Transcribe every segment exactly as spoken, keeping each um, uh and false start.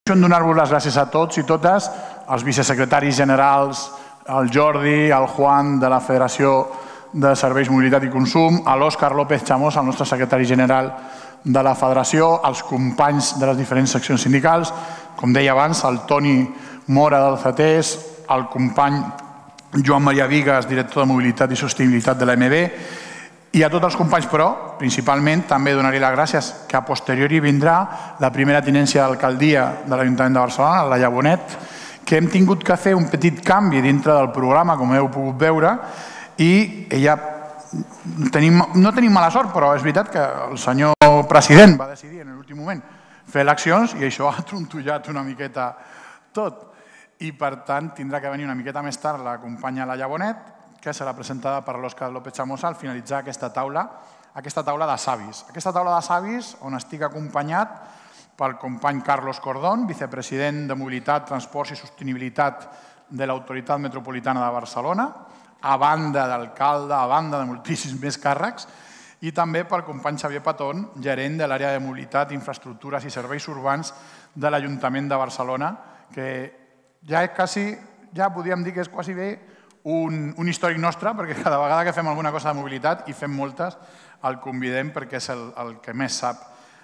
Donar-vos les gràcies a tots i totes, als vicesecretaris generals, al Jordi, al Juan de la Federació de Serveis, Mobilitat i Consum, a l'Òscar López Chamós, el nostre secretari general de la Federació, als companys de les diferents seccions sindicals, com deia abans, al Toni Mora del C E T E S, al company Joan Maria Vigues, director de Mobilitat i Sostenibilitat de l'A M B, i a tots els companys, però, principalment, també donar-li les gràcies que a posteriori vindrà la primera tinència d'alcaldia de l'Ajuntament de Barcelona, la Llabonet, que hem tingut que fer un petit canvi dintre del programa, com heu pogut veure, i ella no tenim mala sort, però és veritat que el senyor president va decidir en l'últim moment fer eleccions i això ha trontollat una miqueta tot. I, per tant, tindrà que venir una miqueta més tard la companya La Llabonet, que serà presentada per l'Òscar López Chamós al finalitzar aquesta taula, aquesta taula de savis. Aquesta taula de savis on estic acompanyat pel company Carlos Cordón, vicepresident de Mobilitat, Transports i Sostenibilitat de l'Autoritat Metropolitana de Barcelona, a banda d'alcalde, a banda de moltíssims més càrrecs, i també pel company Xavier Patón, gerent de l'àrea de Mobilitat, Infraestructures i Serveis Urbans de l'Ajuntament de Barcelona, que ja és quasi, ja podríem dir que és quasi bé un històric nostre, perquè cada vegada que fem alguna cosa de mobilitat, i fem moltes, el convidem perquè és el que més sap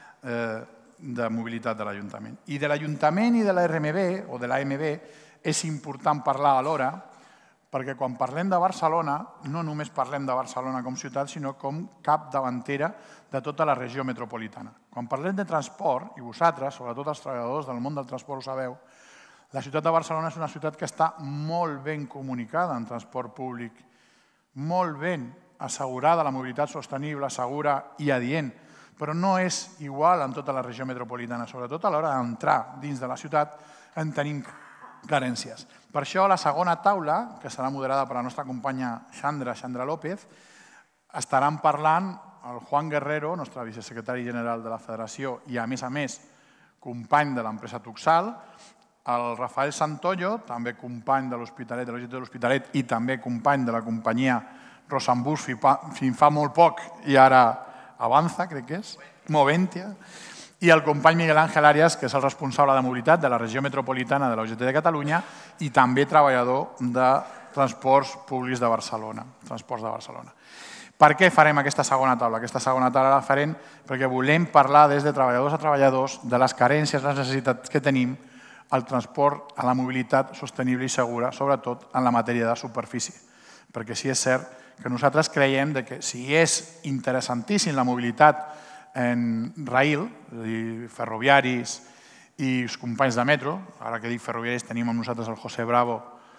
de mobilitat de l'Ajuntament. I de l'Ajuntament i de l'A R M B, o de l'A M B, és important parlar alhora, perquè quan parlem de Barcelona, no només parlem de Barcelona com ciutat, sinó com capdavantera de tota la regió metropolitana. Quan parlem de transport, i vosaltres, sobretot els treballadors del món del transport ho sabeu, la ciutat de Barcelona és una ciutat que està molt ben comunicada en transport públic, molt ben assegurada la mobilitat sostenible, segura i adient, però no és igual en tota la regió metropolitana. Sobretot a l'hora d'entrar dins de la ciutat en tenim carències. Per això la segona taula, que serà moderada per la nostra companya Xandra, Xandra López, estaran parlant el Juan Guerrero, nostre vicesecretari general de la Federació i, a més a més, company de l'empresa Tuxal, el Rafael Santollo, també company de l'Hospitalet, de l'O G T de l'Hospitalet i també company de la companyia Rosambús fins fa molt poc i ara Avanza, crec que és, Moventia, i el company Miguel Ángel Arias, que és el responsable de mobilitat de la regió metropolitana de l'O G T de Catalunya i també treballador de transports públics de Barcelona, transports de Barcelona. Per què farem aquesta segona taula? Aquesta segona taula la farem perquè volem parlar des de treballadors a treballadors de les carències, les necessitats que tenim al transport, a la mobilitat sostenible i segura, sobretot en la matèria de superfície. Perquè sí és cert que nosaltres creiem que si és interessantíssim la mobilitat en rail, és a dir, ferroviaris i els companys de metro, ara que dic ferroviaris tenim amb nosaltres el José Bravo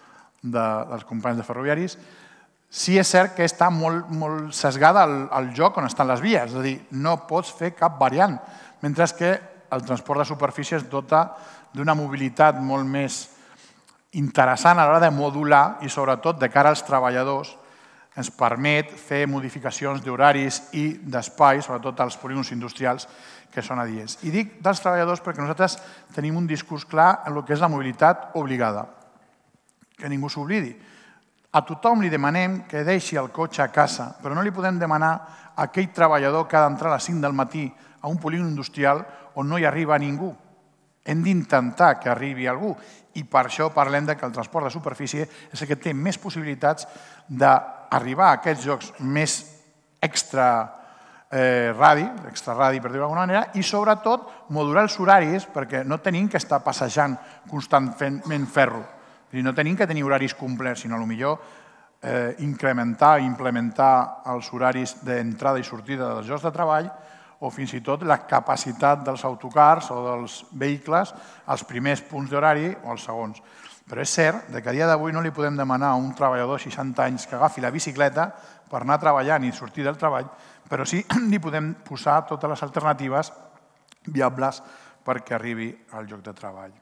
dels companys de ferroviaris, sí és cert que està molt sesgada al lloc on estan les vies, és a dir, no pots fer cap variant, mentre que el transport de superfície es dota d'una mobilitat molt més interessant a l'hora de modular i sobretot de cara als treballadors ens permet fer modificacions d'horaris i d'espai, sobretot als polígons industrials que són adients. I dic dels treballadors perquè nosaltres tenim un discurs clar en el que és la mobilitat obligada, que ningú s'oblidi. A tothom li demanem que deixi el cotxe a casa, però no li podem demanar a aquell treballador que ha d'entrar a les cinc del matí a un polígon industrial on no hi arriba ningú. Hem d'intentar que arribi algú i per això parlem que el transport de superfície és el que té més possibilitats d'arribar a aquests llocs més extra-radi, extra-radi per dir-ho d'alguna manera, i sobretot modular els horaris perquè no tenim que estar passejant constantment ferro. No tenim que tenir horaris complets, sinó potser incrementar i implementar els horaris d'entrada i sortida dels llocs de treball o fins i tot la capacitat dels autocars o dels vehicles als primers punts d'horari o als segons. Però és cert que a dia d'avui no li podem demanar a un treballador de seixanta anys que agafi la bicicleta per anar treballant i sortir del treball, però sí li podem posar totes les alternatives viables perquè arribi al lloc de treball.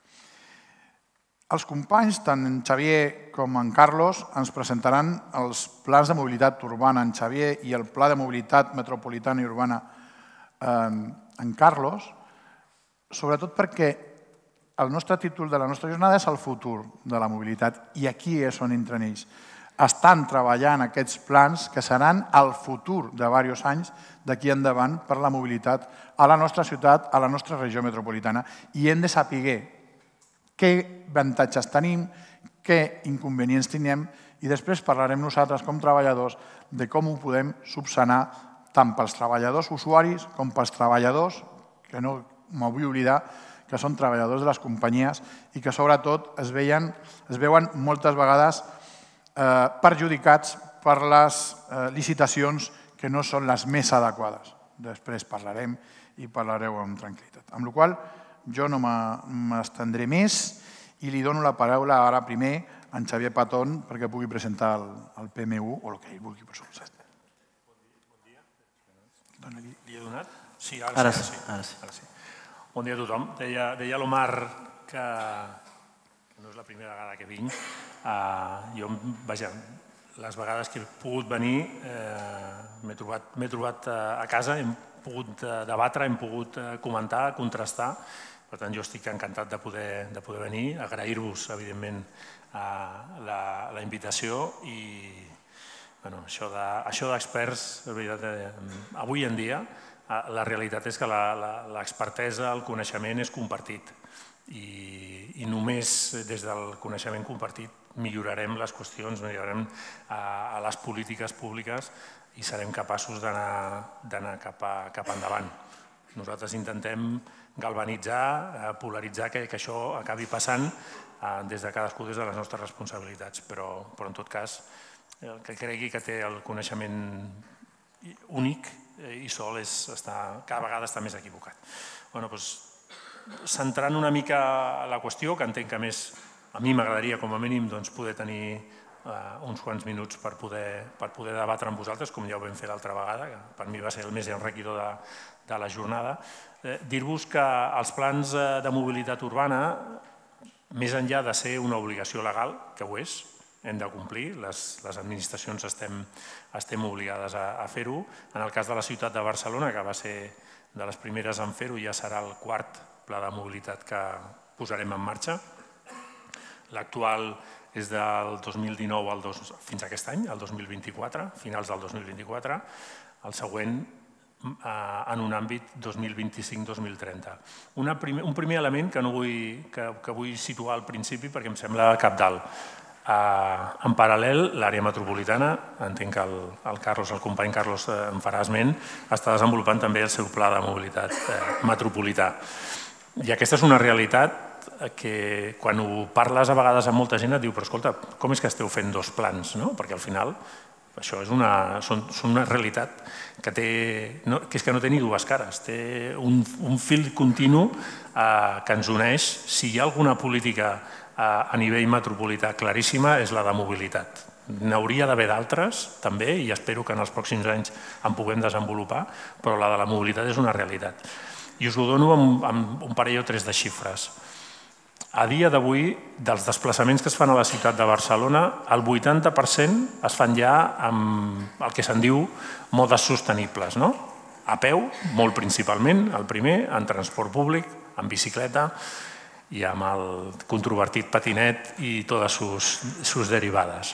Els companys, tant en Xavier com en Carlos, ens presentaran els plans de mobilitat urbana en Xavier i el pla de mobilitat metropolitana i urbana en Carlos, sobretot perquè el nostre títol de la nostra jornada és el futur de la mobilitat i aquí és on entren ells. estan treballant aquests plans que seran el futur de diversos anys d'aquí endavant per la mobilitat a la nostra ciutat, a la nostra regió metropolitana. I hem de saber què avantatges tenim, què inconvenients tenim, i després parlarem nosaltres com treballadors de com ho podem subsanar tant pels treballadors usuaris com pels treballadors, que no m'ho vull oblidar, que són treballadors de les companyies i que sobretot es veuen moltes vegades perjudicats per les licitacions que no són les més adequades. Després parlarem i parlareu amb tranquil·litat. Amb la qual cosa, jo no m'estendré més i li dono la paraula ara primer a en Xavier Patón perquè pugui presentar el P M U o el que ell vulgui, per suposat. Bon dia. Li he donat? Sí, ara sí. Bon dia a tothom. Deia l'Omar que no és la primera vegada que vinc. Jo, vaja, les vegades que he pogut venir m'he trobat a casa, hem pogut debatre, hem pogut comentar, contrastar. Per tant, jo estic encantat de poder venir, agrair-vos, evidentment, la invitació i això d'experts, avui en dia, la realitat és que l'expertesa, el coneixement és compartit i només des del coneixement compartit millorarem les qüestions, millorarem les polítiques públiques i serem capaços d'anar cap endavant. Nosaltres intentem galvanitzar, polaritzar, que això acabi passant des de cadascú des de les nostres responsabilitats, però en tot cas el que cregui que té el coneixement únic i sol cada vegada està més equivocat. Centrant una mica la qüestió, que entenc que a més a mi m'agradaria com a mínim poder tenir uns quants minuts per poder debatre amb vosaltres, com ja ho vam fer l'altra vegada, que per mi va ser el més enriquidor de la jornada. Dir-vos que els plans de mobilitat urbana, més enllà de ser una obligació legal, que ho és, hem de complir, les administracions estem obligades a fer-ho. En el cas de la ciutat de Barcelona, que va ser de les primeres en fer-ho, ja serà el quart pla de mobilitat que posarem en marxa. L'actual és del dos mil dinou fins a aquest any, el dos mil vint-i-quatre, finals del dos mil vint-i-quatre. El següent en un àmbit dos mil vint-i-cinc dos mil trenta. Un primer element que vull situar al principi perquè em sembla cabdal. En paral·lel, l'àrea metropolitana, entenc que el Carlos, el company Carlos en farà esment, està desenvolupant també el seu pla de mobilitat metropolità. I aquesta és una realitat que quan ho parles a vegades amb molta gent et diu però escolta, com és que esteu fent dos plans? Perquè al final això és una realitat que és que no té ni dues cares, té un fil continu que ens uneix. Si hi ha alguna política a nivell metropolità claríssima és la de mobilitat. N'hauria d'haver d'altres també i espero que en els pròxims anys en puguem desenvolupar, però la de la mobilitat és una realitat. I us ho dono amb un parell o tres de xifres. A dia d'avui, dels desplaçaments que es fan a la ciutat de Barcelona, el vuitanta per cent es fan ja amb el que se'n diu modes sostenibles. A peu, molt principalment, el primer, en transport públic, en bicicleta i amb el controvertit patinet i totes sus derivades.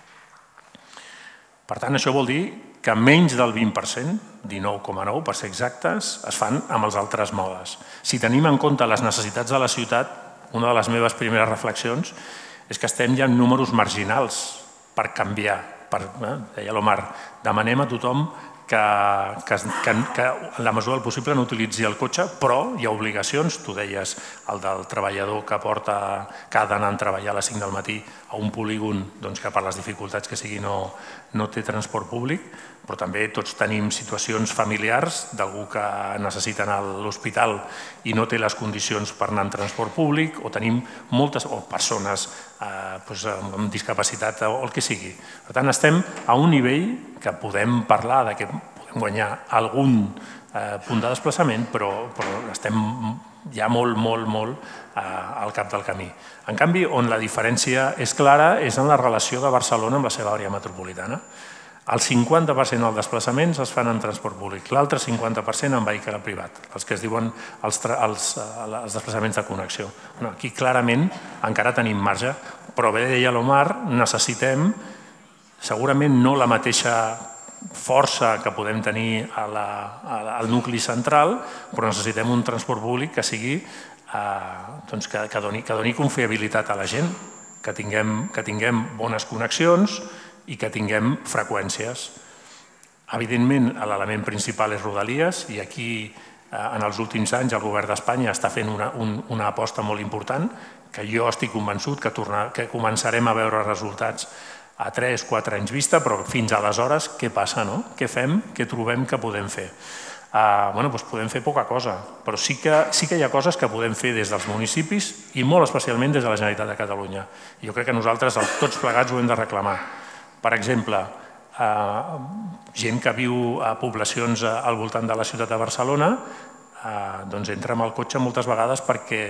Per tant, això vol dir que menys del vint per cent, dinou coma nou per ser exactes, es fan amb els altres modes. Si tenim en compte les necessitats de la ciutat, una de les meves primeres reflexions és que estem ja en números marginals per canviar. Deia l'Omar, demanem a tothom que en la mesura del possible no utilitzi el cotxe, però hi ha obligacions, tu deies el del treballador que ha d'anar a treballar a les cinc del matí a un polígon que per les dificultats que sigui no té transport públic, però també tots tenim situacions familiars d'algú que necessita anar a l'hospital i no té les condicions per anar en transport públic, o tenim moltes persones amb discapacitat o el que sigui. Per tant, estem a un nivell que podem parlar que podem guanyar algun punt de desplaçament, però estem ja molt, molt, molt al cap del camí. En canvi, on la diferència és clara és en la relació de Barcelona amb la seva àrea metropolitana. El cinquanta per cent dels desplaçaments es fan en transport públic, l'altre cinquanta per cent en vehicle privat, els que es diuen els desplaçaments de connexió. Aquí clarament encara tenim marge, però bé deia l'Omar, necessitem segurament no la mateixa força que podem tenir al nucli central, però necessitem un transport públic que sigui que doni confiabilitat a la gent, que tinguem bones connexions i que tinguem freqüències. Evidentment, l'element principal és Rodalies i aquí en els últims anys el govern d'Espanya està fent una aposta molt important que jo estic convençut que començarem a veure resultats a tres o quatre anys vista, però fins aleshores què passa, no? Què fem? Què trobem que podem fer? Doncs podem fer poca cosa, però sí que hi ha coses que podem fer des dels municipis i molt especialment des de la Generalitat de Catalunya. Jo crec que nosaltres tots plegats ho hem de reclamar. Per exemple, gent que viu a poblacions al voltant de la ciutat de Barcelona doncs entra amb el cotxe moltes vegades perquè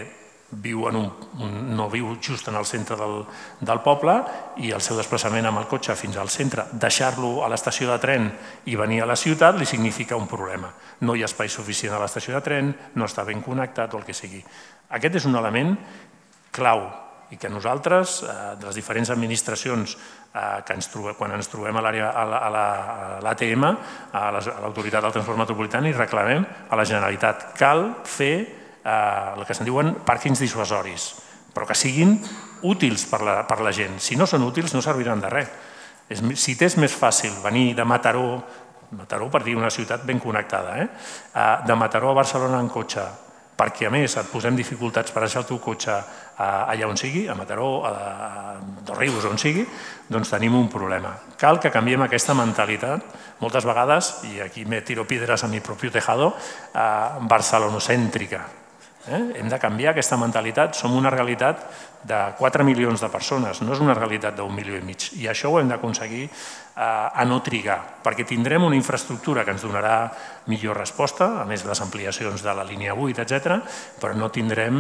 no viu just en el centre del poble i el seu desplaçament amb el cotxe fins al centre, deixar-lo a l'estació de tren i venir a la ciutat li significa un problema. No hi ha espai suficient a l'estació de tren, no està ben connectat o el que sigui. Aquest és un element clau i que nosaltres, de les diferents administracions, quan ens trobem a l'A T M, a l'Autoritat del Transport Metropolità, i reclamem a la Generalitat. Cal fer el que se'n diuen pàrquings dissuasoris, però que siguin útils per la gent. Si no són útils, no serviran de res. Si t'és més fàcil venir de Mataró, Mataró per dir una ciutat ben connectada, de Mataró a Barcelona en cotxe, perquè a més et posem dificultats per deixar el teu cotxe allà on sigui, a Mataró, a Dosrius, on sigui, doncs tenim un problema. Cal que canviem aquesta mentalitat, moltes vegades, i aquí me tiro piedras a mi propio tejado, barcelonocèntrica. Hem de canviar aquesta mentalitat. Som una realitat de quatre milions de persones, no és una realitat d'un milió i mig. I això ho hem d'aconseguir a no trigar, perquè tindrem una infraestructura que ens donarà millor resposta, a més de les ampliacions de la línia vuit, etcètera, però no tindrem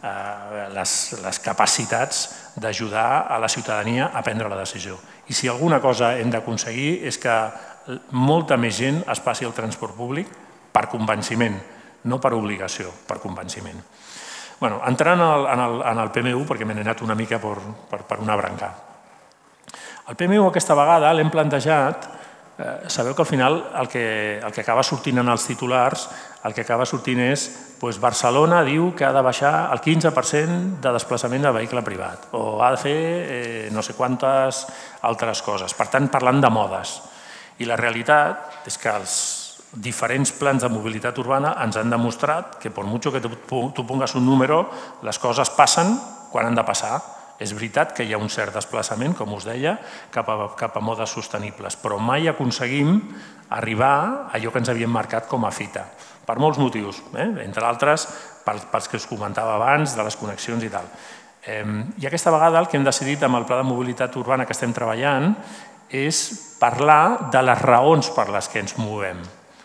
les capacitats d'ajudar a la ciutadania a prendre la decisió. I si alguna cosa hem d'aconseguir és que molta més gent es passi al transport públic per convenciment, no per obligació, per convenciment. Entrant en el P M U, perquè m'he anat una mica per una branca. El P M U aquesta vegada l'hem plantejat, sabeu que al final el que acaba sortint en els titulars, el que acaba sortint és Barcelona diu que ha de baixar el quinze per cent de desplaçament de vehicle privat o ha de fer no sé quantes altres coses. Per tant, parlant de modes. I la realitat és que els diferents plans de mobilitat urbana ens han demostrat que per molt que tu pongas un número, les coses passen quan han de passar. És veritat que hi ha un cert desplaçament, com us deia, cap a modes sostenibles, però mai aconseguim arribar a allò que ens havíem marcat com a fita, per molts motius, entre altres pels que us comentava abans, de les connexions i tal. I aquesta vegada el que hem decidit amb el pla de mobilitat urbana que estem treballant és parlar de les raons per les que ens movem.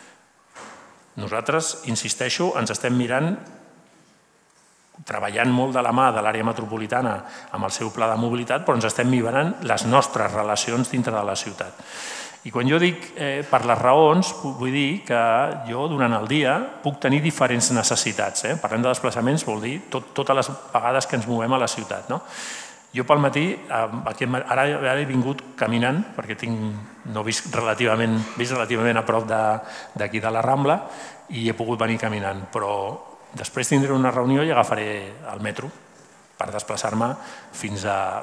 Nosaltres, insisteixo, ens estem mirant, treballant molt de la mà de l'àrea metropolitana amb el seu pla de mobilitat, però ens estem mirant les nostres relacions dintre de la ciutat. I quan jo dic per les raons, vull dir que jo durant el dia puc tenir diferents necessitats. Parlem de desplaçaments, vol dir totes les vegades que ens movem a la ciutat. Jo pel matí, ara he vingut caminant, perquè no visc relativament a prop d'aquí de la Rambla i he pogut venir caminant, però després tindré una reunió i agafaré el metro per desplaçar-me fins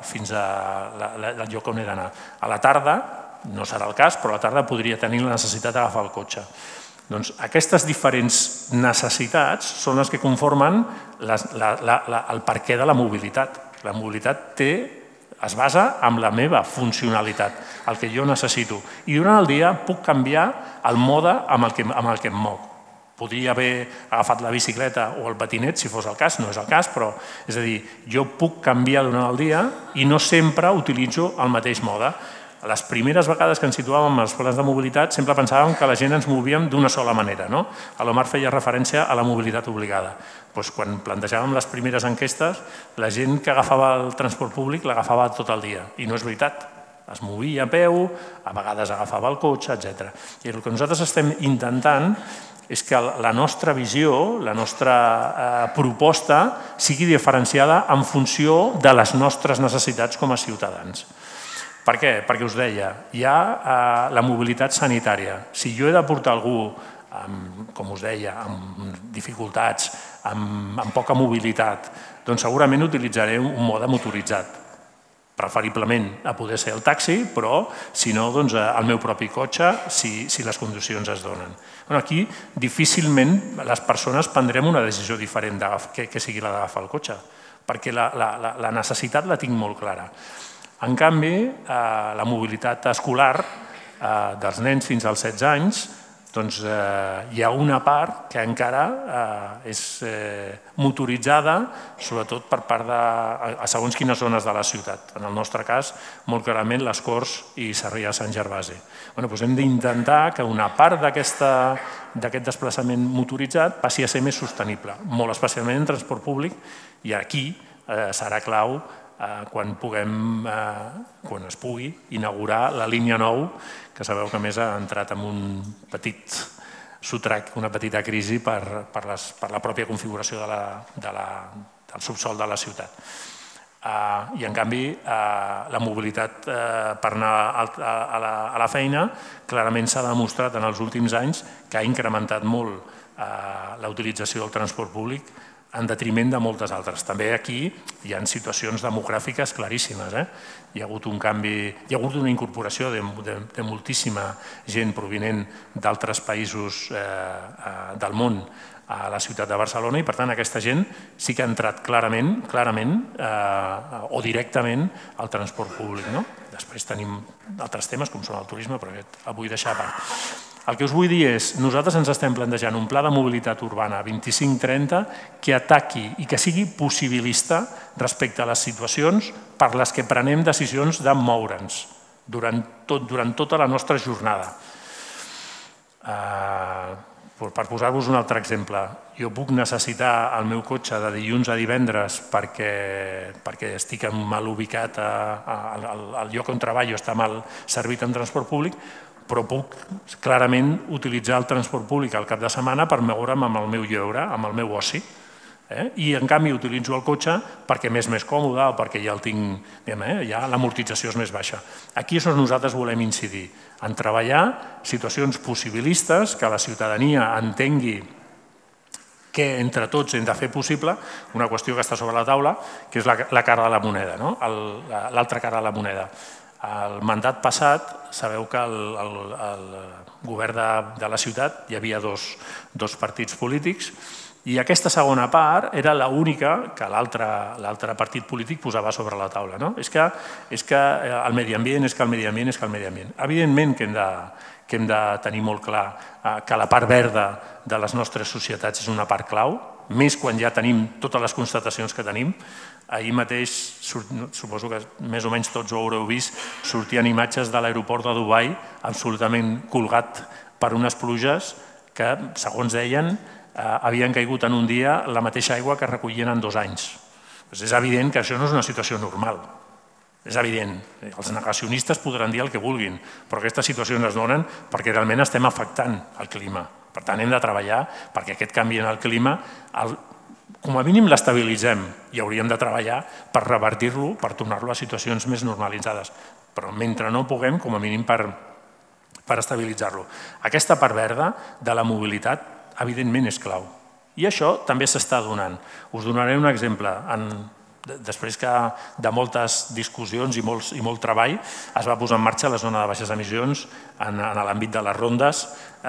al lloc on he d'anar. A la tarda, no serà el cas, però a la tarda podria tenir la necessitat d'agafar el cotxe. Doncs aquestes diferents necessitats són les que conformen el perquè de la mobilitat. La mobilitat es basa en la meva funcionalitat, el que jo necessito. I durant el dia puc canviar el mode amb el que em moc. Podria haver agafat la bicicleta o el patinet, si fos el cas, no és el cas, però és a dir, jo puc canviar durant el dia i no sempre utilitzo el mateix mode. Les primeres vegades que ens situàvem als plans de mobilitat sempre pensàvem que la gent ens movíem d'una sola manera. L'Omar feia referència a la mobilitat obligada. Quan plantejàvem les primeres enquestes, la gent que agafava el transport públic l'agafava tot el dia. I no és veritat. Es movia a peu, a vegades agafava el cotxe, etcètera. I el que nosaltres estem intentant és que la nostra visió, la nostra proposta sigui diferenciada en funció de les nostres necessitats com a ciutadans. Per què? Perquè us deia, hi ha la mobilitat sanitària. Si jo he de portar algú, com us deia, amb dificultats, amb poca mobilitat, doncs segurament utilitzaré un mode motoritzat. Preferiblement a poder ser el taxi, però si no, doncs el meu propi cotxe, si les condicions es donen. Aquí difícilment les persones prendrem una decisió diferent que sigui la d'agafar el cotxe, perquè la necessitat la tinc molt clara. En canvi, la mobilitat escolar dels nens fins als setze anys, doncs hi ha una part que encara és motoritzada, sobretot per part de segons quines zones de la ciutat. En el nostre cas, molt clarament, les Corts i Sarrià-Sant Gervasi. Hem d'intentar que una part d'aquest desplaçament motoritzat passi a ser més sostenible, molt especialment en transport públic, i aquí serà clau quan puguem, quan es pugui, inaugurar la línia nou, que sabeu que a més ha entrat en un petit sotrac, una petita crisi per la pròpia configuració del subsòl de la ciutat. I en canvi, la mobilitat per anar a la feina clarament s'ha demostrat en els últims anys que ha incrementat molt la utilització del transport públic en detriment de moltes altres. També aquí hi ha situacions demogràfiques claríssimes. Hi ha hagut un canvi, hi ha hagut una incorporació de moltíssima gent provinent d'altres països del món a la ciutat de Barcelona i, per tant, aquesta gent sí que ha entrat clarament, clarament o directament al transport públic. Després tenim altres temes com són el turisme, però el vull deixar a part. El que us vull dir és, nosaltres ens estem plantejant un pla de mobilitat urbana vint-i-cinc trenta que ataqui i que sigui possibilista respecte a les situacions per les que prenem decisions de moure'ns durant tota la nostra jornada. Per posar-vos un altre exemple, jo puc necessitar el meu cotxe de dilluns a divendres perquè estic mal ubicat, el lloc on treballo està mal servit en transport públic, però puc clarament utilitzar el transport públic al cap de setmana per moure'm amb el meu lleure, amb el meu oci. I, en canvi, utilitzo el cotxe perquè m'és més còmode o perquè ja el tinc, ja l'amortització és més baixa. Aquí és on nosaltres volem incidir, en treballar situacions possibilistes, que la ciutadania entengui que entre tots hem de fer possible una qüestió que està sobre la taula, que és la cara de la moneda, l'altra cara de la moneda. Al mandat passat, sabeu que al govern de la ciutat hi havia dos partits polítics i aquesta segona part era l'única que l'altre partit polític posava sobre la taula. És que el medi ambient, és que el medi ambient, és que el medi ambient. Evidentment que hem de tenir molt clar que la part verda de les nostres societats és una part clau, més quan ja tenim totes les constatacions que tenim. Ahir mateix, suposo que més o menys tots ho haureu vist, sortien imatges de l'aeroport de Dubai absolutament colgat per unes pluges que, segons deien, havien caigut en un dia la mateixa aigua que recollien en dos anys. És evident que això no és una situació normal. És evident. Els negacionistes podran dir el que vulguin, però aquestes situacions es donen perquè realment estem afectant el clima. Per tant, hem de treballar perquè aquest canvi en el clima com a mínim l'estabilitzem i hauríem de treballar per revertir-lo, per tornar-lo a situacions més normalitzades. Però mentre no puguem, com a mínim per estabilitzar-lo. Aquesta part verda de la mobilitat, evidentment, és clau. I això també s'està donant. Us donaré un exemple. Després que de moltes discussions i molt treball es va posar en marxa la zona de baixes emissions en l'àmbit de les rondes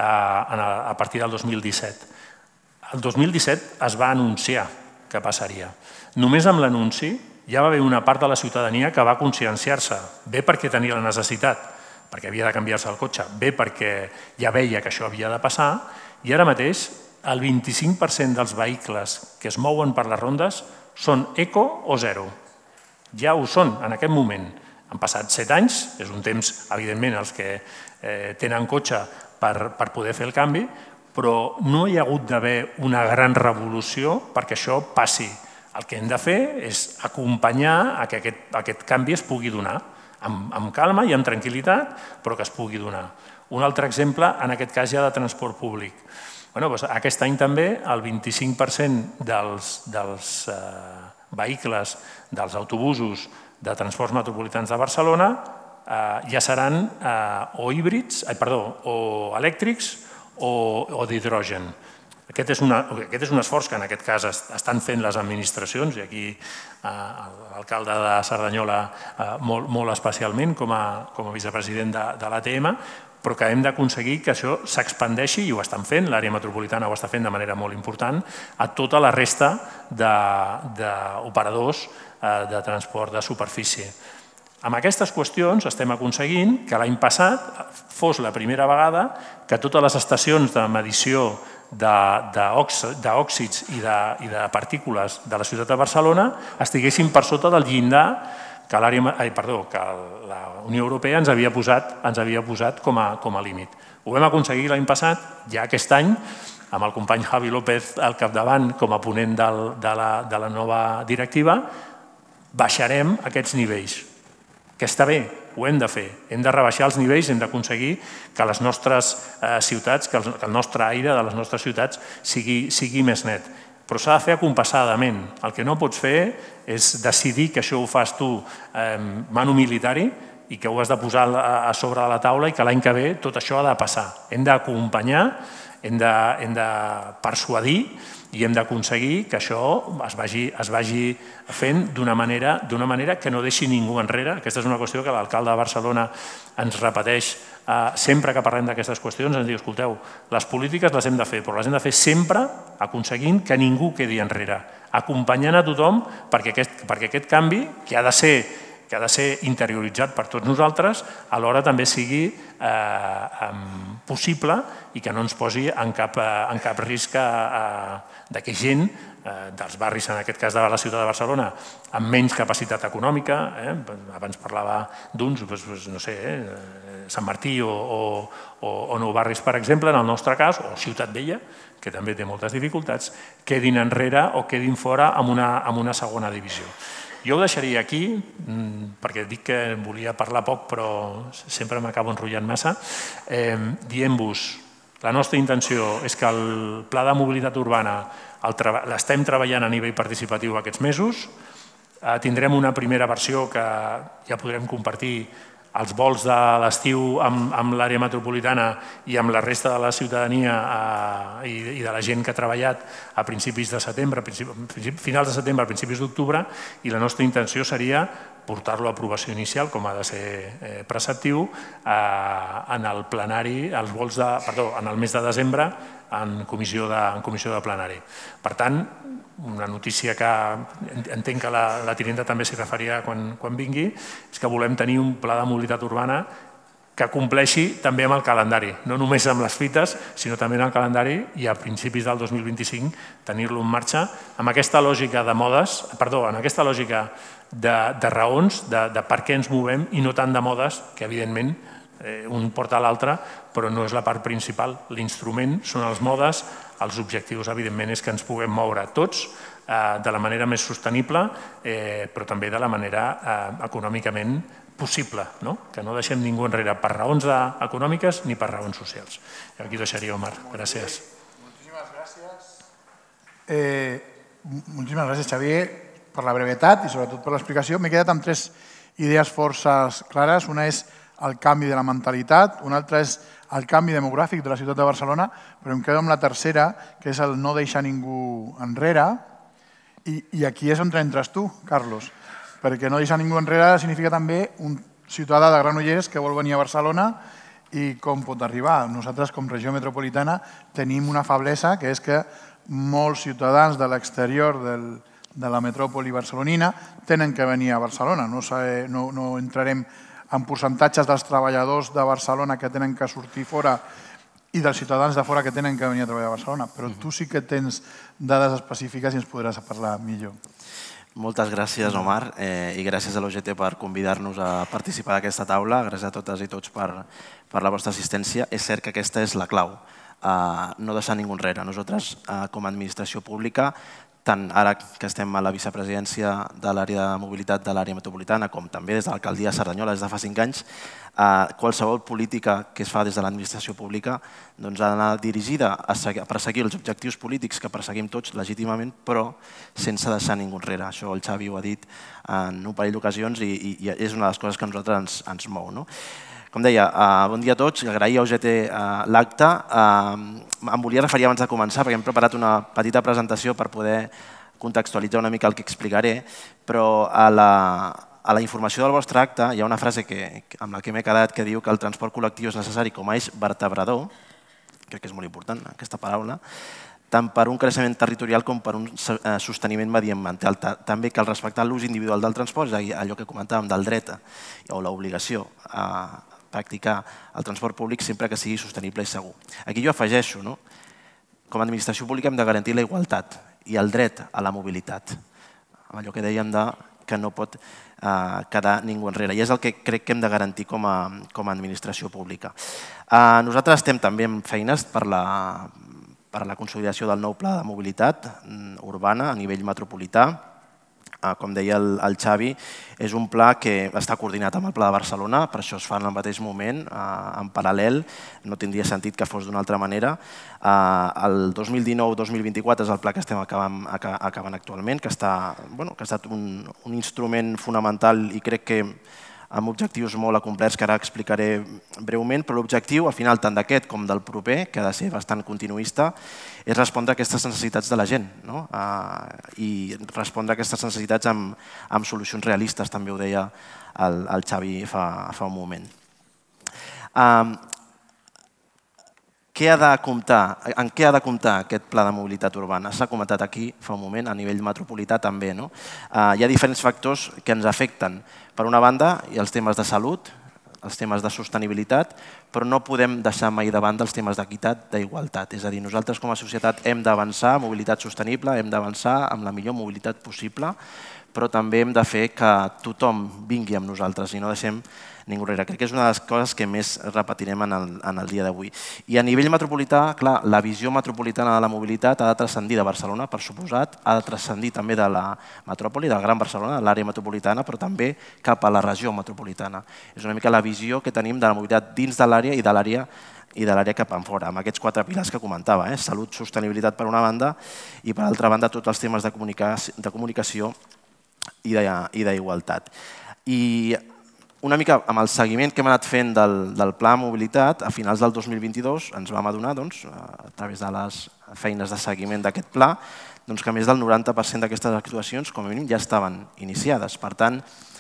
a partir del dos mil disset. El dos mil disset es va anunciar que passaria. Només amb l'anunci ja va haver una part de la ciutadania que va conscienciar-se, bé perquè tenia la necessitat, perquè havia de canviar-se el cotxe, bé perquè ja veia que això havia de passar, i ara mateix el vint-i-cinc per cent dels vehicles que es mouen per les rondes són eco o zero. Ja ho són en aquest moment. Han passat set anys, és un temps, evidentment, els que tenen cotxe per poder fer el canvi, però no hi ha hagut d'haver una gran revolució perquè això passi. El que hem de fer és acompanyar a que aquest canvi es pugui donar, amb calma i amb tranquil·litat, però que es pugui donar. Un altre exemple, en aquest cas ja de transport públic. Aquest any també el vint-i-cinc per cent dels vehicles, dels autobusos de transports metropolitans de Barcelona ja seran o híbrids, perdó, o elèctrics o d'hidrogen. Aquest és un esforç que en aquest cas estan fent les administracions, i aquí l'alcalde de Cerdanyola molt especialment com a vicepresident de l'A T M, però que hem d'aconseguir que això s'expandeixi, i ho estan fent, l'àrea metropolitana ho està fent de manera molt important, a tota la resta d'operadors de transport de superfície. Amb aquestes qüestions estem aconseguint que l'any passat fos la primera vegada que totes les estacions de medició d'òxids i de partícules de la ciutat de Barcelona estiguessin per sota del llindar que la Unió Europea ens havia posat com a límit. Ho vam aconseguir l'any passat, ja aquest any, amb el company Javi López al capdavant com a ponent de la nova directiva, baixarem aquests nivells, que està bé, ho hem de fer. Hem de rebaixar els nivells, hem d'aconseguir que les nostres ciutats, que el nostre aire de les nostres ciutats sigui més net. Però s'ha de fer acompassadament. El que no pots fer és decidir que això ho fas tu manu militari i que ho has de posar a sobre de la taula i que l'any que ve tot això ha de passar. Hem d'acompanyar, hem de persuadir i hem d'aconseguir que això es vagi fent d'una manera que no deixi ningú enrere. Aquesta és una qüestió que l'alcalde de Barcelona ens repeteix sempre que parlem d'aquestes qüestions. Ens diu, escolteu, les polítiques les hem de fer, però les hem de fer sempre aconseguint que ningú quedi enrere, acompanyant a tothom perquè aquest canvi, que ha de ser que ha de ser interioritzat per tots nosaltres, alhora també sigui possible i que no ens posi en cap risc que gent dels barris, en aquest cas de la ciutat de Barcelona, amb menys capacitat econòmica, abans parlava d'uns, no sé, Sant Martí o Nou Barris, per exemple, en el nostre cas, o Ciutat Vella, que també té moltes dificultats, quedin enrere o quedin fora amb una segona divisió. Jo ho deixaria aquí, perquè dic que volia parlar poc, però sempre m'acabo enrotllant massa, dient-vos, la nostra intenció és que el pla de mobilitat urbana l'estem treballant a nivell participatiu aquests mesos, tindrem una primera versió que ja podrem compartir els vols de l'estiu amb l'àrea metropolitana i amb la resta de la ciutadania i de la gent que ha treballat a principis de setembre, finals de setembre, principis d'octubre, i la nostra intenció seria portar-lo a aprovació inicial, com ha de ser preceptiu, en el plenari, els vols de, perdó, en el mes de desembre, en comissió de plenari. Per tant, una notícia que entenc que la tinenta també s'hi referia quan vingui, és que volem tenir un pla de mobilitat urbana que compleixi també amb el calendari, no només amb les fites, sinó també en el calendari i a principis del dos mil vint-i-cinc tenir-lo en marxa amb aquesta lògica de modes, perdó, en aquesta lògica de raons, de per què ens movem i no tant de modes, que evidentment un porta a l'altre, però no és la part principal. L'instrument són els modes, els objectius, evidentment, és que ens puguem moure tots de la manera més sostenible, però també de la manera econòmicament possible, que no deixem ningú enrere per raons econòmiques ni per raons socials. Aquí deixaria, Omar. Gràcies. Moltíssimes gràcies. Moltíssimes gràcies, Xavier, per la brevetat i sobretot per l'explicació. M'he quedat amb tres idees força clares. Una és el canvi de la mentalitat, una altra és el canvi demogràfic de la ciutat de Barcelona, però em quedo amb la tercera, que és el no deixar ningú enrere, i aquí és on entres tu, Carlos, perquè no deixar ningú enrere significa també un ciutadà de Granollers que vol venir a Barcelona i com pot arribar. Nosaltres, com regió metropolitana, tenim una feblesa, que és que molts ciutadans de l'exterior de la metròpoli barcelonina tenen que venir a Barcelona. No entrarem en percentatges dels treballadors de Barcelona que tenen que sortir fora i dels ciutadans de fora que tenen que venir a treballar a Barcelona. Però tu sí que tens dades específiques i ens podràs parlar millor. Moltes gràcies, Omar, i gràcies a l'O G T per convidar-nos a participar d'aquesta taula. Gràcies a totes i tots per la vostra assistència. És cert que aquesta és la clau, no deixar ningú enrere. Nosaltres, com a administració pública, tant ara que estem a la vicepresidència de l'àrea de mobilitat de l'àrea metropolitana com també des de l'alcaldia de Cerdanyola des de fa cinc anys, qualsevol política que es fa des de l'administració pública ha d'anar dirigida a perseguir els objectius polítics que perseguim tots legítimament, però sense deixar ningú enrere. Això el Xavi ho ha dit en un parell d'ocasions i és una de les coses que a nosaltres ens mou. Com deia, bon dia a tots, agrair a U G T l'acte. Em volia referir abans de començar perquè hem preparat una petita presentació per poder contextualitzar una mica el que explicaré, però a la informació del vostre acte hi ha una frase amb la que m'he quedat que diu que el transport col·lectiu és necessari com a eix vertebrador, crec que és molt important aquesta paraula, tant per un creixement territorial com per un sosteniment mediambiental. També cal respectar l'ús individual del transport, és a dir, allò que comentàvem del dret o l'obligació a practicar el transport públic sempre que sigui sostenible i segur. Aquí jo afegeixo, com a administració pública hem de garantir la igualtat i el dret a la mobilitat, amb allò que dèiem que no pot quedar ningú enrere. I és el que crec que hem de garantir com a administració pública. Nosaltres estem també en feines per la per la consolidació del nou pla de mobilitat urbana a nivell metropolità. Com deia el Xavi, és un pla que està coordinat amb el Pla de Barcelona, per això es fa en el mateix moment, en paral·lel, no tindria sentit que fos d'una altra manera. El dos mil dinou dos mil vint-i-quatre és el pla que estem acabant actualment, que ha estat un instrument fonamental i crec que amb objectius molt acomplerts que ara explicaré breument, però l'objectiu, al final, tant d'aquest com del proper, que ha de ser bastant continuista, és respondre a aquestes necessitats de la gent i respondre a aquestes necessitats amb solucions realistes, també ho deia el Xavi fa un moment. Què ha de comptar? En què ha de comptar aquest pla de mobilitat urbana? S'ha comentat aquí fa un moment, a nivell metropolità també. Hi ha diferents factors que ens afecten. Per una banda, hi ha els temes de salut, els temes de sostenibilitat, però no podem deixar mai de banda els temes d'equitat, d'igualtat. És a dir, nosaltres com a societat hem d'avançar en mobilitat sostenible, hem d'avançar amb la millor mobilitat possible, però també hem de fer que tothom vingui amb nosaltres i no deixem ningú enrere. Crec que és una de les coses que més repetirem en el dia d'avui. I a nivell metropolità, clar, la visió metropolitana de la mobilitat ha de transcendir de Barcelona, per suposat, ha de transcendir també de la metròpoli, de la Gran Barcelona, de l'àrea metropolitana, però també cap a la regió metropolitana. És una mica la visió que tenim de la mobilitat dins de l'àrea i de l'àrea i de l'àrea cap enfora, amb aquests quatre pilars que comentava, salut, sostenibilitat per una banda i per altra banda tots els temes de comunicació i d'igualtat. I una mica amb el seguiment que hem anat fent del Pla de Mobilitat, a finals del dos mil vint-i-dos ens vam adonar, a través de les feines de seguiment d'aquest pla, que més del noranta per cent d'aquestes actuacions, com a mínim, ja estaven iniciades. Per tant,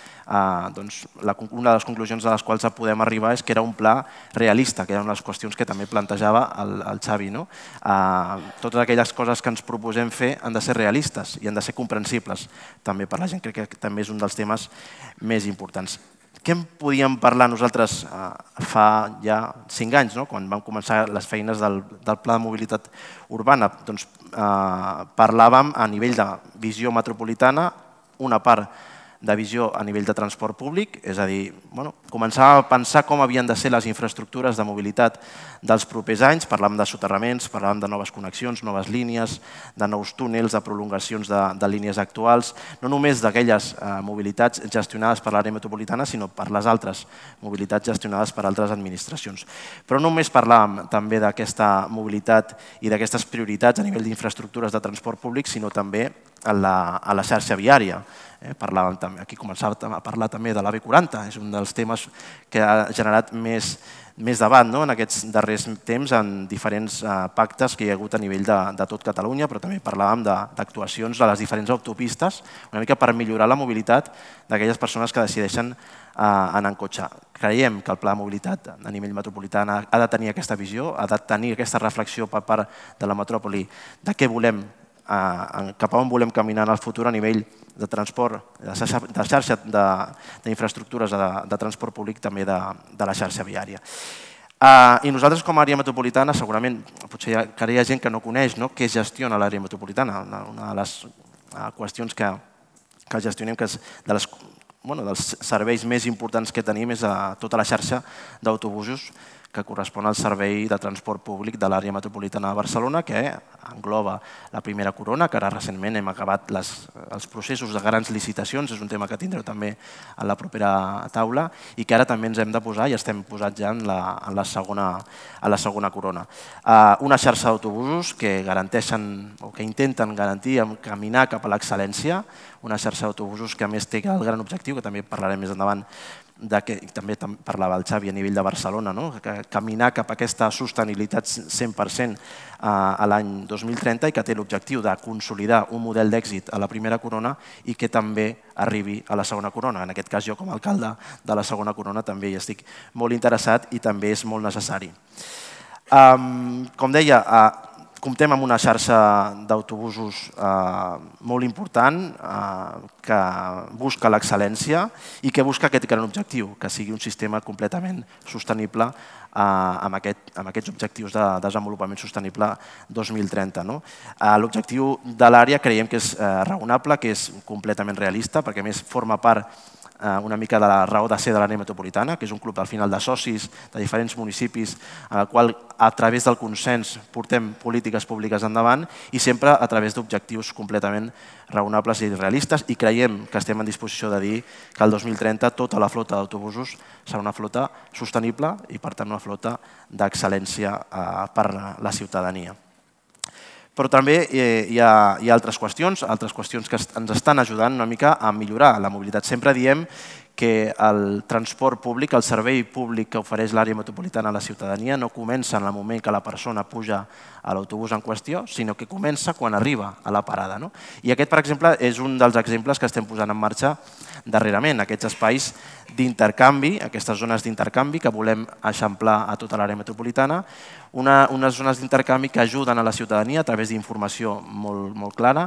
una de les conclusions a les quals podem arribar és que era un pla realista, que eren les qüestions que també plantejava el Xavi. Totes aquelles coses que ens proposem fer han de ser realistes i han de ser comprensibles també per la gent. Crec que també és un dels temes més importants. Què en podíem parlar nosaltres fa ja cinc anys, quan vam començar les feines del Pla de Mobilitat Urbana? Doncs parlàvem a nivell de visió metropolitana, una part de visió a nivell de transport públic, és a dir, començar a pensar com havien de ser les infraestructures de mobilitat dels propers anys. Parlàvem de soterraments, parlàvem de noves connexions, noves línies, de nous túnels, de prolongacions de línies actuals, no només d'aquelles mobilitats gestionades per l'àrea metropolitana, sinó per les altres mobilitats gestionades per altres administracions. Però no només parlàvem també d'aquesta mobilitat i d'aquestes prioritats a nivell d'infraestructures de transport públic, sinó també a la xarxa viària. Aquí començava a parlar també de l'A V quaranta, és un dels temes que ha generat més debat en aquests darrers temps en diferents pactes que hi ha hagut a nivell de tot Catalunya, però també parlàvem d'actuacions a les diferents autopistes, una mica per millorar la mobilitat d'aquelles persones que decideixen anar en cotxe. Creiem que el Pla de Mobilitat a nivell metropolità ha de tenir aquesta visió, ha de tenir aquesta reflexió per part de la metròpoli de què volem, cap a on volem caminar en el futur a nivell de transport, de xarxa d'infraestructures de transport públic, també de la xarxa viària. I nosaltres com a àrea metropolitana, segurament, potser encara hi ha gent que no coneix què gestiona l'àrea metropolitana. Una de les qüestions que gestionem, que és dels serveis més importants que tenim, és tota la xarxa d'autobusos que correspon al servei de transport públic de l'àrea metropolitana de Barcelona, que engloba la primera corona, que ara recentment hem acabat els processos de grans licitacions, és un tema que tindreu també a la propera taula, i que ara també ens hem de posar i estem posats ja en la segona corona. Una xarxa d'autobusos que garanteixen o que intenten garantir caminar cap a l'excel·lència, una xarxa d'autobusos que a més té el gran objectiu, que també parlarem més endavant, també parlava el Xavi a nivell de Barcelona, caminar cap a aquesta sostenibilitat cent per cent a l'any dos mil trenta i que té l'objectiu de consolidar un model d'èxit a la primera corona i que també arribi a la segona corona. En aquest cas jo com a alcalde de la segona corona també hi estic molt interessat i també és molt necessari. Com deia, comptem amb una xarxa d'autobusos molt important que busca l'excel·lència i que busca aquest gran objectiu, que sigui un sistema completament sostenible amb aquests objectius de desenvolupament sostenible dos mil trenta. L'objectiu de l'àrea creiem que és raonable, que és completament realista, perquè a més forma part una mica de la raó de ser de l'àrea metropolitana, que és un club al final de socis de diferents municipis en el qual a través del consens portem polítiques públiques endavant i sempre a través d'objectius completament raonables i realistes, i creiem que estem en disposició de dir que el dos mil trenta tota la flota d'autobusos serà una flota sostenible i per tant una flota d'excel·lència per la ciutadania. Però també hi ha altres qüestions, altres qüestions que ens estan ajudant una mica a millorar la mobilitat. Sempre diem que el transport públic, el servei públic que ofereix l'àrea metropolitana a la ciutadania no comença en el moment que la persona puja a l'autobús en qüestió, sinó que comença quan arriba a la parada. I aquest, per exemple, és un dels exemples que estem posant en marxa darrerament, aquests espais d'intercanvi, aquestes zones d'intercanvi que volem eixamplar a tota l'àrea metropolitana, unes zones d'intercanvi que ajuden a la ciutadania a través d'informació molt clara,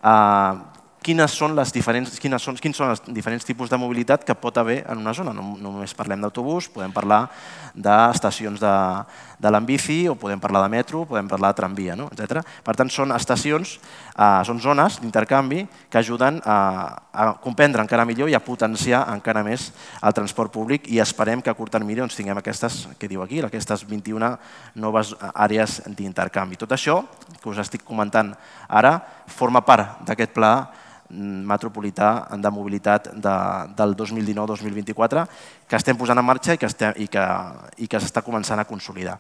quins són els diferents tipus de mobilitat que pot haver en una zona. No només parlem d'autobús, podem parlar d'estacions de l'Ambici, o podem parlar de metro, podem parlar de tramvia, etcètera. Per tant, són estacions, són zones d'intercanvi que ajuden a comprendre encara millor i a potenciar encara més el transport públic, i esperem que a curt termini tinguem aquestes, que diu aquí, aquestes vint-i-una noves àrees d'intercanvi. Tot això que us estic comentant ara forma part d'aquest pla metropolità de mobilitat del dos mil dinou dos mil vint-i-quatre que estem posant en marxa i que s'està començant a consolidar.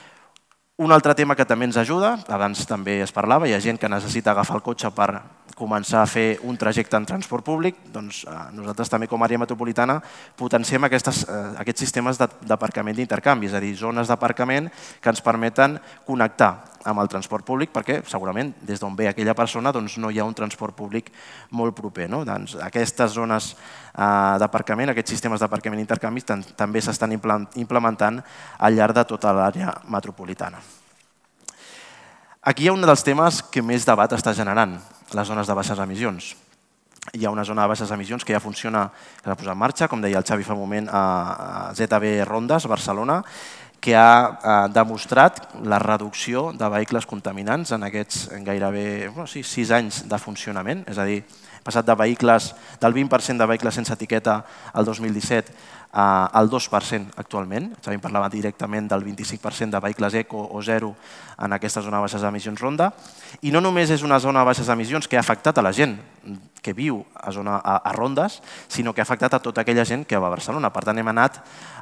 Un altre tema que també ens ajuda, abans també es parlava, hi ha gent que necessita agafar el cotxe per començar a fer un trajecte en transport públic, doncs nosaltres també com a àrea metropolitana potenciem aquests sistemes d'aparcament d'intercanvi, és a dir, zones d'aparcament que ens permeten connectar amb el transport públic, perquè segurament des d'on ve aquella persona no hi ha un transport públic molt proper. Aquestes zones d'aparcament, aquests sistemes d'aparcament d'intercanvi també s'estan implementant al llarg de tota l'àrea metropolitana. Aquí hi ha un dels temes que més debat està generant, les zones de baixes emissions. Hi ha una zona de baixes emissions que ja funciona, que s'ha posat en marxa, com deia el Xavi fa un moment, a Z B Rondes, Barcelona, que ha demostrat la reducció de vehicles contaminants en aquests gairebé sis anys de funcionament, és a dir, passat de vehicles del vint per cent de vehicles sense etiqueta el dos mil disset al dos per cent actualment. Xavi parlava directament del vint-i-cinc per cent de vehicles eco o zero en aquesta zona de baixes emissions Ronda. I no només és una zona de baixes emissions que ha afectat a la gent que viu a Rondes, sinó que ha afectat a tota aquella gent que va a Barcelona. Per tant, hem anat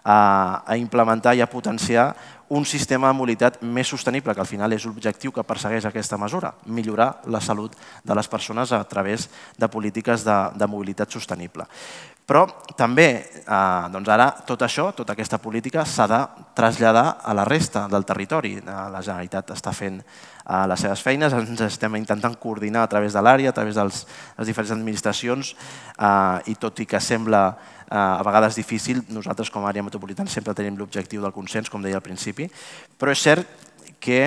a implementar i a potenciar un sistema de mobilitat més sostenible, que al final és l'objectiu que persegueix aquesta mesura, millorar la salut de les persones a través de polítiques de mobilitat sostenible. Però també, ara, tot això, tota aquesta política s'ha de traslladar a la resta del territori. La Generalitat està fent les seves feines, ens estem intentant coordinar a través de l'àrea, a través de les diferents administracions, i tot i que sembla a vegades difícil, nosaltres com a àrea metropolitana sempre tenim l'objectiu del consens, com deia al principi, però és cert que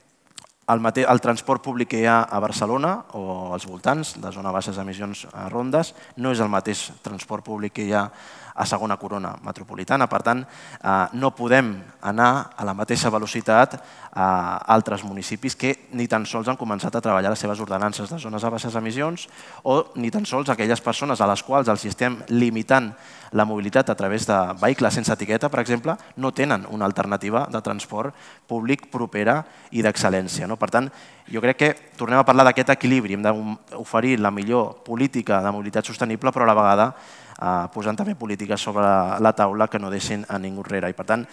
el transport públic que hi ha a Barcelona o als voltants de zona de baixes emissions a Rondes no és el mateix transport públic que hi ha a segona corona metropolitana. Per tant, no podem anar a la mateixa velocitat a altres municipis que ni tan sols han començat a treballar les seves ordenances de zones a baixes emissions o ni tan sols aquelles persones a les quals els estem limitant la mobilitat a través de vehicles sense etiqueta, per exemple, no tenen una alternativa de transport públic propera i d'excel·lència. Per tant, jo crec que tornem a parlar d'aquest equilibri, hem d'oferir la millor política de mobilitat sostenible, però a la vegada posant també polítiques sobre la taula que no deixin a ningú enrere. I per tant,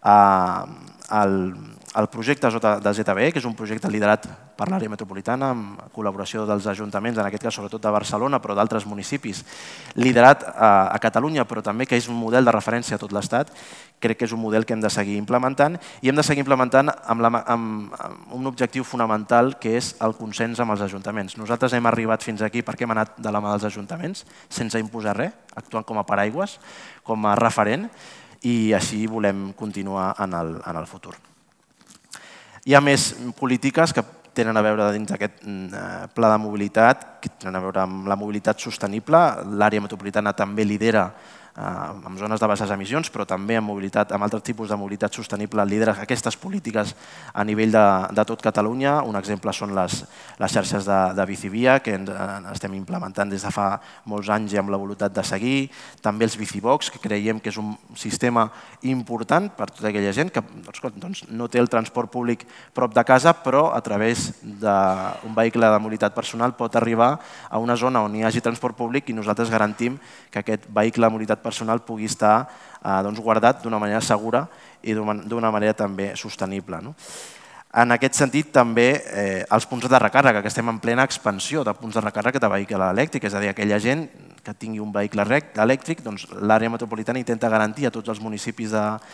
el projecte de Z B E, que és un projecte liderat per l'àrea metropolitana, amb col·laboració dels ajuntaments, en aquest cas sobretot de Barcelona, però d'altres municipis, liderat a Catalunya, però també que és un model de referència a tot l'Estat, crec que és un model que hem de seguir implementant i hem de seguir implementant amb un objectiu fonamental que és el consens amb els ajuntaments. Nosaltres hem arribat fins aquí perquè hem anat de la mà dels ajuntaments, sense imposar res, actuant com a paraigües, com a referent, i així volem continuar en el futur. Hi ha més polítiques que tenen a veure dins d'aquest pla de mobilitat, que tenen a veure amb la mobilitat sostenible. L'àrea metropolitana també lidera amb zones de baixes emissions, però també amb altres tipus de mobilitat sostenible lidera aquestes polítiques a nivell de tot Catalunya. Un exemple són les xarxes de bicivia que estem implementant des de fa molts anys i amb la voluntat de seguir. També els bicibox, que creiem que és un sistema important per tota aquella gent que no té el transport públic prop de casa, però a través d'un vehicle de mobilitat personal pot arribar a una zona on hi hagi transport públic i nosaltres garantim que aquest vehicle de mobilitat personal pugui estar guardat d'una manera segura i d'una manera també sostenible. En aquest sentit, també els punts de recàrrega, que estem en plena expansió de punts de recàrrega de vehicle elèctric, és a dir, aquella gent que tingui un vehicle elèctric, l'àrea metropolitana intenta garantir a tots els municipis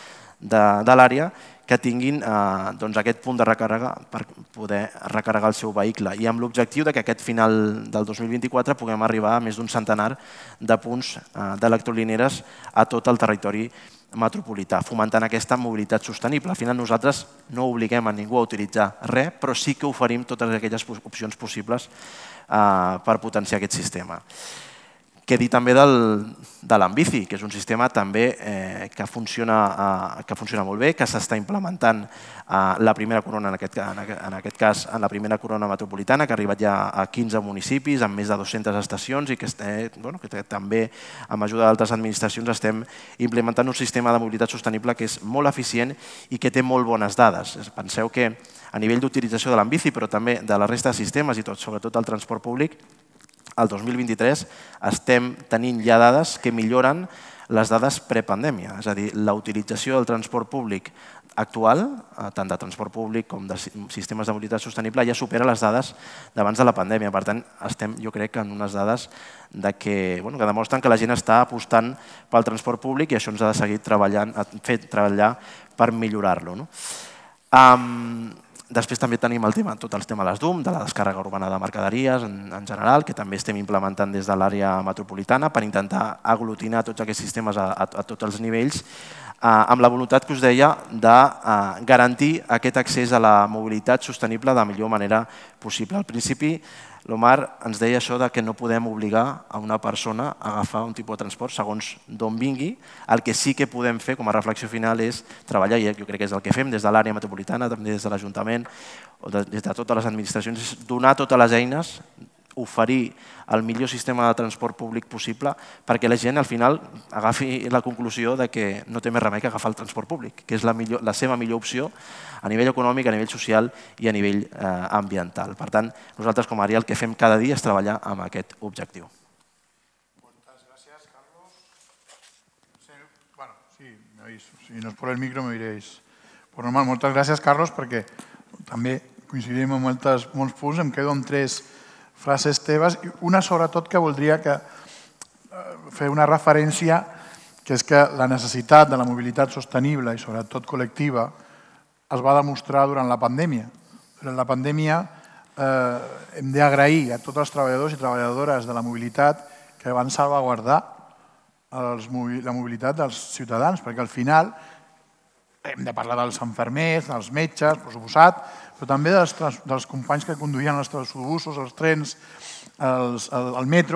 de l'àrea que tinguin aquest punt de recàrrega per poder recarregar el seu vehicle. I amb l'objectiu que aquest final del dos mil vint-i-quatre puguem arribar a més d'un centenar de punts d'electrolineres a tot el territori metropolità, fomentant aquesta mobilitat sostenible. Al final nosaltres no obliguem a ningú a utilitzar res, però sí que oferim totes aquelles opcions possibles per potenciar aquest sistema. Què dir també de l'Ambici, que és un sistema també que funciona molt bé, que s'està implementant la primera corona, en aquest cas, en la primera corona metropolitana, que ha arribat ja a quinze municipis, amb més de dues-centes estacions i que també, amb ajuda d'altres administracions, estem implementant un sistema de mobilitat sostenible que és molt eficient i que té molt bones dades. Penseu que a nivell d'utilització de l'Ambici, però també de la resta de sistemes i sobretot el transport públic, el dos mil vint-i-tres estem tenint ja dades que milloren les dades prepandèmia. És a dir, la utilització del transport públic actual, tant de transport públic com de sistemes de mobilitat sostenible, ja supera les dades d'abans de la pandèmia. Per tant, estem, jo crec, en unes dades que demostren que la gent està apostant pel transport públic i això ens ha de seguir treballant per millorar-lo. Després també tenim tot el tema de les D U M, de la descàrrega urbana de mercaderies en general, que també estem implementant des de l'àrea metropolitana per intentar aglutinar tots aquests sistemes a tots els nivells, amb la voluntat que us deia de garantir aquest accés a la mobilitat sostenible de la millor manera possible. Al principi, l'Omar ens deia això que no podem obligar a una persona a agafar un tipus de transport segons d'on vingui. El que sí que podem fer com a reflexió final és treballar, i jo crec que és el que fem des de l'àrea metropolitana, també des de l'Ajuntament o des de totes les administracions, és donar totes les eines, oferir el millor sistema de transport públic possible perquè la gent al final agafi la conclusió que no té més remei que agafar el transport públic, que és la seva millor opció a nivell econòmic, a nivell social i a nivell ambiental. Per tant, nosaltres com a àrea el que fem cada dia és treballar amb aquest objectiu. Moltes gràcies, Carlos. Bueno, sí, me oís. Si no és per el micro, me oiréis. Pues normal, moltes gràcies, Carlos, perquè també coincidim en molts punts. Em quedo amb tres frases teves. Una, sobretot, que voldria fer una referència, que és que la necessitat de la mobilitat sostenible i, sobretot, col·lectiva es va demostrar durant la pandèmia. Durant la pandèmia hem d'agrair a tots els treballadors i treballadores de la mobilitat que van salvaguardar la mobilitat dels ciutadans, perquè al final hem de parlar dels infermers, dels metges, per suposat, però també dels companys que conduïen els autobusos, els trens, el metro,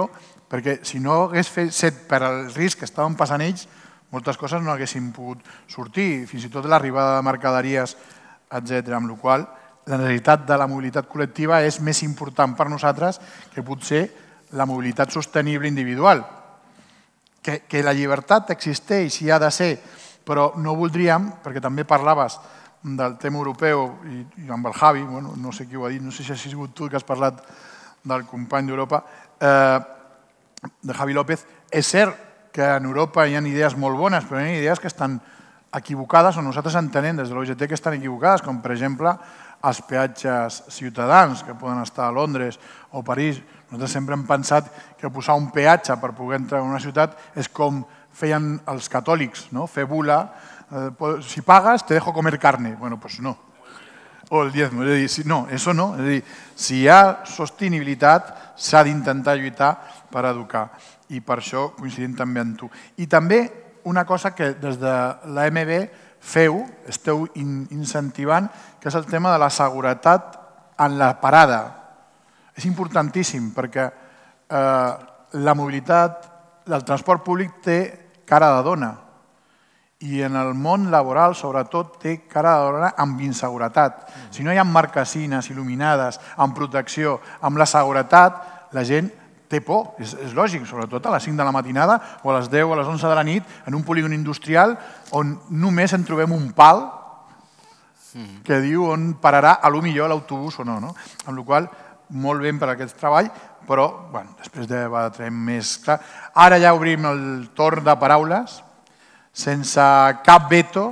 perquè si no hagués fet per al risc que estaven passant ells, moltes coses no haguessin pogut sortir, fins i tot l'arribada de mercaderies, etcètera. Amb la qual cosa, la necessitat de la mobilitat col·lectiva és més important per nosaltres que potser la mobilitat sostenible individual. Que, que la llibertat existeix i ha de ser, però no voldríem, perquè també parlaves del tema europeu i, i amb el Javi, bueno, no sé qui ho ha dit, no sé si has sigut tu que has parlat del company d'Europa, eh, de Javi López, és cert que en Europa hi ha idees molt bones, però hi ha idees que estan equivocades o nosaltres entenem des de l'O G T que estan equivocades, com per exemple els peatges ciutadans que poden estar a Londres o París. Nosaltres sempre hem pensat que posar un peatge per poder entrar en una ciutat és com feien els catòlics, no? Fer bula, eh, si pagas te dejo comer carne. Bueno, pues no. O el diezmo. És a dir, si, no, eso no. És a dir, si hi ha sostenibilitat, s'ha d'intentar lluitar per educar. I per això coincidim també amb tu. I també una cosa que des de l'A M B feu, esteu incentivant, que és el tema de la seguretat en la parada. És importantíssim perquè la mobilitat, el transport públic té cara de dona i en el món laboral, sobretot, té cara de dona amb inseguretat. Si no hi ha marquesines il·luminades, amb protecció, amb la seguretat, la gent té por, és, és lògic, sobretot a les cinc de la matinada o a les deu o a les onze de la nit en un polígon industrial on només en trobem un pal que diu on pararà a lo millor l'autobús o no. no? Amb la qual cosa, molt bé per aquest treball, però bueno, després debatrem més clar. Ara ja obrim el torn de paraules, sense cap veto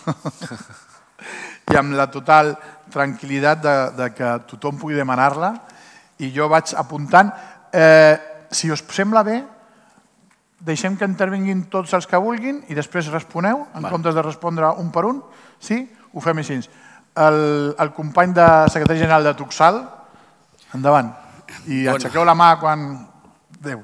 i amb la total tranquil·litat de, de que tothom pugui demanar-la i jo vaig apuntant. Eh, si us sembla bé, deixem que intervinguin tots els que vulguin i després responeu, en vale. comptes de respondre un per un. Sí? Ho fem així. El, el company de secretari general de Tuxal, endavant. I bueno. Aixequeu la mà quan... Déu.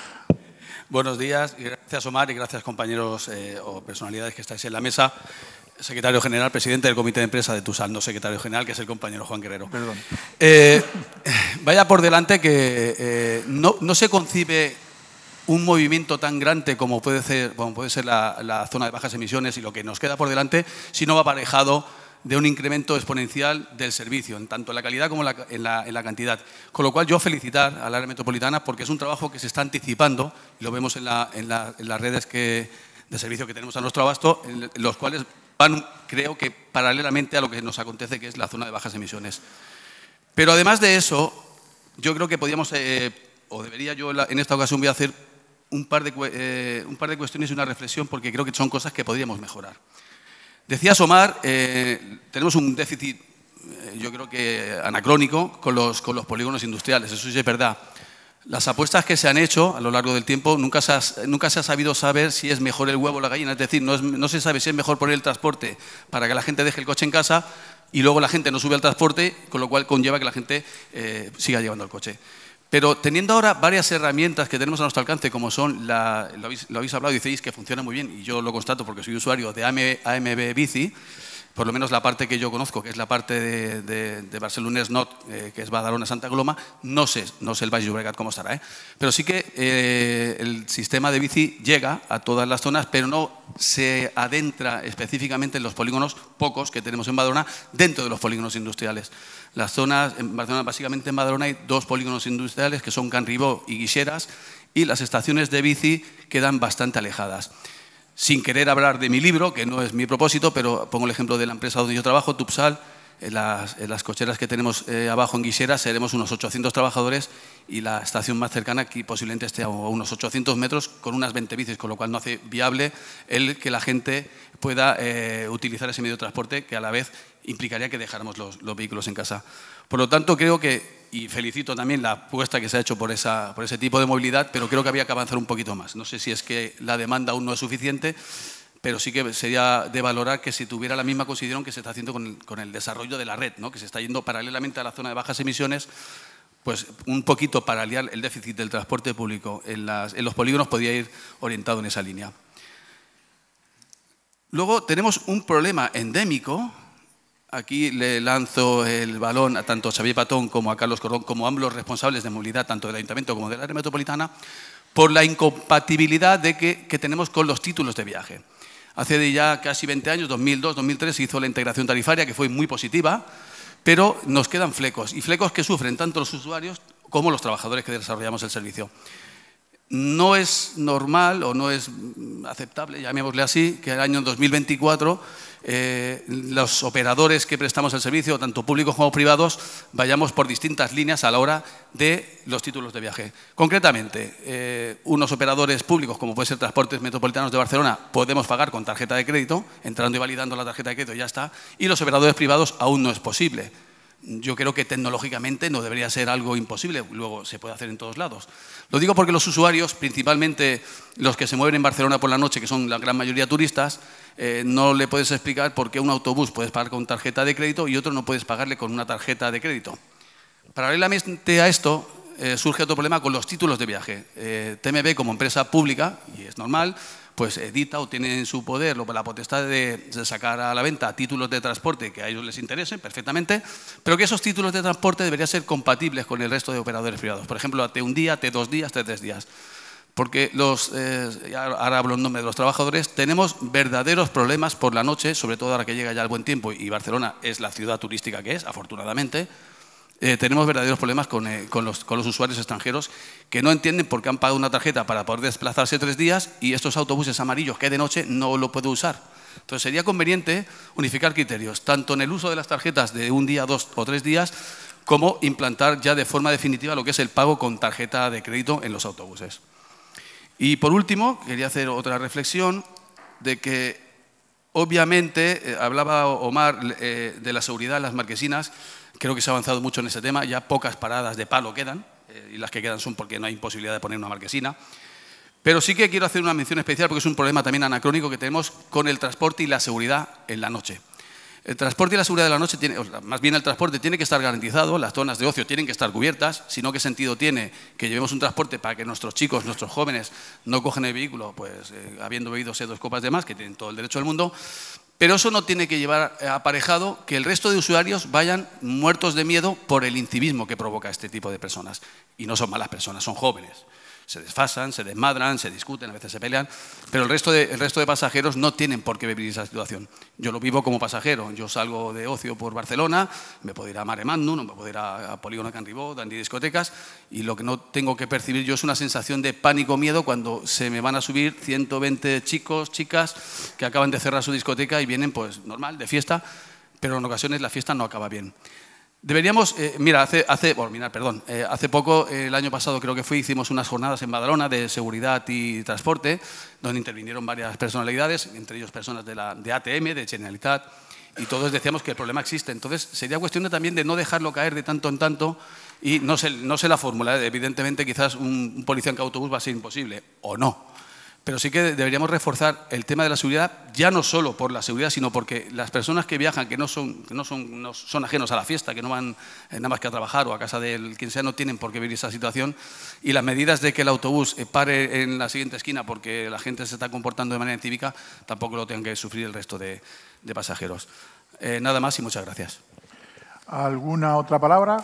Buenos días, y gracias Omar y gracias compañeros eh, o personalidades que estáis en la mesa. Secretario General, presidente del Comité de Empresa de Tusal, no secretario general, que es el compañero Juan Guerrero. Perdón. Eh, vaya por delante que eh, no, no se concibe un movimiento tan grande como puede ser, como puede ser la, la zona de bajas emisiones y lo que nos queda por delante si no va aparejado de un incremento exponencial del servicio, en tanto en la calidad como en la, en la, en la cantidad. Con lo cual, yo felicitar al área metropolitana porque es un trabajo que se está anticipando, y lo vemos en, la, en, la, en las redes que, de servicio que tenemos a nuestro abasto, en los cuales van, creo que paralelamente a lo que nos acontece, que es la zona de bajas emisiones. Pero además de eso, yo creo que podríamos, eh, o debería yo en esta ocasión voy a hacer un par, de, eh, un par de cuestiones y una reflexión, porque creo que son cosas que podríamos mejorar. Decía Omar, eh, tenemos un déficit, eh, yo creo que anacrónico, con los, con los polígonos industriales, eso sí es verdad. Las apuestas que se han hecho a lo largo del tiempo nunca se ha, nunca se ha sabido saber si es mejor el huevo o la gallina, es decir, no, es, no se sabe si es mejor poner el transporte para que la gente deje el coche en casa y luego la gente no sube al transporte, con lo cual conlleva que la gente eh, siga llevando el coche. Pero teniendo ahora varias herramientas que tenemos a nuestro alcance, como son, la, lo, habéis, lo habéis hablado y decís que funciona muy bien, y yo lo constato porque soy usuario de A M B Bici, por lo menos la parte que yo conozco, que es la parte de, de, de Barcelona Not, eh, que es Badalona-Santa Coloma, no sé, no sé el Baix Llobregat cómo estará, ¿eh? Pero sí que eh, el sistema de bici llega a todas las zonas, pero no se adentra específicamente en los polígonos, pocos que tenemos en Badalona, dentro de los polígonos industriales. Las zonas, en Barcelona, básicamente en Badalona hay dos polígonos industriales que son Can Ribó y Guixeras, y las estaciones de bici quedan bastante alejadas. Sin querer hablar de mi libro, que no es mi propósito, pero pongo el ejemplo de la empresa donde yo trabajo, Tupsal. En las, en las cocheras que tenemos eh, abajo en Guixeras seremos unos ochocientos trabajadores y la estación más cercana aquí posiblemente esté a unos ochocientos metros con unas veinte bicis, con lo cual no hace viable el que la gente pueda eh, utilizar ese medio de transporte, que a la vez implicaría que dejáramos los, los vehículos en casa. Por lo tanto, creo que, y felicito también la apuesta que se ha hecho por, esa, por ese tipo de movilidad, pero creo que había que avanzar un poquito más. No sé si es que la demanda aún no es suficiente, pero sí que sería de valorar que si tuviera la misma consideración que se está haciendo con el, con el desarrollo de la red, ¿no? Que se está yendo paralelamente a la zona de bajas emisiones, pues un poquito para aliar el déficit del transporte público en, las, en los polígonos podría ir orientado en esa línea. Luego tenemos un problema endémico. Aquí le lanzo el balón a tanto a Xavier Patón como a Carlos Cordón, como ambos responsables de movilidad, tanto del Ayuntamiento como del área metropolitana, por la incompatibilidad de que, que tenemos con los títulos de viaje. Hace ya casi veinte años, dos mil dos, dos mil tres, se hizo la integración tarifaria, que fue muy positiva, pero nos quedan flecos, y flecos que sufren tanto los usuarios como los trabajadores que desarrollamos el servicio. No es normal o no es aceptable, llamémosle así, que el año dos mil veinticuatro eh, los operadores que prestamos el servicio, tanto públicos como privados, vayamos por distintas líneas a la hora de los títulos de viaje. Concretamente, eh, unos operadores públicos, como puede ser Transportes Metropolitanos de Barcelona, podemos pagar con tarjeta de crédito, entrando y validando la tarjeta de crédito y ya está, y los operadores privados aún no es posible. Yo creo que tecnológicamente no debería ser algo imposible, luego se puede hacer en todos lados. Lo digo porque los usuarios, principalmente los que se mueven en Barcelona por la noche, que son la gran mayoría turistas, eh, no le puedes explicar por qué un autobús puedes pagar con tarjeta de crédito y otro no puedes pagarle con una tarjeta de crédito. Paralelamente a esto, eh, surge otro problema con los títulos de viaje. Eh, T M B, como empresa pública, y es normal, pues edita o tiene en su poder la potestad de, de sacar a la venta títulos de transporte que a ellos les interesen perfectamente, pero que esos títulos de transporte deberían ser compatibles con el resto de operadores privados. Por ejemplo, T un día, T dos días, T tres días. Porque los, eh, ahora hablo en nombre de los trabajadores, tenemos verdaderos problemas por la noche, sobre todo ahora que llega ya el buen tiempo y Barcelona es la ciudad turística que es, afortunadamente. Eh, tenemos verdaderos problemas con, eh, con, los, con los usuarios extranjeros que no entienden por qué han pagado una tarjeta para poder desplazarse tres días y estos autobuses amarillos que hay de noche no lo puede usar. Entonces sería conveniente unificar criterios, tanto en el uso de las tarjetas de un día, dos o tres días, como implantar ya de forma definitiva lo que es el pago con tarjeta de crédito en los autobuses. Y por último, quería hacer otra reflexión de que obviamente, eh, hablaba Omar eh, de la seguridad en las marquesinas. Creo que se ha avanzado mucho en ese tema, ya pocas paradas de palo quedan, eh, y las que quedan son porque no hay posibilidad de poner una marquesina. Pero sí que quiero hacer una mención especial porque es un problema también anacrónico que tenemos con el transporte y la seguridad en la noche. El transporte y la seguridad de la noche, tiene, más bien el transporte tiene que estar garantizado, las zonas de ocio tienen que estar cubiertas, si no, ¿qué sentido tiene que llevemos un transporte para que nuestros chicos, nuestros jóvenes no cogen el vehículo, pues eh, habiendo bebido dos copas de más, que tienen todo el derecho del mundo? Pero eso no tiene que llevar aparejado que el resto de usuarios vayan muertos de miedo por el incivismo que provoca este tipo de personas. Y no son malas personas, son jóvenes. Se desfasan, se desmadran, se discuten, a veces se pelean, pero el resto, de, el resto de pasajeros no tienen por qué vivir esa situación. Yo lo vivo como pasajero, yo salgo de ocio por Barcelona, me puedo ir a Mare Magnum, me puedo ir a, a Polígono Can Ribó, a discotecas, y lo que no tengo que percibir yo es una sensación de pánico, miedo, cuando se me van a subir ciento veinte chicos, chicas, que acaban de cerrar su discoteca y vienen, pues, normal, de fiesta, pero en ocasiones la fiesta no acaba bien. Deberíamos, eh, mira, hace, hace, bueno, mira, perdón, eh, hace poco, eh, el año pasado creo que fue, hicimos unas jornadas en Badalona de seguridad y transporte, donde intervinieron varias personalidades, entre ellos personas de, la, de A T M, de Generalitat, y todos decíamos que el problema existe. Entonces, sería cuestión de, también de no dejarlo caer de tanto en tanto, y no sé, no sé la fórmula, ¿eh? Evidentemente quizás un, un policía en autobús va a ser imposible, o no. Pero sí que deberíamos reforzar el tema de la seguridad, ya no solo por la seguridad, sino porque las personas que viajan, que no son, que no son, no son ajenos a la fiesta, que no van eh, nada más que a trabajar o a casa del quien sea, no tienen por qué vivir esa situación. Y las medidas de que el autobús eh, pare en la siguiente esquina porque la gente se está comportando de manera incívica, tampoco lo tengan que sufrir el resto de, de pasajeros. Eh, nada más y muchas gracias. ¿Alguna otra palabra?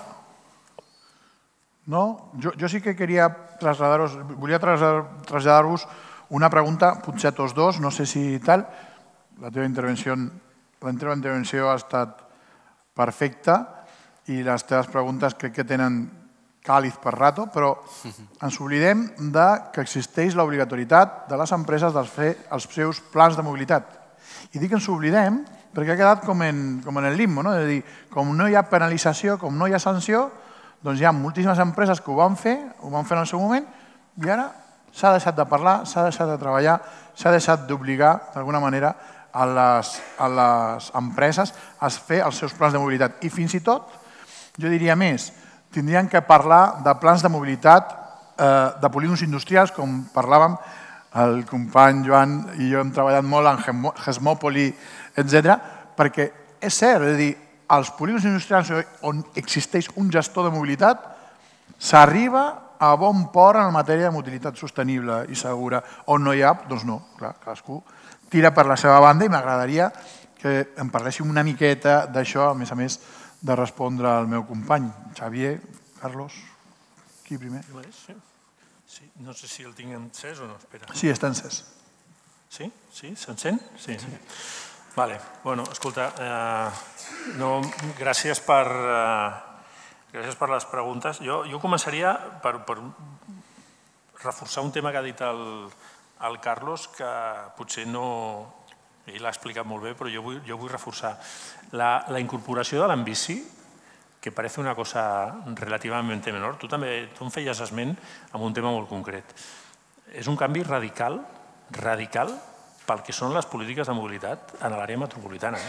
No? Jo, jo sí que queria traslladar-vos, volia traslladar-vos una pregunta, potser a tots dos, no sé si tal. La teva intervenció, la teva intervenció ha estat perfecta i les teves preguntes crec que tenen càlid per rato, però ens oblidem de que existeix l'obligatorietat de les empreses de fer els seus plans de mobilitat. I dic que ens oblidem perquè ha quedat com en, com en el limbo, no? És a dir, com no hi ha penalització, com no hi ha sanció, doncs hi ha moltíssimes empreses que ho van fer, ho van fer en el seu moment, i ara s'ha deixat de parlar, s'ha deixat de treballar, s'ha deixat d'obligar, d'alguna manera, a les, a les empreses a fer els seus plans de mobilitat. I fins i tot, jo diria més, tindrien que parlar de plans de mobilitat eh, de polígons industrials, com parlàvem, el company Joan i jo hem treballat molt en Gesmòpoli, etcètera, perquè és cert, és a dir, als polígons industrials on existeix un gestor de mobilitat s'arriba a bon port en matèria de mobilitat sostenible i segura. On no hi ha, doncs no, clar, cadascú tira per la seva banda i m'agradaria que em parléssiu una miqueta d'això, a més a més de respondre al meu company. Xavier, Carlos, qui primer? No sé si el tinc encès o no, espera. Sí, està encès. Sí? Sí? S'encén? Sí. Vale. Bueno, escolta, gràcies per gràcies per les preguntes. Jo començaria per reforçar un tema que ha dit el Carlos, que potser no... ell l'ha explicat molt bé, però jo vull reforçar. La incorporació de l'ambici, que parece una cosa relativamente menor, tu també em feies esment amb un tema molt concret. És un canvi radical, radical, pel que són les polítiques de mobilitat en l'àrea metropolitana.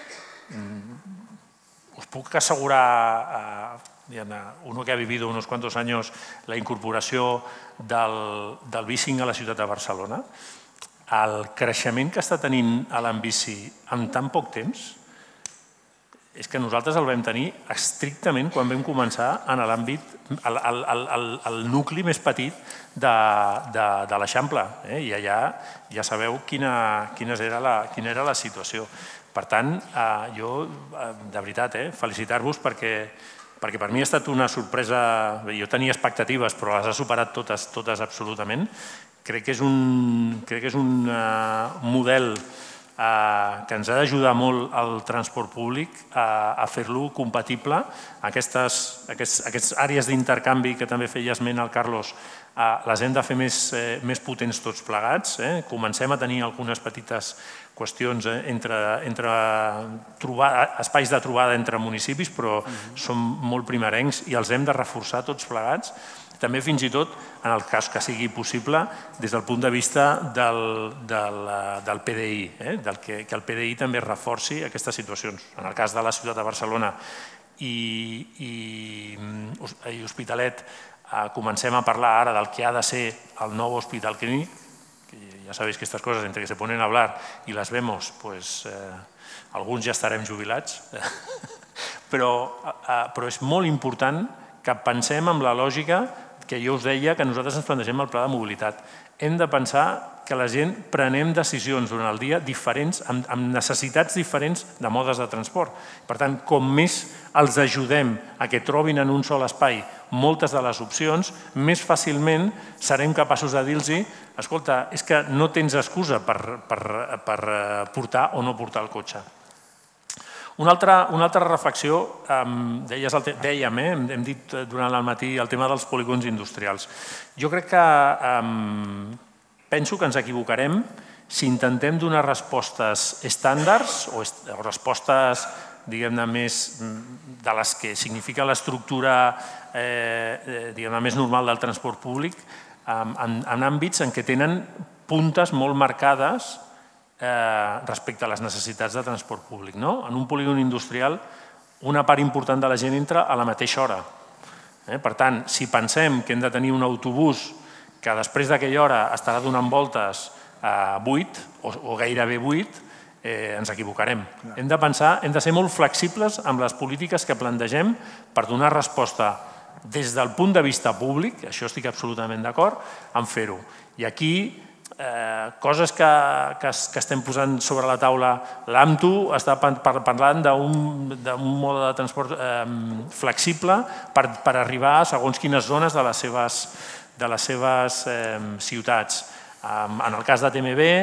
Us puc assegurar, uno que ha vivido unos cuantos años la incorporació del bicing a la ciutat de Barcelona, el creixement que està tenint l'ambici en tan poc temps és que nosaltres el vam tenir estrictament quan vam començar en l'àmbit, el nucli més petit de l'Eixample. I allà ja sabeu quina era la situació. Per tant, jo, de veritat, felicitar-vos perquè per mi ha estat una sorpresa. Jo tenia expectatives, però les ha superat totes absolutament. Crec que és un model que ens ha d'ajudar molt el transport públic a fer-lo compatible. Aquestes àrees d'intercanvi que també feia esment el Carlos, les hem de fer més potents tots plegats. Comencem a tenir algunes petites qüestions entre espais de trobada entre municipis, però són molt primerencs i els hem de reforçar tots plegats. També fins i tot, en el cas que sigui possible, des del punt de vista del P D I, que el P D I també reforci aquestes situacions. En el cas de la ciutat de Barcelona i Hospitalet, comencem a parlar ara del que ha de ser el nou hospital clínic, que ja sabeu que aquestes coses, entre que se ponen a hablar i les vemos, alguns ja estarem jubilats, però és molt important que pensem en la lògica que jo us deia que nosaltres ens plantegem el pla de mobilitat. Hem de pensar que la gent prenem decisions durant el dia diferents, amb necessitats diferents de modes de transport. Per tant, com més els ajudem a que trobin en un sol espai moltes de les opcions, més fàcilment serem capaços de dir-los escolta, és que no tens excusa per portar o no portar el cotxe. Una altra reflexió, dèiem, hem dit durant el matí el tema dels polígons industrials. Jo crec que penso que ens equivocarem si intentem donar respostes estàndards o respostes, diguem-ne, més de les que significa l'estructura més normal del transport públic en àmbits en què tenen puntes molt marcades respecte a les necessitats de transport públic. En un polígon industrial, una part important de la gent entra a la mateixa hora. Per tant, si pensem que hem de tenir un autobús que després d'aquella hora estarà donant voltes buit o gairebé buit, ens equivocarem. Hem de pensar, hem de ser molt flexibles amb les polítiques que plantegem per donar resposta des del punt de vista públic, això estic absolutament d'acord, en fer-ho. I aquí coses que estem posant sobre la taula, l'AMTU està parlant d'un mode de transport flexible per arribar a segons quines zones de les seves ciutats. En el cas de T M B,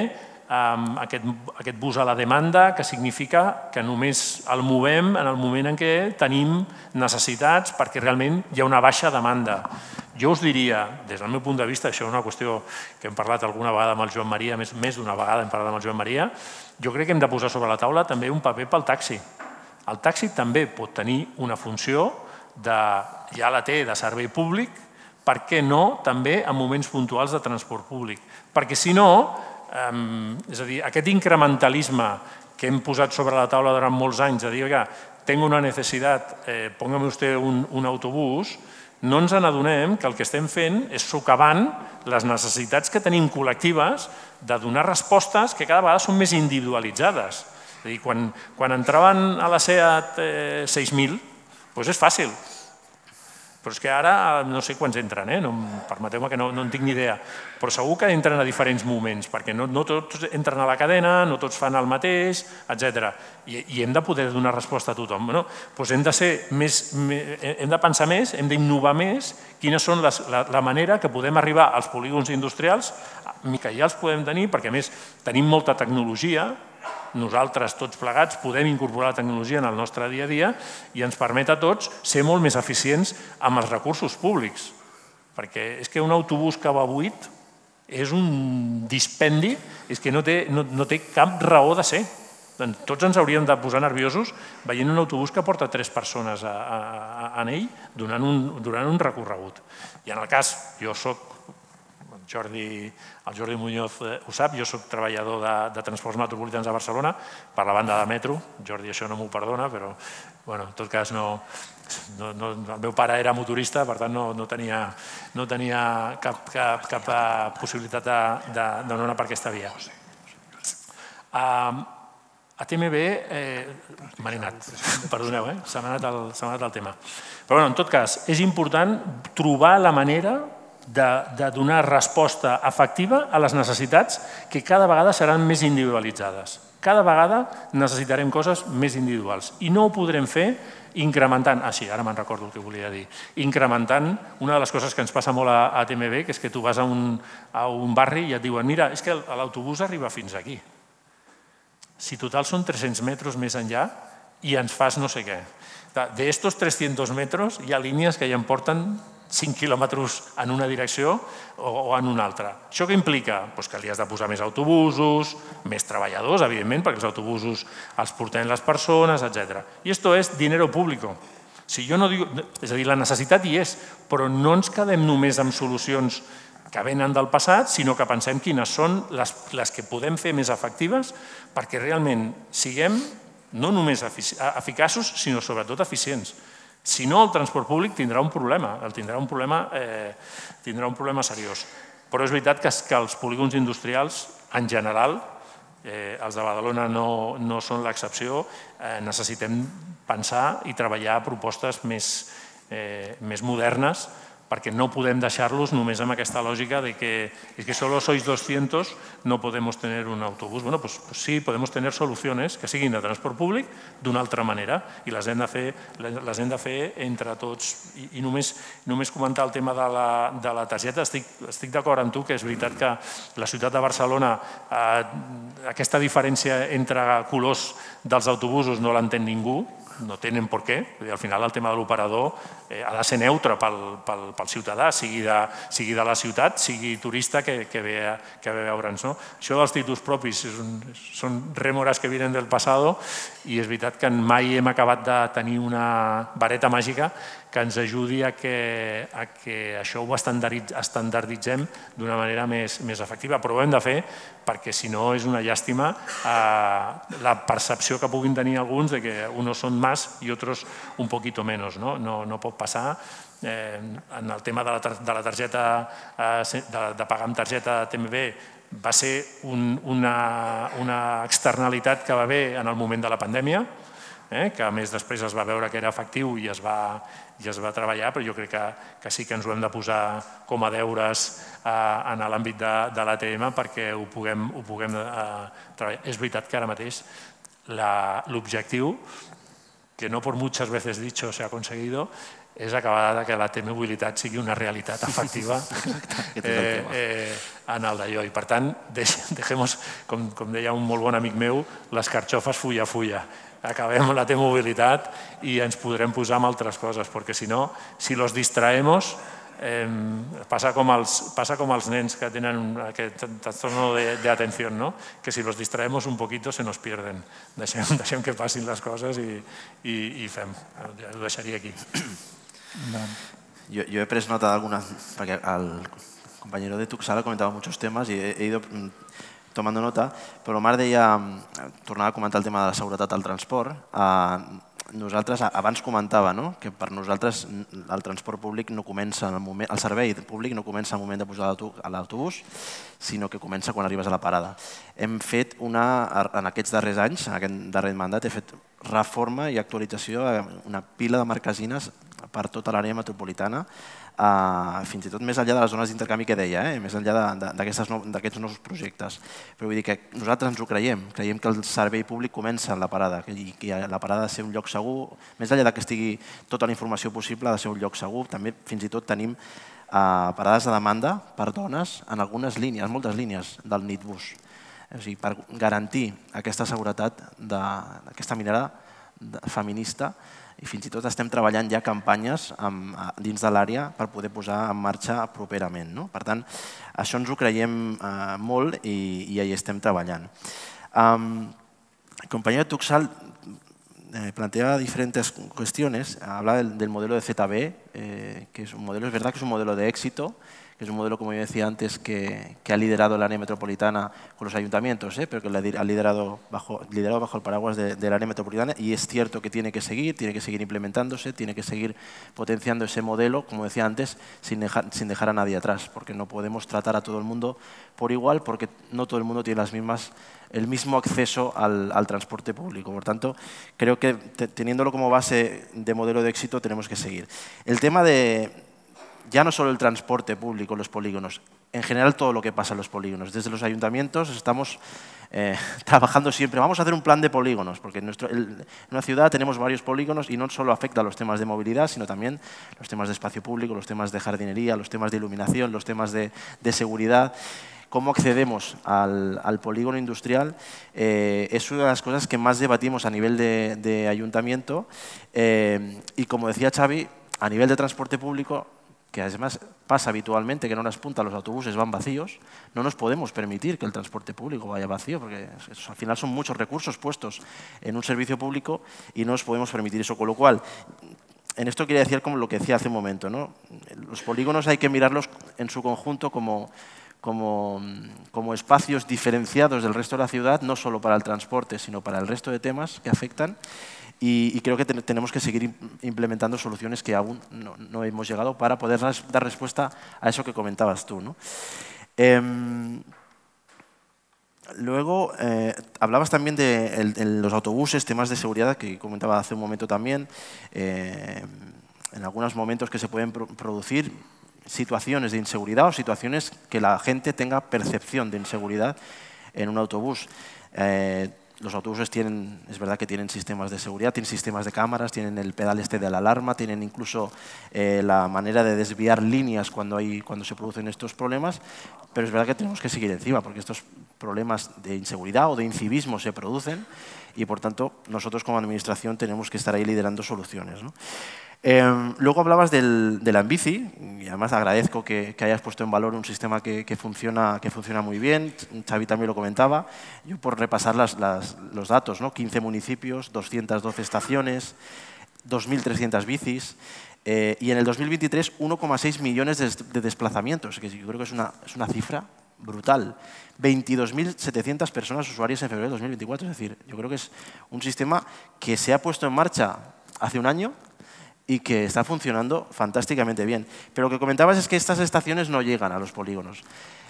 aquest bus a la demanda, que significa que només el movem en el moment en què tenim necessitats perquè realment hi ha una baixa demanda. Jo us diria, des del meu punt de vista, això és una qüestió que hem parlat alguna vegada amb el Joan Maria, més d'una vegada hem parlat amb el Joan Maria, jo crec que hem de posar sobre la taula també un paper pel taxi. El taxi també pot tenir una funció, ja la té, de servei públic, per què no també en moments puntuals de transport públic? Perquè si no, és a dir, aquest incrementalisme que hem posat sobre la taula durant molts anys, de dir, oiga, tengo una necessitat, póngame usted un autobús, no ens n'adonem que el que estem fent és socavant les necessitats que tenim col·lectives de donar respostes que cada vegada són més individualitzades. És a dir, quan entraven a la SEAT seis mil, doncs és fàcil. Però és que ara no sé quants entren, eh? Permeteu-me que no en tinc ni idea, però segur que entren a diferents moments, perquè no tots entren a la cadena, no tots fan el mateix, etcètera. I hem de poder donar resposta a tothom. Doncs hem de ser més, hem de pensar més, hem d'innovar més quines són la manera que podem arribar als polígons industrials, que ja els podem tenir, perquè a més tenim molta tecnologia, nosaltres tots plegats podem incorporar la tecnologia en el nostre dia a dia i ens permet a tots ser molt més eficients amb els recursos públics. Perquè és que un autobús que va buit és un dispendi, és que no té cap raó de ser. Tots ens hauríem de posar nerviosos veient un autobús que porta tres persones en ell durant un recorregut. I en el cas, jo soc el Jordi Muñoz ho sap, jo soc treballador de Transports Metropolitans de Barcelona per la banda de metro, Jordi això no m'ho perdona, però en tot cas el meu pare era motorista, per tant no tenia cap possibilitat de no anar per aquesta via. A T M B m'ha anat, perdoneu, se m'ha anat el tema. Però en tot cas, és important trobar la manera de donar resposta efectiva a les necessitats que cada vegada seran més individualitzades. Cada vegada necessitarem coses més individuals i no ho podrem fer incrementant, ah sí, ara me'n recordo el que volia dir, incrementant una de les coses que ens passa molt a T M B, que és que tu vas a un barri i et diuen mira, és que l'autobús arriba fins aquí. Si total són tres-cents metres més enllà i ens fas no sé què. D'estos tres-cents metres hi ha línies que ja em porten cinc quilòmetres en una direcció o en una altra. Això què implica? Que li has de posar més autobusos, més treballadors, evidentment, perquè els autobusos els porten les persones, etcètera. I això és dinero público. És a dir, la necessitat hi és, però no ens quedem només amb solucions que venen del passat, sinó que pensem quines són les que podem fer més efectives perquè realment siguem no només eficaços, sinó sobretot eficients. Si no, el transport públic tindrà un problema, tindrà un problema seriós. Però és veritat que els polígons industrials, en general, els de Badalona no són l'excepció, necessitem pensar i treballar propostes més modernes perquè no podem deixar-los només amb aquesta lògica de que es que solo sois doscientos, no podemos tener un autobús. Bueno, pues sí, podemos tener soluciones que siguin de transport públic d'una altra manera i les hem de fer entre tots. I només comentar el tema de la targeta, estic d'acord amb tu que és veritat que la ciutat de Barcelona aquesta diferència entre colors dels autobusos no l'entén ningú, no tenen per què. Al final el tema de l'operador ha de ser neutre pel ciutadà, sigui de la ciutat, sigui turista que ve a veure'ns. Això dels títols propis són rèmores que vienen del passado i és veritat que mai hem acabat de tenir una vareta màgica que ens ajudi a que això ho estandarditzem d'una manera més efectiva. Però ho hem de fer perquè si no és una llàstima la percepció que puguin tenir alguns de que uns són más i altres un poquito menos. No pot passar. En el tema de la targeta, de pagar amb targeta T M B, va ser una externalitat que va haver en el moment de la pandèmia, que a més després es va veure que era efectiu i es va treballar, però jo crec que sí que ens ho hem de posar com a deures en l'àmbit de l'A T M perquè ho puguem treballar. És veritat que ara mateix l'objectiu, que no por muchas veces dicho se ha conseguido, és acabar que la T-mobilitat sigui una realitat efectiva en el d'allò. I per tant, deixemos, com deia un molt bon amic meu, les carxofes fulla fulla. Acabem amb la T-mobilitat i ens podrem posar amb altres coses, perquè si no, si los distraemos, passa com els nens que tenen aquest trastorno de atención, que si los distraemos un poquito se nos pierden. Deixem que passin les coses i fem. Ho deixaria aquí. Yo he pres nota d'alguna, perquè el compañero de Tuxal ha comentado muchos temas y he ido tomando nota, però Marc deia, tornava a comentar el tema de la seguretat al transport. Nosaltres, abans comentava que per nosaltres el transport públic no comença, el servei públic no comença al moment de pujar a l'autobús, sinó que comença quan arribes a la parada. Hem fet una, en aquests darrers anys, en aquest darrer mandat, he fet reforma i actualització, una pila de marquesines per tota l'àrea metropolitana, uh, fins i tot més enllà de les zones d'intercanvi que deia, eh? Més enllà d'aquests no, nous projectes. Però vull dir que nosaltres ens ho creiem, creiem que el servei públic comença en la parada i que la parada ha de ser un lloc segur, més enllà que estigui tota la informació possible, ha de ser un lloc segur. També fins i tot tenim uh, parades de demanda per dones en algunes línies, moltes línies del Nitbus. O sigui, per garantir aquesta seguretat d'aquesta mirada feminista, i fins i tot estem treballant ja campanyes dins de l'àrea per poder posar en marxa properament. Per tant, això ens ho creiem molt i hi estem treballant. El compañero Tuxal plantea diferentes cuestiones. Habla del, del modelo de Z B, eh, que es un modelo, es verdad que es un modelo de éxito, que es un modelo, como yo decía antes, que, que ha liderado el área metropolitana con los ayuntamientos, ¿eh? pero que ha liderado bajo, liderado bajo el paraguas de, del área metropolitana, y es cierto que tiene que seguir, tiene que seguir implementándose, tiene que seguir potenciando ese modelo, como decía antes, sin dejar, sin dejar a nadie atrás, porque no podemos tratar a todo el mundo por igual, porque no todo el mundo tiene las mismas, el mismo acceso al, al transporte público. Por tanto, creo que teniéndolo como base de modelo de éxito tenemos que seguir. El tema de ya no solo el transporte público, los polígonos, en general todo lo que pasa en los polígonos. Desde los ayuntamientos estamos eh, trabajando siempre. Vamos a hacer un plan de polígonos, porque en, nuestro, en una ciudad tenemos varios polígonos y no solo afecta a los temas de movilidad, sino también los temas de espacio público, los temas de jardinería, los temas de iluminación, los temas de, de seguridad. Cómo accedemos al, al polígono industrial eh, es una de las cosas que más debatimos a nivel de, de ayuntamiento eh, y, como decía Xavi, a nivel de transporte público, que además pasa habitualmente que en horas punta los autobuses van vacíos, no nos podemos permitir que el transporte público vaya vacío, porque al final son muchos recursos puestos en un servicio público y no nos podemos permitir eso. Con lo cual, en esto quería decir como lo que decía hace un momento, ¿no? Los polígonos hay que mirarlos en su conjunto como, como, como espacios diferenciados del resto de la ciudad, no solo para el transporte, sino para el resto de temas que afectan. Y, y creo que te, tenemos que seguir implementando soluciones que aún no, no hemos llegado para poder dar respuesta a eso que comentabas tú, ¿no? Eh, luego, eh, hablabas también de el, el, los autobuses, temas de seguridad, que comentaba hace un momento también. Eh, en algunos momentos que se pueden pro producir situaciones de inseguridad o situaciones que la gente tenga percepción de inseguridad en un autobús. Eh, Los autobuses tienen, es verdad que tienen sistemas de seguridad, tienen sistemas de cámaras, tienen el pedal este de la alarma, tienen incluso eh, la manera de desviar líneas cuando, hay, cuando se producen estos problemas, pero es verdad que tenemos que seguir encima porque estos problemas de inseguridad o de incivismo se producen y, por tanto, nosotros como administración tenemos que estar ahí liderando soluciones, ¿no? Eh, luego hablabas del, del Ambici, y además agradezco que, que hayas puesto en valor un sistema que, que, funciona, que funciona muy bien. Xavi también lo comentaba. Yo, por repasar las, las, los datos, ¿no? quince municipios, doscientas doce estaciones, dos mil trescientas bicis eh, y en el dos mil veintitrés uno coma seis millones de, de desplazamientos, que yo creo que es una, es una cifra brutal. veintidós mil setecientas personas usuarias en febrero de dos mil veinticuatro. Es decir, yo creo que es un sistema que se ha puesto en marcha hace un año y que está funcionando fantásticamente bien. Pero lo que comentabas es que estas estaciones no llegan a los polígonos.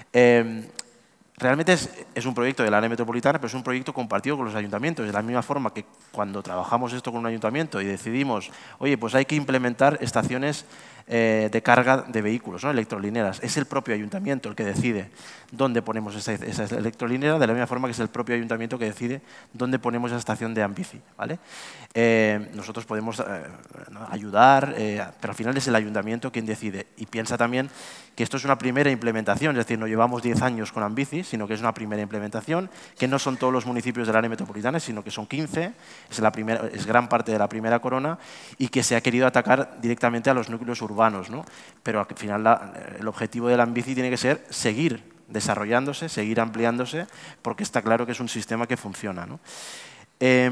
Eh, realmente es, es un proyecto del área metropolitana, pero es un proyecto compartido con los ayuntamientos. De la misma forma que cuando trabajamos esto con un ayuntamiento y decidimos, oye, pues hay que implementar estaciones eh, de carga de vehículos, ¿no? electrolineras. Es el propio ayuntamiento el que decide dónde ponemos esa, esa electrolinera, de la misma forma que es el propio ayuntamiento que decide dónde ponemos esa estación de Ambici, ¿vale? Eh, nosotros podemos eh, ayudar, eh, pero al final es el ayuntamiento quien decide. Y piensa también que esto es una primera implementación, es decir, no llevamos diez años con Ambici, sino que es una primera implementación, que no son todos los municipios del área metropolitana, sino que son quince, es, la primera, es gran parte de la primera corona, y que se ha querido atacar directamente a los núcleos urbanos, ¿no? Pero al final la, el objetivo de la Ambici tiene que ser seguir desarrollándose, seguir ampliándose, porque está claro que es un sistema que funciona, ¿no? Eh,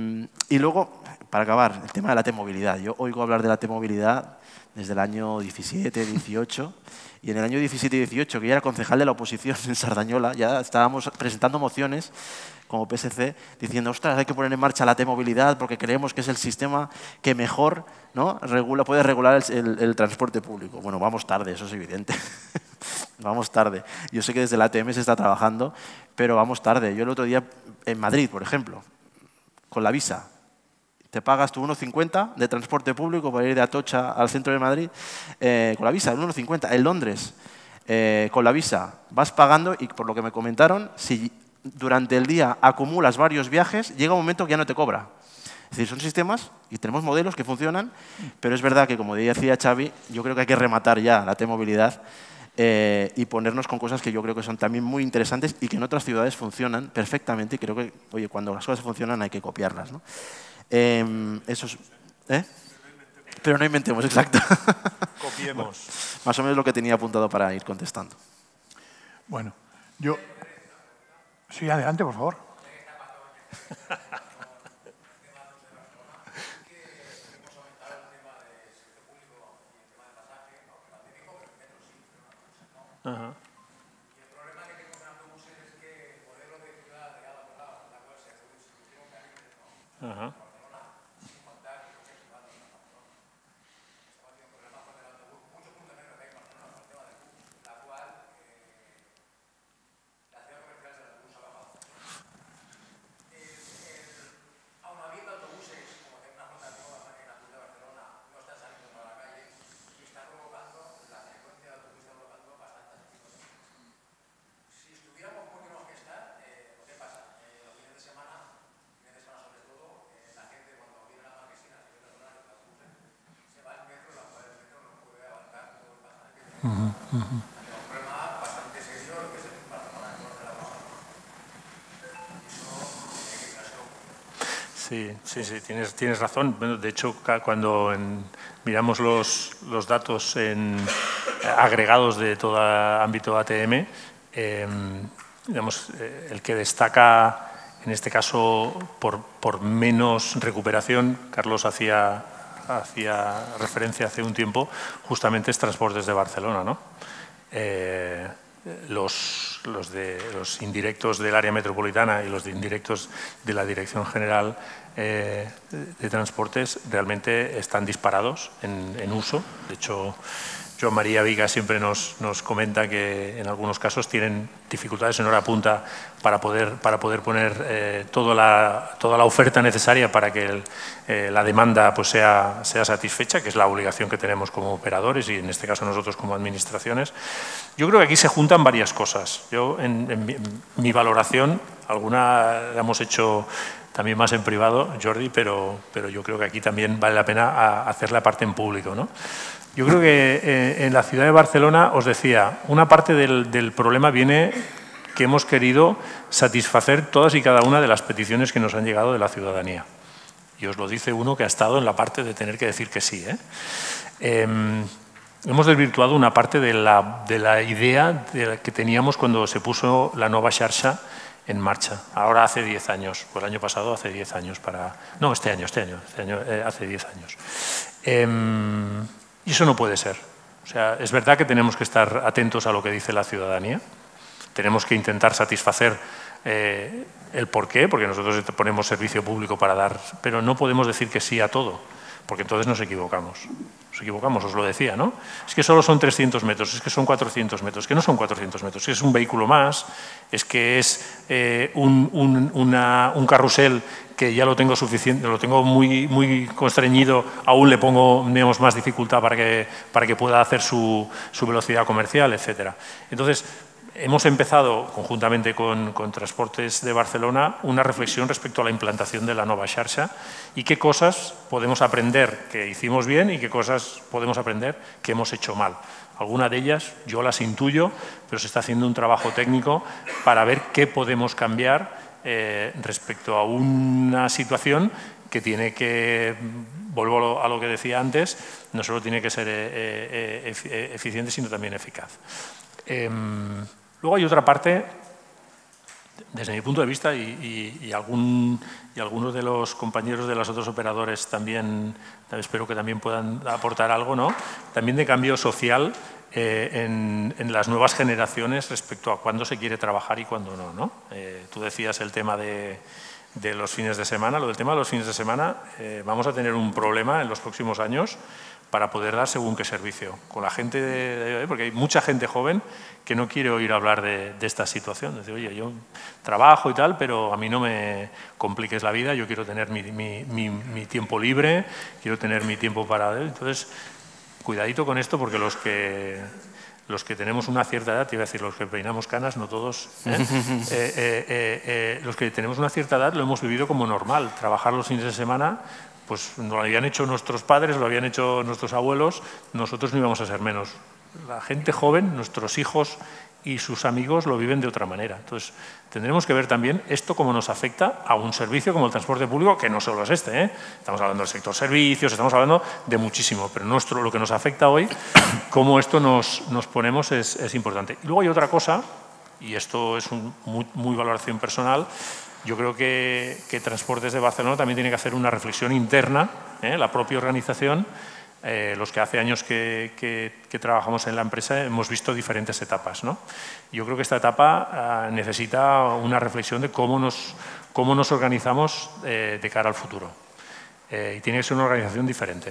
y luego, para acabar, el tema de la T-movilidad. Yo oigo hablar de la T-movilidad desde el año diecisiete, dieciocho, y en el año diecisiete y dieciocho, que ya era concejal de la oposición en Sardañola, ya estábamos presentando mociones como P S C, diciendo, ostras, hay que poner en marcha la T-movilidad porque creemos que es el sistema que mejor, ¿no? regula, puede regular el, el, el transporte público. Bueno, vamos tarde, eso es evidente. Vamos tarde. Yo sé que desde la A T M se está trabajando, pero vamos tarde. Yo el otro día en Madrid, por ejemplo, con la visa, Te pagas tu uno cincuenta de transporte público para ir de Atocha al centro de Madrid eh, con la visa, el uno cincuenta. En Londres, eh, con la visa, vas pagando y por lo que me comentaron, si durante el día acumulas varios viajes, llega un momento que ya no te cobra. Es decir, son sistemas y tenemos modelos que funcionan, pero es verdad que, como decía Xavi, yo creo que hay que rematar ya la T-movilidad eh, y ponernos con cosas que yo creo que son también muy interesantes y que en otras ciudades funcionan perfectamente y creo que, oye, cuando las cosas funcionan hay que copiarlas, ¿no? Eh, eso es, ¿eh? Pero no inventemos, exacto. Copiemos. Bueno, más o menos lo que tenía apuntado para ir contestando. Bueno, yo... Sí, adelante, por favor. Ajá. Ajá. Uh-huh, uh-huh. Sí, sí, sí, tienes, tienes razón. Bueno, de hecho, cuando en, miramos los, los datos en, eh, agregados de todo ámbito A T M, eh, digamos, eh, el que destaca, en este caso, por, por menos recuperación, Carlos hacía, hacía referencia hace un tiempo, justamente es Transportes de Barcelona, ¿no? Eh, Los, los, de, los indirectos del área metropolitana y los de indirectos de la Dirección General eh, de Transportes realmente están disparados en, en uso. De hecho, Joan María Viga siempre nos, nos comenta que en algunos casos tienen dificultades en hora punta para poder, para poder poner eh, toda, la, toda la oferta necesaria para que el, eh, la demanda pues, sea, sea satisfecha, que es la obligación que tenemos como operadores y en este caso nosotros como administraciones. Yo creo que aquí se juntan varias cosas. Yo, en, en, mi, en mi valoración, alguna la hemos hecho también más en privado, Jordi, pero, pero yo creo que aquí también vale la pena hacer la parte en público, ¿no? Yo creo que eh, en la ciudad de Barcelona, os decía, una parte del, del problema viene que hemos querido satisfacer todas y cada una de las peticiones que nos han llegado de la ciudadanía. Y os lo dice uno que ha estado en la parte de tener que decir que sí, ¿eh? Eh, hemos desvirtuado una parte de la, de la idea de la que teníamos cuando se puso la nueva xarxa en marcha. Ahora hace diez años, pues el año pasado hace diez años para... No, este año, este año, este año eh, hace diez años. Eh, y eso no puede ser. O sea, es verdad que tenemos que estar atentos a lo que dice la ciudadanía. Tenemos que intentar satisfacer eh, el porqué, porque nosotros ponemos servicio público para dar... Pero no podemos decir que sí a todo, porque entonces nos equivocamos. Nos equivocamos, os lo decía, ¿no? Es que solo son trescientos metros, es que son cuatrocientos metros, es que no son cuatrocientos metros, es que es un vehículo más, es que es eh, un, un, una, un carrusel que ya lo tengo suficiente, lo tengo muy, muy constreñido, aún le pongo digamos, más dificultad para que, para que pueda hacer su, su velocidad comercial, etcétera. Entonces, hemos empezado, conjuntamente con, con Transportes de Barcelona, una reflexión respecto a la implantación de la nueva xarxa y qué cosas podemos aprender que hicimos bien y qué cosas podemos aprender que hemos hecho mal. Algunas de ellas yo las intuyo, pero se está haciendo un trabajo técnico para ver qué podemos cambiar eh, respecto a una situación que tiene que, vuelvo a lo que decía antes, no solo tiene que ser eh, eh, eficiente, sino también eficaz. Eh, Luego hay otra parte, desde mi punto de vista, y, y, y, algún, y algunos de los compañeros de los otros operadores también, espero que también puedan aportar algo, ¿no? También de cambio social eh, en, en las nuevas generaciones respecto a cuándo se quiere trabajar y cuándo no, ¿no? Eh, tú decías el tema de, de los fines de semana. Lo del tema de los fines de semana, eh, vamos a tener un problema en los próximos años para poder dar según qué servicio. Con la gente, de, de, porque hay mucha gente joven que no quiere oír hablar de, de esta situación. Dice, oye, yo trabajo y tal, pero a mí no me compliques la vida, yo quiero tener mi, mi, mi, mi tiempo libre, quiero tener mi tiempo para... Entonces, cuidadito con esto, porque los que... Los que tenemos una cierta edad, te iba a decir los que peinamos canas, no todos, ¿eh? eh, eh, eh, eh, los que tenemos una cierta edad lo hemos vivido como normal. Trabajar los fines de semana, pues lo habían hecho nuestros padres, lo habían hecho nuestros abuelos, nosotros no íbamos a ser menos. La gente joven, nuestros hijos y sus amigos lo viven de otra manera. Entonces, tendremos que ver también esto cómo nos afecta a un servicio como el transporte público, que no solo es este, ¿eh? Estamos hablando del sector servicios, estamos hablando de muchísimo, pero nuestro, lo que nos afecta hoy, cómo esto nos, nos ponemos es, es importante. Y luego hay otra cosa, y esto es un, muy, muy valoración personal, yo creo que, que Transportes de Barcelona también tiene que hacer una reflexión interna, ¿eh? La propia organización. Eh, los que hace años que, que, que trabajamos en la empresa hemos visto diferentes etapas, ¿no? Yo creo que esta etapa eh, necesita una reflexión de cómo nos, cómo nos organizamos eh, de cara al futuro. Eh, y tiene que ser una organización diferente.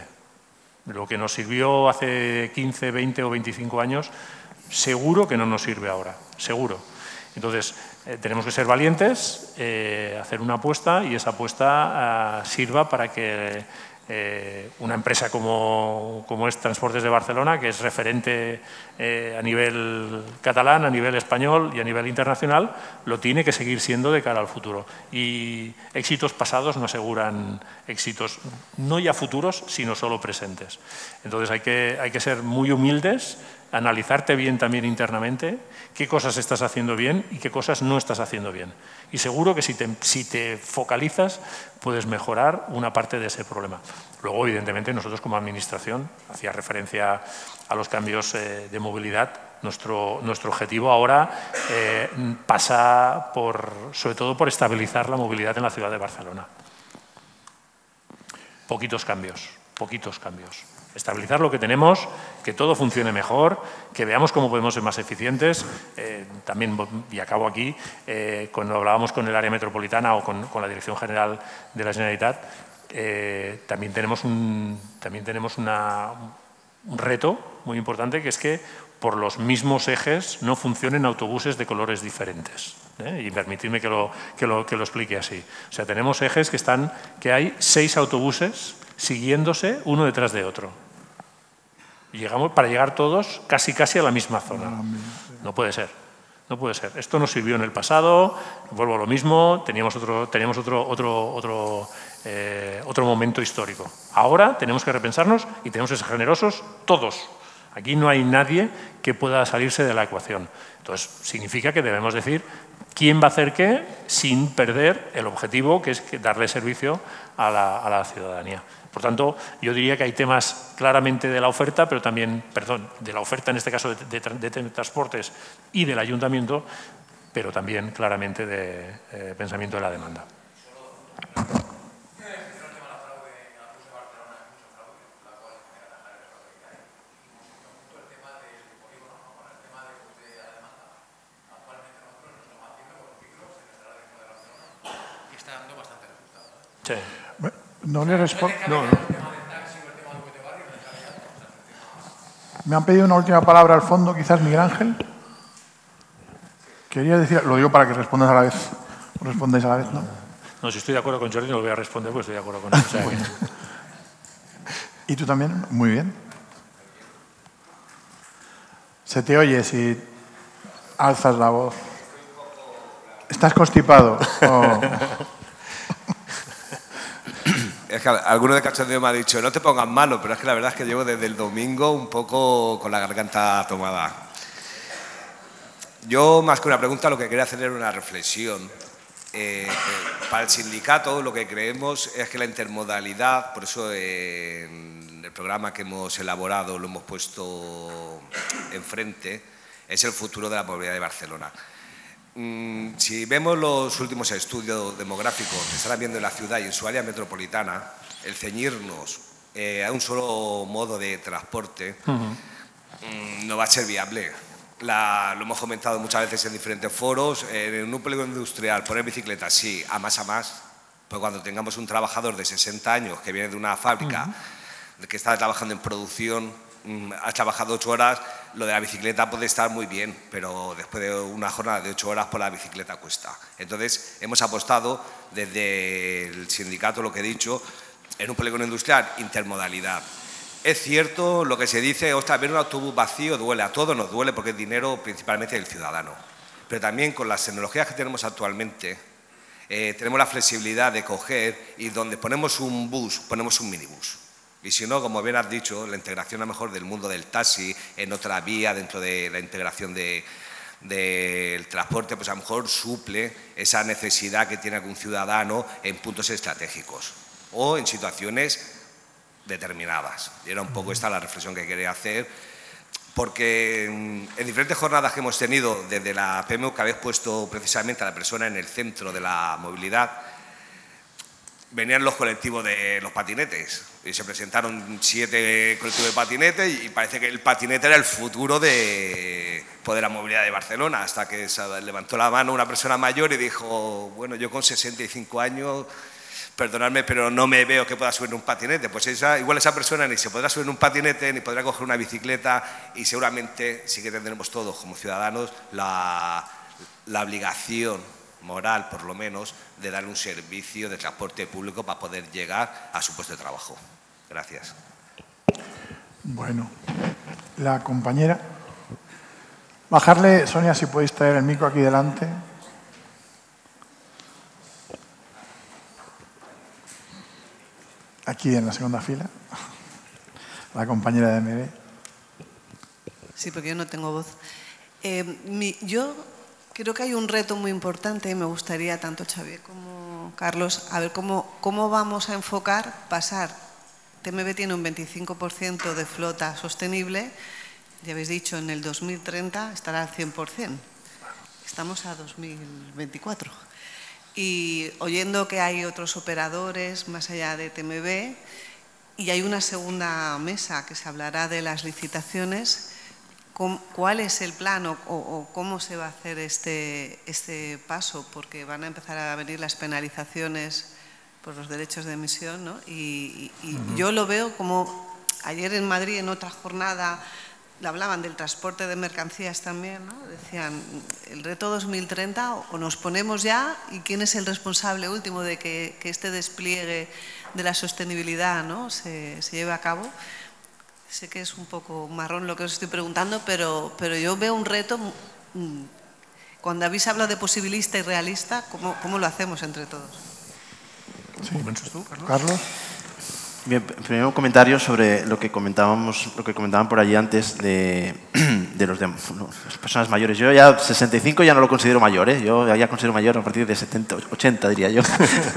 Lo que nos sirvió hace quince, veinte o veinticinco años, seguro que no nos sirve ahora, seguro. Entonces, eh, tenemos que ser valientes, eh, hacer una apuesta y esa apuesta eh, sirva para que Eh, una empresa como, como es Transportes de Barcelona, que es referente eh, a nivel catalán, a nivel español y a nivel internacional, lo tiene que seguir siendo de cara al futuro. Y éxitos pasados no aseguran éxitos, no ya futuros, sino solo presentes. Entonces hay que, hay que ser muy humildes, analizarte bien también internamente, qué cosas estás haciendo bien y qué cosas no estás haciendo bien. Y seguro que si te, si te focalizas puedes mejorar una parte de ese problema. Luego, evidentemente, nosotros como administración, hacía referencia a los cambios eh, de movilidad, nuestro, nuestro objetivo ahora eh, pasa por, sobre todo por estabilizar la movilidad en la ciudad de Barcelona. Poquitos cambios, poquitos cambios. Estabilizar lo que tenemos, que todo funcione mejor, que veamos cómo podemos ser más eficientes. Eh, también, y acabo aquí, eh, cuando hablábamos con el área metropolitana o con, con la Dirección General de la Generalitat, eh, también tenemos, un, también tenemos una, un reto muy importante, que es que por los mismos ejes no funcionen autobuses de colores diferentes. ¿eh? Y permitidme que lo, que, lo, que lo explique así. O sea, tenemos ejes que, están, que hay seis autobuses siguiéndose uno detrás de otro. Y llegamos para llegar todos casi casi a la misma zona. No puede ser, no puede ser. Esto nos sirvió en el pasado, vuelvo a lo mismo, teníamos otro, teníamos otro, otro, otro, eh, otro momento histórico. Ahora tenemos que repensarnos y tenemos que ser generosos todos. Aquí no hay nadie que pueda salirse de la ecuación. Entonces, significa que debemos decir quién va a hacer qué sin perder el objetivo, que es darle servicio a la, a la ciudadanía. Por tanto, yo diría que hay temas claramente de la oferta, pero también, perdón, de la oferta en este caso de, de, de, de transportes y del ayuntamiento, pero también claramente de eh, pensamiento de la demanda. Sí. No le respondo. No, no. Me han pedido una última palabra al fondo, quizás Miguel Ángel. Quería decir, lo digo para que respondas a la vez. Respondáis a la vez, ¿no? No, si estoy de acuerdo con Jordi no lo voy a responder porque estoy de acuerdo con él. O sea, que... ¿Y tú también? Muy bien. Se te oye si alzas la voz. ¿Estás constipado? Oh. Es que alguno de cachondeo me ha dicho, no te pongas malo, pero es que la verdad es que llevo desde el domingo un poco con la garganta tomada. Yo, más que una pregunta, lo que quería hacer era una reflexión. Eh, para el sindicato, lo que creemos es que la intermodalidad, por eso eh, en el programa que hemos elaborado lo hemos puesto enfrente, es el futuro de la movilidad de Barcelona. Si vemos los últimos estudios demográficos que están viendo en la ciudad y en su área metropolitana, el ceñirnos eh, a un solo modo de transporte uh-huh. no va a ser viable. La, lo hemos comentado muchas veces en diferentes foros. En un polígono industrial, poner bicicletas, sí, a más a más. Pues cuando tengamos un trabajador de sesenta años que viene de una fábrica uh-huh. que está trabajando en producción, has trabajado ocho horas, lo de la bicicleta puede estar muy bien, pero después de una jornada de ocho horas por la bicicleta cuesta. Entonces, hemos apostado desde el sindicato, lo que he dicho, en un polígono industrial, intermodalidad. Es cierto lo que se dice, ostras, ver un autobús vacío duele, a todos nos duele porque es dinero principalmente del ciudadano. Pero también con las tecnologías que tenemos actualmente, eh, tenemos la flexibilidad de coger y donde ponemos un bus, ponemos un minibús. Y si no, como bien has dicho, la integración a lo mejor del mundo del taxi en otra vía, dentro de la integración de, del transporte, pues a lo mejor suple esa necesidad que tiene algún ciudadano en puntos estratégicos o en situaciones determinadas. Y era un poco esta la reflexión que quería hacer, porque en diferentes jornadas que hemos tenido desde la P M U, que habéis puesto precisamente a la persona en el centro de la movilidad, venían los colectivos de los patinetes y se presentaron siete colectivos de patinetes y parece que el patinete era el futuro de, pues, de la movilidad de Barcelona, hasta que se levantó la mano una persona mayor y dijo, bueno, yo con sesenta y cinco años, perdonadme, pero no me veo que pueda subir un patinete. Pues esa, igual esa persona ni se podrá subir un patinete, ni podrá coger una bicicleta y seguramente sí que tendremos todos como ciudadanos la, la obligación moral, por lo menos, de darle un servicio de transporte público para poder llegar a su puesto de trabajo. Gracias. Bueno, la compañera. Bajarle, Sonia, si podéis traer el micro aquí delante. Aquí en la segunda fila. La compañera de M B. Sí, porque yo no tengo voz. Eh, mi, yo... Creo que hay un reto muy importante y me gustaría, tanto Xavier como Carlos, a ver cómo, cómo vamos a enfocar pasar. T M B tiene un veinticinco por ciento de flota sostenible, ya habéis dicho, en el dos mil treinta estará al cien por cien. Estamos a dos mil veinticuatro. Y oyendo que hay otros operadores más allá de T M B, y hay una segunda mesa que se hablará de las licitaciones, ¿cuál es el plan o, o cómo se va a hacer este, este paso? Porque van a empezar a venir las penalizaciones por los derechos de emisión, ¿no? Y, y, y uh-huh. yo lo veo como ayer en Madrid, en otra jornada, hablaban del transporte de mercancías también, ¿no? Decían, el reto dos mil treinta o nos ponemos ya y quién es el responsable último de que, que este despliegue de la sostenibilidad, ¿no? se, se lleve a cabo. Sé que es un poco marrón lo que os estoy preguntando, pero, pero yo veo un reto. Cuando habéis hablado de posibilista y realista, ¿cómo, cómo lo hacemos entre todos? Sí. ¿Comienzas tú, Carlos? Carlos. Bien, primero un comentario sobre lo que comentábamos, lo que comentaban por allí antes de, de los de, no, las personas mayores. Yo ya sesenta y cinco ya no lo considero mayor, ¿eh? Yo ya considero mayor a partir de setenta, ochenta diría yo.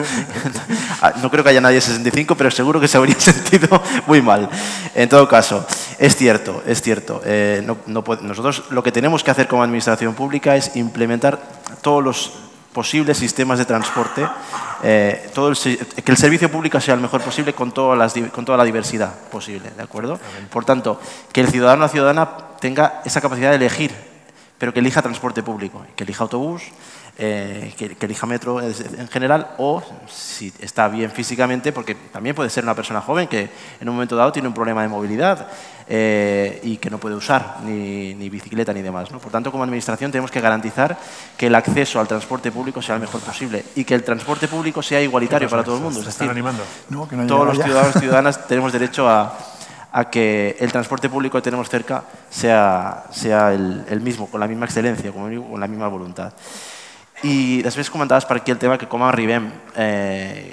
No creo que haya nadie de sesenta y cinco, pero seguro que se habría sentido muy mal. En todo caso, es cierto, es cierto. Eh, no, no, nosotros lo que tenemos que hacer como administración pública es implementar todos los posibles sistemas de transporte, eh, todo el, que el servicio público sea el mejor posible con, todas las, con toda la diversidad posible, ¿de acuerdo? Por tanto, que el ciudadano o la ciudadana tenga esa capacidad de elegir, pero que elija transporte público, que elija autobús, eh, que, que elija metro en general, o si está bien físicamente, porque también puede ser una persona joven que en un momento dado tiene un problema de movilidad eh, y que no puede usar ni, ni bicicleta ni demás, ¿no? Por tanto, como administración tenemos que garantizar que el acceso al transporte público sea el mejor posible y que el transporte público sea igualitario para todo el mundo. Es decir, no, que no todos los ciudadanos y ciudadanas tenemos derecho a, a que el transporte público que tenemos cerca sea, sea el, el mismo, con la misma excelencia, con la misma voluntad. I després comentaves per aquí el tema que com arribem, eh,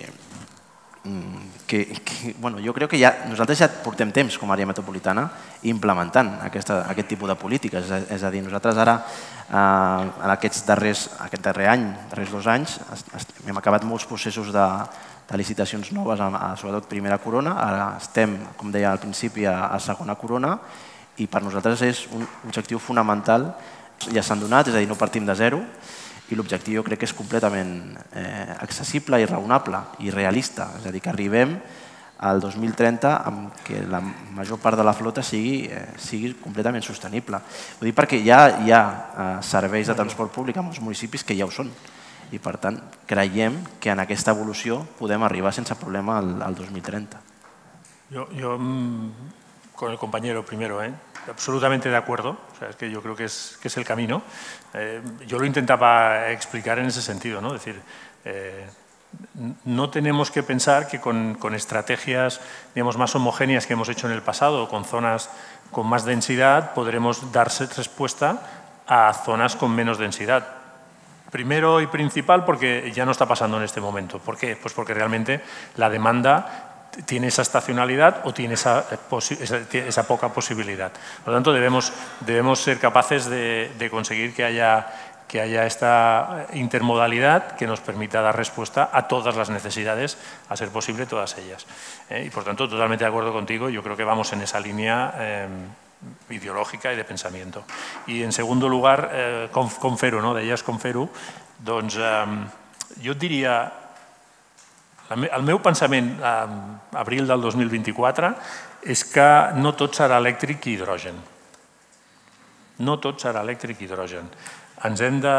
que, que bueno, jo crec que ja, nosaltres ja portem temps com a àrea metropolitana implementant aquesta, aquest tipus de polítiques, és, és a dir, nosaltres ara eh, en aquests darrers, aquest darrer any, darrers dos anys, hem acabat molts processos de, de licitacions noves, a, a, sobretot primera corona, ara estem, com deia al principi, a, a segona corona i per nosaltres és un objectiu fonamental, ja s'han donat, és a dir, no partim de zero, i l'objectiu jo crec que és completament eh, accessible i raonable i realista. És a dir, que arribem al dos mil trenta amb que la major part de la flota sigui, eh, sigui completament sostenible. Ho dic perquè ja hi ha eh, serveis de transport públic en molts municipis que ja ho són. I per tant, creiem que en aquesta evolució podem arribar sense problema al, al dos mil trenta. Yo, yo con el compañero primero, ¿eh? absolutamente de acuerdo, o sea, es que yo creo que es, que es el camino. Eh, yo lo intentaba explicar en ese sentido, ¿no? Es decir, eh, no tenemos que pensar que con, con estrategias, digamos, más homogéneas que hemos hecho en el pasado, con zonas con más densidad, podremos dar respuesta a zonas con menos densidad. Primero y principal porque ya no está pasando en este momento. ¿Por qué? Pues porque realmente la demanda tiene esa estacionalidad o tiene esa, esa, esa poca posibilidad. Por lo tanto, debemos, debemos ser capaces de, de conseguir que haya, que haya esta intermodalidad que nos permita dar respuesta a todas las necesidades, a ser posible todas ellas. ¿Eh? Y por tanto, totalmente de acuerdo contigo, yo creo que vamos en esa línea eh, ideològica i de pensamiento. I en segundo lugar, eh, com, com fer-ho, no? Deies com fer-ho, doncs eh, jo et diria, el meu pensament a abril del dos mil vint-i-quatre és que no tot serà elèctric i hidrogen. No tot serà elèctric i hidrogen. Ens hem de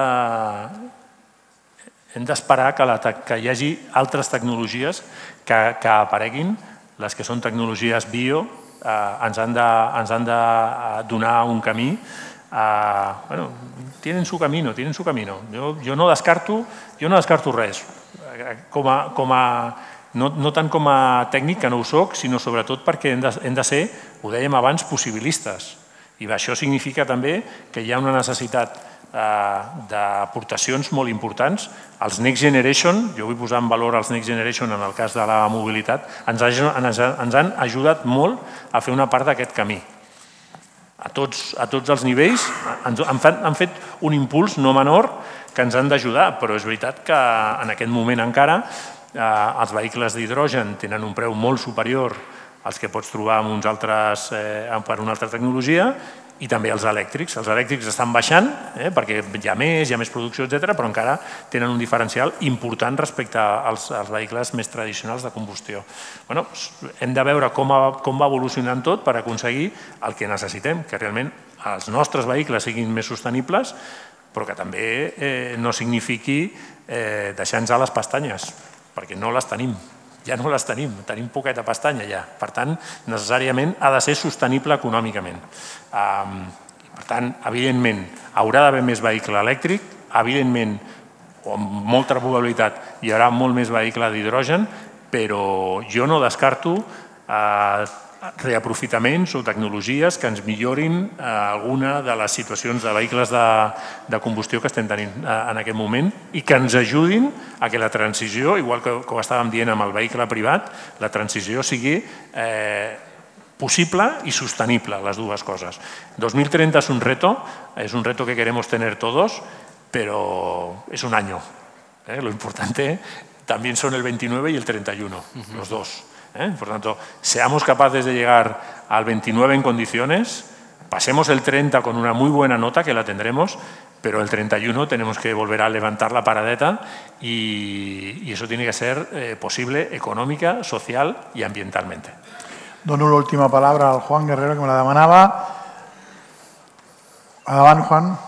hem d'esperar que, la, que hi hagi altres tecnologies que, que apareguin, les que són tecnologies bio, eh, ens, han de, ens han de donar un camí. Eh, bueno, tienen su camino, tienen su camino. Jo, jo, no, descarto, jo no descarto res. Com a, com a, no, no tant com a tècnic, que no ho soc, sinó sobretot perquè hem de, hem de ser, ho dèiem abans, possibilistes. I això significa també que hi ha una necessitat eh, d'aportacions molt importants. Els Next Generation, jo vull posar en valor els Next Generation en el cas de la mobilitat, ens, ha, ens, ens han ajudat molt a fer una part d'aquest camí. A tots, a tots els nivells ens, han, fet, han fet un impuls no menor que ens han d'ajudar, però és veritat que en aquest moment encara eh, els vehicles d'hidrogen tenen un preu molt superior als que pots trobar amb uns altres, eh, per una altra tecnologia, i també els elèctrics. Els elèctrics estan baixant eh, perquè hi ha més, hi ha més producció, etcètera, però encara tenen un diferencial important respecte als, als vehicles més tradicionals de combustió. Bueno, hem de veure com, com va evolucionant tot per aconseguir el que necessitem, que realment els nostres vehicles siguin més sostenibles, però que també eh, no signifiqui eh, deixar-nos a les pestanyes, perquè no les tenim, ja no les tenim, tenim poqueta pestanya ja. Per tant, necessàriament ha de ser sostenible econòmicament. Um, per tant, evidentment, haurà d'haver més vehicle elèctric, evidentment, o amb molta probabilitat, hi haurà molt més vehicle d'hidrogen, però jo no descarto eh, reaprofitaments o tecnologies que ens millorin alguna de les situacions de vehicles de, de combustió que estem tenint en aquest moment i que ens ajudin a que la transició, igual que, que ho estàvem dient amb el vehicle privat, la transició sigui eh, possible i sostenible, les dues coses. dos mil trenta es un reto, es un reto que queremos tener todos, pero es un año. ¿eh? Lo importante también son el veintinueve y el treinta y uno, uh-huh. los dos. ¿Eh? Por tanto, seamos capaces de llegar al veintinueve en condiciones, pasemos el treinta con una muy buena nota, que la tendremos, pero el treinta y uno tenemos que volver a levantar la paradeta y, y eso tiene que ser eh, posible econòmica, social i ambientalmente. Dono l'última palabra al Juan Guerrero, que me la demanava. Endavant, Juan.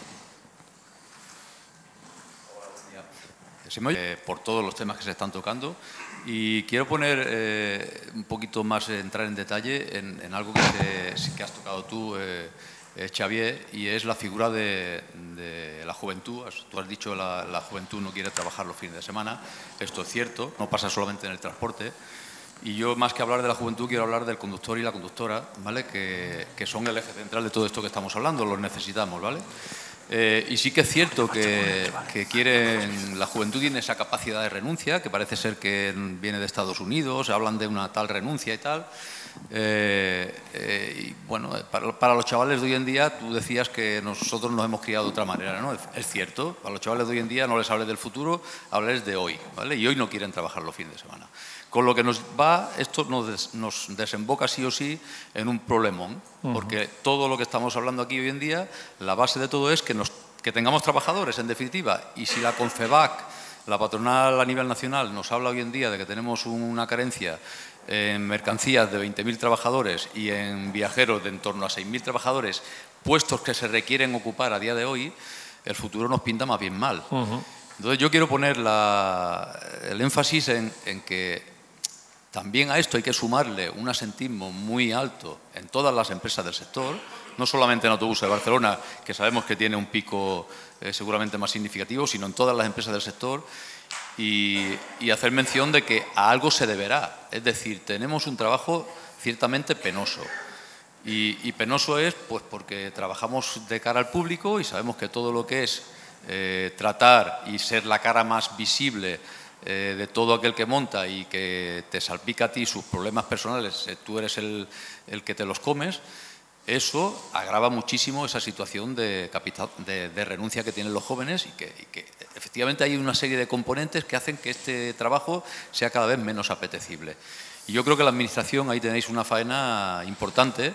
Eh, por todos los temas que se están tocando. Y quiero poner eh, un poquito más, eh, entrar en detalle en, en algo que, se, que has tocado tú, eh, eh, Xavier, y es la figura de, de la juventud. Tú has dicho que la, la juventud no quiere trabajar los fines de semana. Esto es cierto, no pasa solamente en el transporte. Y yo, más que hablar de la juventud, quiero hablar del conductor y la conductora, ¿vale? que, que son el eje central de todo esto que estamos hablando, los necesitamos, ¿vale? Eh, y sí que es cierto que, que quieren, la juventud tiene esa capacidad de renuncia, que parece ser que viene de Estados Unidos, hablan de una tal renuncia y tal. Eh, eh, y bueno, para, para los chavales de hoy en día, tú decías que nosotros nos hemos criado de otra manera, ¿no? Es, es cierto, a los chavales de hoy en día no les hables del futuro, hables de hoy, ¿vale? Y hoy no quieren trabajar los fines de semana. Con lo que nos va, esto nos, des, nos desemboca sí o sí en un problemón, porque uh-huh. todo lo que estamos hablando aquí hoy en día, la base de todo es que, nos, que tengamos trabajadores, en definitiva, y si la Confebac, la patronal a nivel nacional, nos habla hoy en día de que tenemos una carencia en mercancías de veinte mil trabajadores y en viajeros de en torno a seis mil trabajadores, puestos que se requieren ocupar a día de hoy, el futuro nos pinta más bien mal. Uh-huh. Entonces yo quiero poner la, el énfasis en, en que También a esto hay que sumarle un asentismo muy alto en todas las empresas del sector, no solamente en Autobuses de Barcelona, que sabemos que tiene un pico eh, seguramente más significativo, sino en todas las empresas del sector, y, y hacer mención de que a algo se deberá. Es decir, tenemos un trabajo ciertamente penoso. Y, y penoso es pues, porque trabajamos de cara al público y sabemos que todo lo que es eh, tratar y ser la cara más visible eh, de todo aquel que monta y que te salpica a ti sus problemas personales, eh, tú eres el, el que te los comes, eso agrava muchísimo esa situación de, capital, de, de renuncia que tienen los jóvenes y que, y que efectivamente hay una serie de componentes que hacen que este trabajo sea cada vez menos apetecible. Y yo creo que la Administración, ahí tenéis una faena importante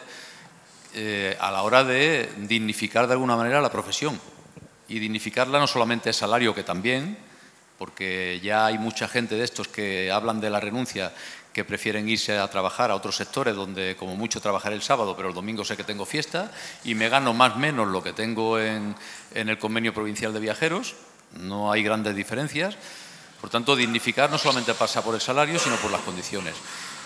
eh, a la hora de dignificar de alguna manera la profesión. Y dignificarla no solamente es salario, que también, porque ya hay mucha gente de estos que hablan de la renuncia, que prefieren irse a trabajar a otros sectores donde como mucho trabajaré el sábado, pero el domingo sé que tengo fiesta y me gano más o menos lo que tengo en, en el convenio provincial de viajeros. No hay grandes diferencias. Por tanto, dignificar no solamente pasa por el salario, sino por las condiciones.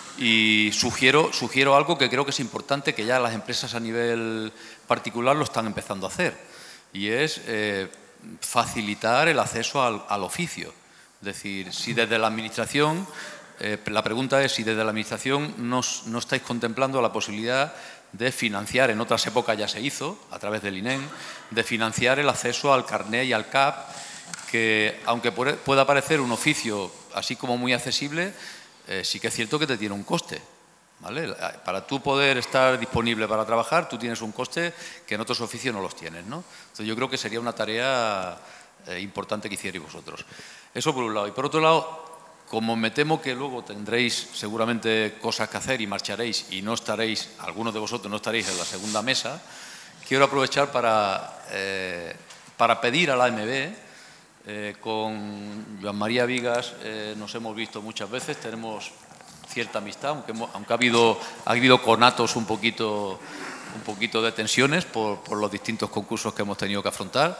Y sugiero, sugiero algo que creo que es importante, que ya las empresas a nivel particular lo están empezando a hacer, y es eh, facilitar el acceso al, al oficio. Es decir, si desde la Administración, eh, la pregunta es si desde la Administración no, no estáis contemplando la posibilidad de financiar, en otras épocas ya se hizo, a través del I N E M, de financiar el acceso al carné y al C A P, que aunque pueda parecer un oficio así como muy accesible, eh, sí que es cierto que te tiene un coste, ¿vale? Para tú poder estar disponible para trabajar, tú tienes un coste que en otros oficios no los tienes, ¿no? Entonces yo creo que sería una tarea eh, importante que hicierais vosotros. Eso por un lado. Y por otro lado, como me temo que luego tendréis seguramente cosas que hacer y marcharéis y no estaréis, algunos de vosotros no estaréis en la segunda mesa, quiero aprovechar para, eh, para pedir a la A M B. Eh, con Joan María Vigas eh, nos hemos visto muchas veces, tenemos cierta amistad, aunque, hemos, aunque ha, habido, ha habido conatos un poquito, un poquito de tensiones por, por los distintos concursos que hemos tenido que afrontar,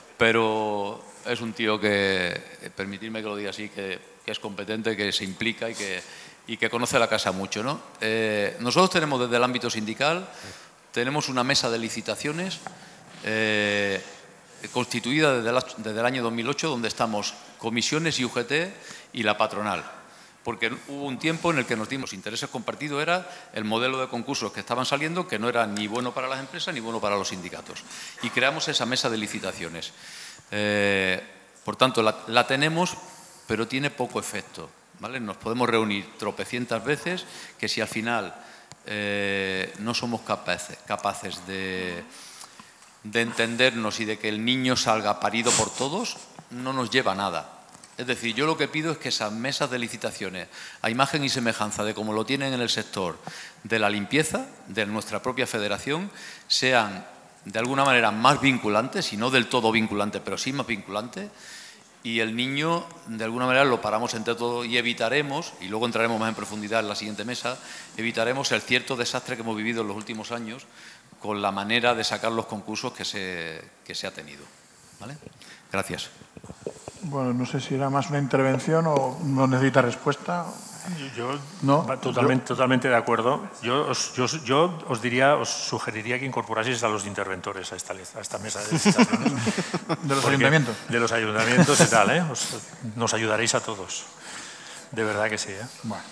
pero es un tío que, permitidme que lo diga así, que, que es competente, que se implica y que, y que conoce la casa mucho, ¿no? Eh, nosotros tenemos desde el ámbito sindical, tenemos una mesa de licitaciones eh, constituida desde, la, desde el año dos mil ocho, donde estamos comisiones y U G T y la patronal. Porque hubo un tiempo en el que nos dimos intereses compartidos, era el modelo de concursos que estaban saliendo, que no era ni bueno para las empresas ni bueno para los sindicatos. Y creamos esa mesa de licitaciones. Eh, por tanto, la, la tenemos, pero tiene poco efecto, ¿vale? Nos podemos reunir tropecientas veces, que si al final eh, no somos capaces, capaces de... de entendernos y de que el niño salga parido por todos, no nos lleva a nada. Es decir, yo lo que pido es que esas mesas de licitaciones, a imagen y semejanza de como lo tienen en el sector de la limpieza, de nuestra propia federación, sean de alguna manera más vinculantes, y no del todo vinculantes, pero sí más vinculantes, y el niño, de alguna manera, lo paramos entre todos y evitaremos, y luego entraremos más en profundidad en la siguiente mesa, evitaremos el cierto desastre que hemos vivido en los últimos años con la manera de sacar los concursos que se, que se ha tenido. ¿Vale? Gracias. Bueno, no sé si era más una intervención o no necesita respuesta. Yo, ¿No? totalmente, yo... totalmente de acuerdo. Yo os, yo, yo os diría, os sugeriría que incorporaseis a los interventores a esta, a esta mesa de licitaciones. ¿De los ayuntamientos? De los ayuntamientos y tal, ¿eh? Os, nos ayudaréis a todos. De verdad que sí, ¿eh? Bueno.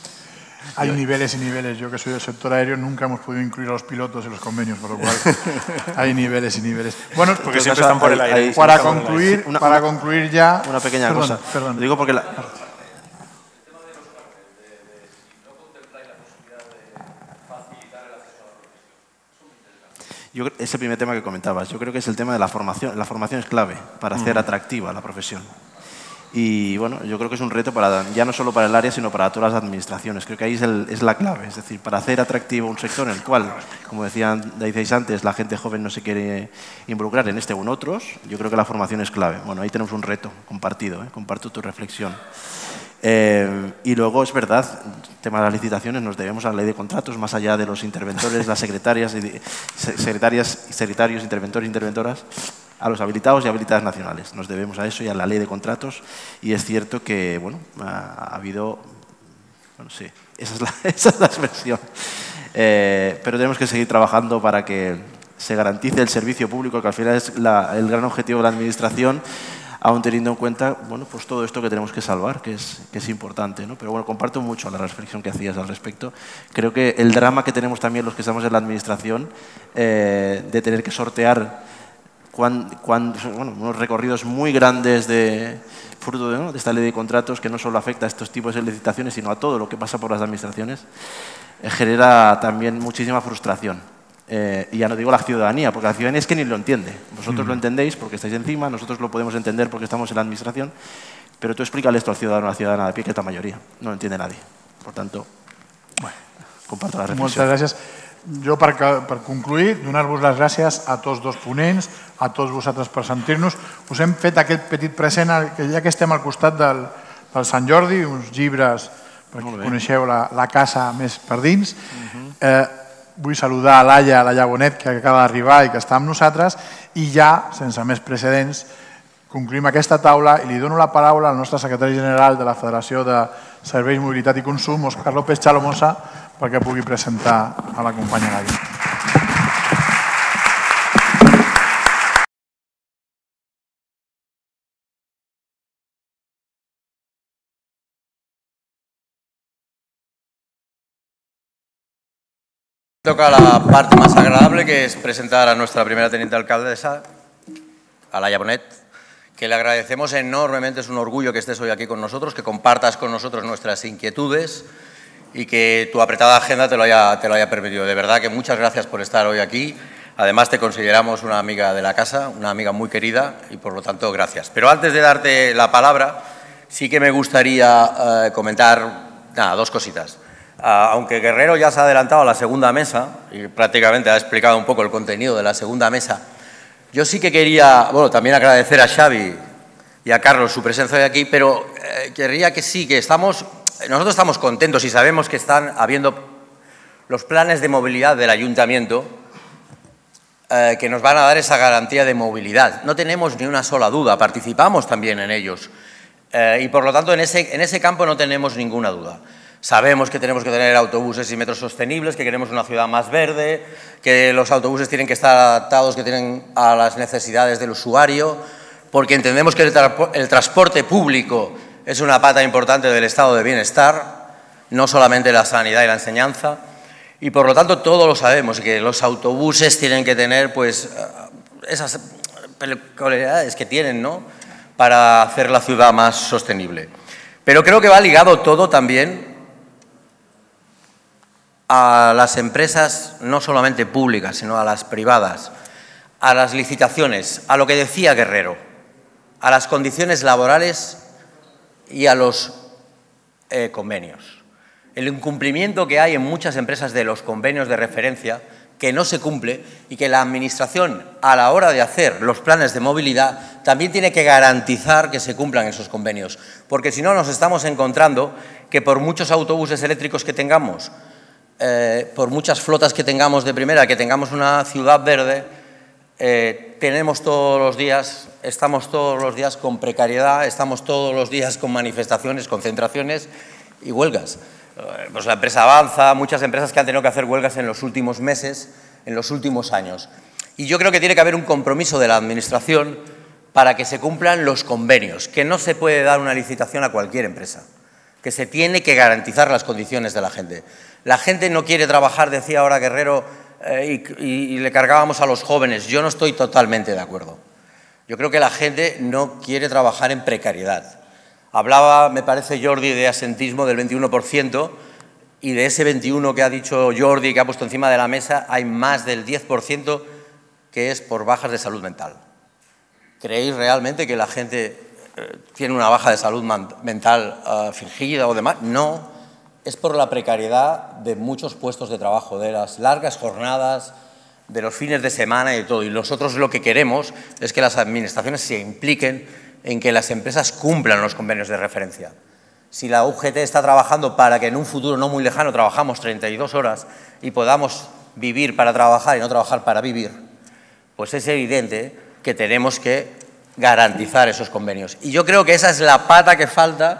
Hay niveles y niveles. Yo que soy del sector aéreo nunca hemos podido incluir a los pilotos en los convenios, por lo cual hay niveles y niveles. Bueno, porque siempre están por el aire. Hay, para concluir, una, para concluir ya... Una pequeña perdón, cosa. Perdón. Digo porque la... Yo, ese primer tema que comentabas, yo creo que es el tema de la formación. La formación es clave para hacer atractiva la profesión. Y bueno, yo creo que es un reto para, ya no solo para el área, sino para todas las administraciones. Creo que ahí es, el, es la clave, es decir, para hacer atractivo un sector en el cual, como decían, decíais antes, la gente joven no se quiere involucrar en este o en otros, yo creo que la formación es clave. Bueno, ahí tenemos un reto compartido, ¿eh? Comparto tu reflexión. Eh, y luego, es verdad, el tema de las licitaciones, nos debemos a la ley de contratos, más allá de los interventores, las secretarias, secretarias, secretarios, interventores, interventoras, a los habilitados y habilitadas nacionales. Nos debemos a eso y a la ley de contratos, y es cierto que bueno, ha, ha habido Bueno, sí, esa es la, esa es la expresión. Eh, pero tenemos que seguir trabajando para que se garantice el servicio público, que al final es la, el gran objetivo de la Administración, aún teniendo en cuenta, bueno, pues todo esto que tenemos que salvar, que es, que es importante, ¿no? Pero bueno, comparto mucho la reflexión que hacías al respecto. Creo que el drama que tenemos también los que estamos en la Administración, eh, de tener que sortear cuan, cuan, bueno, unos recorridos muy grandes de fruto de, ¿no? de esta ley de contratos, que no solo afecta a estos tipos de licitaciones, sino a todo lo que pasa por las administraciones, eh, genera también muchísima frustración. Eh, y ya no digo la ciudadanía, porque la ciudadanía es que ni lo entiende. Vosotros mm. lo entendéis porque estáis encima, nosotros lo podemos entender porque estamos en la Administración, pero tú explícale esto al ciudadano, a la ciudadana de pie, que es la mayoría. No lo entiende nadie. Por tanto, bueno, comparto la reflexión. Moltes gràcies. Jo, per, per concluir, donar-vos les gràcies a tots dos ponents, a tots vosaltres per sentir-nos. Us hem fet aquest petit present, que ja que estem al costat del, del Sant Jordi, uns llibres, perquè coneixeu la, la casa més per dins. Uh-huh. eh, vull saludar a Laia, a Laia Bonet, que acaba d'arribar i que està amb nosaltres, i ja, sense més precedents, concluïm aquesta taula i li dono la paraula al nostre secretari general de la Federació de Serveis, Mobilitat i Consum, Òscar López Chalomosa, perquè pugui presentar a la companya Laia. Toca la parte más agradable, que es presentar a nuestra primera teniente alcaldesa, a Laia Bonet, que le agradecemos enormemente, es un orgullo que estés hoy aquí con nosotros, que compartas con nosotros nuestras inquietudes y que tu apretada agenda te lo haya, te lo haya permitido. De verdad que muchas gracias por estar hoy aquí. Además te consideramos una amiga de la casa, una amiga muy querida y por lo tanto gracias. Pero antes de darte la palabra, sí que me gustaría eh, comentar nada, dos cositas. Uh, aunque Guerrero ya se ha adelantado a la segunda mesa y prácticamente ha explicado un poco el contenido de la segunda mesa, yo sí que quería, bueno, también agradecer a Xavi y a Carlos su presencia hoy aquí, pero eh, querría que sí, que estamos, nosotros estamos contentos y sabemos que están habiendo los planes de movilidad del Ayuntamiento eh, que nos van a dar esa garantía de movilidad. No tenemos ni una sola duda, participamos también en ellos eh, y por lo tanto en ese, en ese campo no tenemos ninguna duda. Sabemos que tenemos que tener autobuses y metros sostenibles, que queremos una ciudad más verde, que los autobuses tienen que estar adaptados, que tienen a las necesidades del usuario, porque entendemos que el, tra el transporte público es una pata importante del estado de bienestar, no solamente la sanidad y la enseñanza, y por lo tanto todos lo sabemos, que los autobuses tienen que tener pues esas peculiaridades que tienen, ¿no?, para hacer la ciudad más sostenible. Pero creo que va ligado todo también a las empresas, no solamente públicas, sino a las privadas, a las licitaciones, a lo que decía Guerrero, a las condiciones laborales y a los eh, convenios. El incumplimiento que hay en muchas empresas de los convenios de referencia, que no se cumple y que la Administración, a la hora de hacer los planes de movilidad, también tiene que garantizar que se cumplan esos convenios, porque si no nos estamos encontrando que por muchos autobuses eléctricos que tengamos, Eh, por muchas flotas que tengamos de primera, que tengamos una ciudad verde, eh, tenemos todos los días, estamos todos los días con precariedad, estamos todos los días con manifestaciones, concentraciones y huelgas. Eh, pues la empresa avanza, muchas empresas que han tenido que hacer huelgas en los últimos meses, en los últimos años. Y yo creo que tiene que haber un compromiso de la Administración para que se cumplan los convenios, que no se puede dar una licitación a cualquier empresa, que se tiene que garantizar las condiciones de la gente. La gente no quiere trabajar, decía ahora Guerrero, eh, y, y, y le cargábamos a los jóvenes. Yo no estoy totalmente de acuerdo. Yo creo que la gente no quiere trabajar en precariedad. Hablaba, me parece, Jordi, de asentismo del veintiuno por ciento y de ese veintiuno por ciento que ha dicho Jordi, que ha puesto encima de la mesa, hay más del diez por ciento que es por bajas de salud mental. ¿Creéis realmente que la gente eh, tiene una baja de salud mental uh, fingida o demás? No. Es por la precariedad de muchos puestos de trabajo, de las largas jornadas, de los fines de semana y de todo. Y nosotros lo que queremos es que las administraciones se impliquen en que las empresas cumplan los convenios de referencia. Si la U G T está trabajando para que en un futuro no muy lejano trabajamos treinta y dos horas y podamos vivir para trabajar y no trabajar para vivir, pues es evidente que tenemos que garantizar esos convenios. Y yo creo que esa es la pata que falta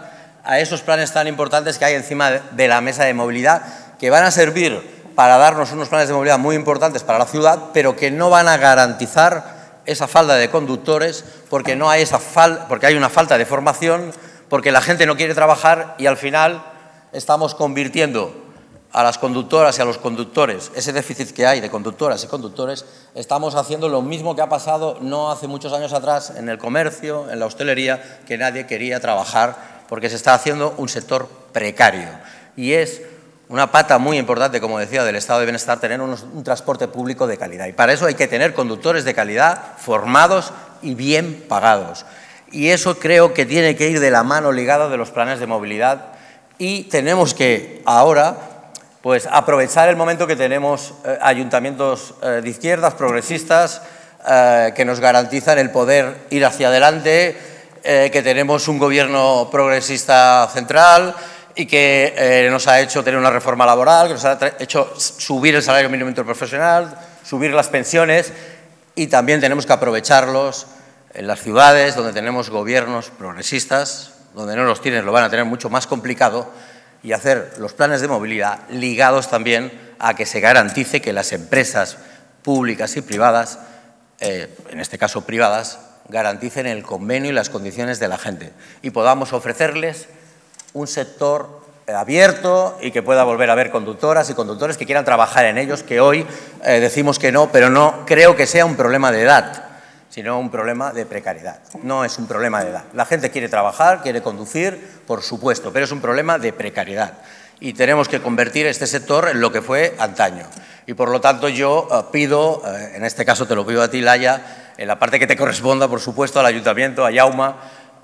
a esos planes tan importantes que hay encima de la mesa de movilidad, que van a servir para darnos unos planes de movilidad muy importantes para la ciudad, pero que no van a garantizar esa falta de conductores porque, no hay esa fal- porque hay una falta de formación, porque la gente no quiere trabajar y al final estamos convirtiendo a las conductoras y a los conductores, ese déficit que hay de conductoras y conductores, estamos haciendo lo mismo que ha pasado no hace muchos años atrás en el comercio, en la hostelería, que nadie quería trabajar porque se está haciendo un sector precario. Y es una pata muy importante, como decía, del estado de bienestar, tener unos, un transporte público de calidad. Y para eso hay que tener conductores de calidad, formados y bien pagados. Y eso creo que tiene que ir de la mano ligado de los planes de movilidad y tenemos que ahora pues, aprovechar el momento que tenemos eh, ayuntamientos eh, de izquierdas, progresistas, eh, que nos garantizan el poder ir hacia adelante, eh, que tenemos un gobierno progresista central y que eh, nos ha hecho tener una reforma laboral, que nos ha hecho subir el salario mínimo interprofesional, subir las pensiones y también tenemos que aprovecharlos en las ciudades donde tenemos gobiernos progresistas, donde no los tienen, lo van a tener mucho más complicado y hacer los planes de movilidad ligados también a que se garantice que las empresas públicas y privadas, eh, en este caso privadas, garanticen el convenio y las condiciones de la gente y podamos ofrecerles un sector abierto y que pueda volver a haber conductoras y conductores que quieran trabajar en ellos, que hoy eh, decimos que no, pero no creo que sea un problema de edad, sino un problema de precariedad. No es un problema de edad. La gente quiere trabajar, quiere conducir, por supuesto, pero es un problema de precariedad. Y tenemos que convertir este sector en lo que fue antaño. Y por lo tanto yo eh, pido, eh, en este caso te lo pido a ti, Laia, en la parte que te corresponda, por supuesto, al Ayuntamiento, a Jaume,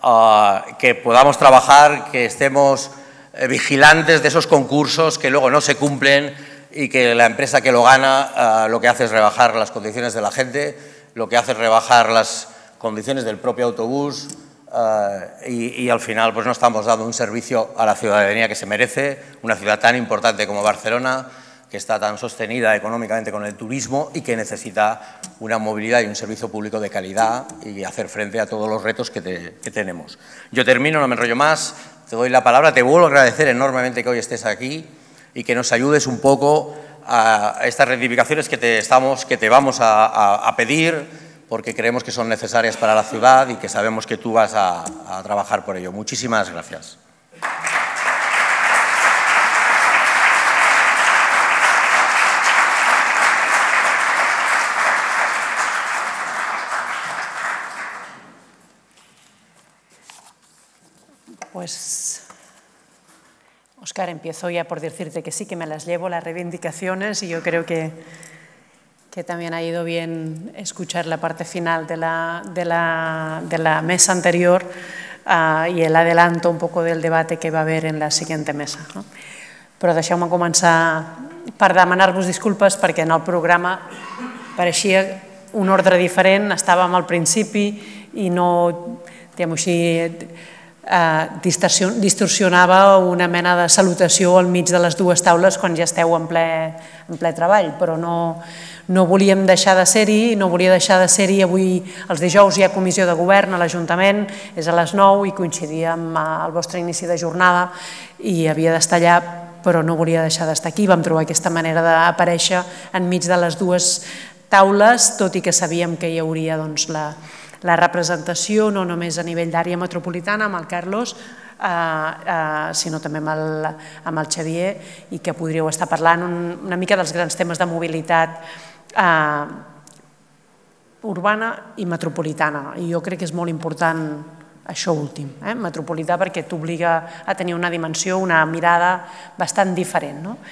Uh, que podamos trabajar, que estemos eh, vigilantes de esos concursos que luego no se cumplen y que la empresa que lo gana uh, lo que hace es rebajar las condiciones de la gente, lo que hace es rebajar las condiciones del propio autobús uh, y, y al final pues no estamos dando un servicio a la ciudadanía que se merece, una ciudad tan importante como Barcelona, que está tan sostenida económicamente con el turismo y que necesita una movilidad y un servicio público de calidad y hacer frente a todos los retos que, te, que tenemos. Yo termino, no me enrollo más, te doy la palabra, te vuelvo a agradecer enormemente que hoy estés aquí y que nos ayudes un poco a estas rectificaciones que te, estamos, que te vamos a, a, a pedir porque creemos que son necesarias para la ciudad y que sabemos que tú vas a, a trabajar por ello. Muchísimas gracias. Pues, Óscar, empiezo ya por decirte que sí, que me las llevo las reivindicaciones y yo creo que, que también ha ido bien escuchar la parte final de la, de la, de la mesa anterior uh, y el adelanto un poco del debate que va a haber en la siguiente mesa. No? Però deixeu-me començar per demanar-vos disculpes perquè en el programa pareixia un ordre diferent, estàvem al principi i no, diguem-ho així, Eh, distorsionava una mena de salutació al mig de les dues taules quan ja esteu en ple, en ple treball, però no, no volíem deixar de ser-hi, no volia deixar de ser-hi. Avui, els dijous, hi ha comissió de govern a l'Ajuntament, és a les nou i coincidia amb el vostre inici de jornada i havia d'estar allà, però no volia deixar d'estar aquí. Vam trobar aquesta manera d'aparèixer enmig de les dues taules, tot i que sabíem que hi hauria doncs, la la representació no només a nivell d'àrea metropolitana amb el Carlos, eh, eh, sinó també amb el, amb el Xavier i que podríeu estar parlant un, una mica dels grans temes de mobilitat eh, urbana i metropolitana. I jo crec que és molt important això últim, eh? metropolità, perquè t'obliga a tenir una dimensió, una mirada bastant diferent. No?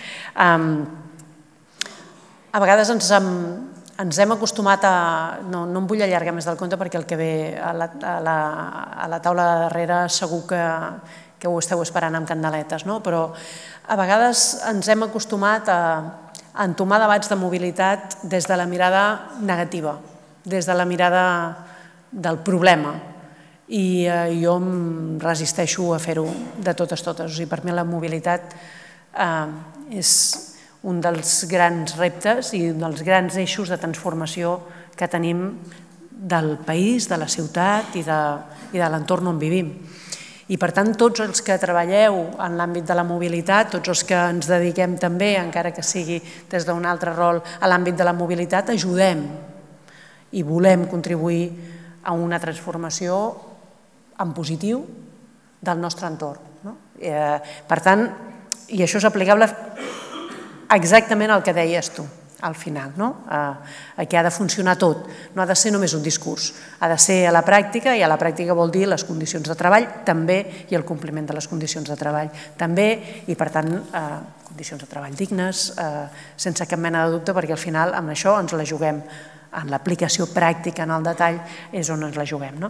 Eh, a vegades ens hem Ens hem acostumat a... No, no em vull allargar més del compte perquè el que ve a la, a la, a la taula de darrere segur que, que ho esteu esperant amb candeletes, no? Però a vegades ens hem acostumat a, a entomar debats de mobilitat des de la mirada negativa, des de la mirada del problema. I eh, jo em resisteixo a fer-ho de totes totes. O sigui, per mi la mobilitat eh, és un dels grans reptes i un dels grans eixos de transformació que tenim del país, de la ciutat i de, i de l'entorn on vivim. I, per tant, tots els que treballeu en l'àmbit de la mobilitat, tots els que ens dediquem també, encara que sigui des d'un altre rol, a l'àmbit de la mobilitat, ajudem i volem contribuir a una transformació en positiu del nostre entorn. Per tant, i això és aplicable exactament al que deies tu, al final, que ha de funcionar tot. No ha de ser només un discurs, ha de ser a la pràctica, i a la pràctica vol dir les condicions de treball també i el compliment de les condicions de treball també, i per tant condicions de treball dignes, sense cap mena de dubte, perquè al final amb això ens la juguem, en l'aplicació pràctica, en el detall, és on ens la juguem.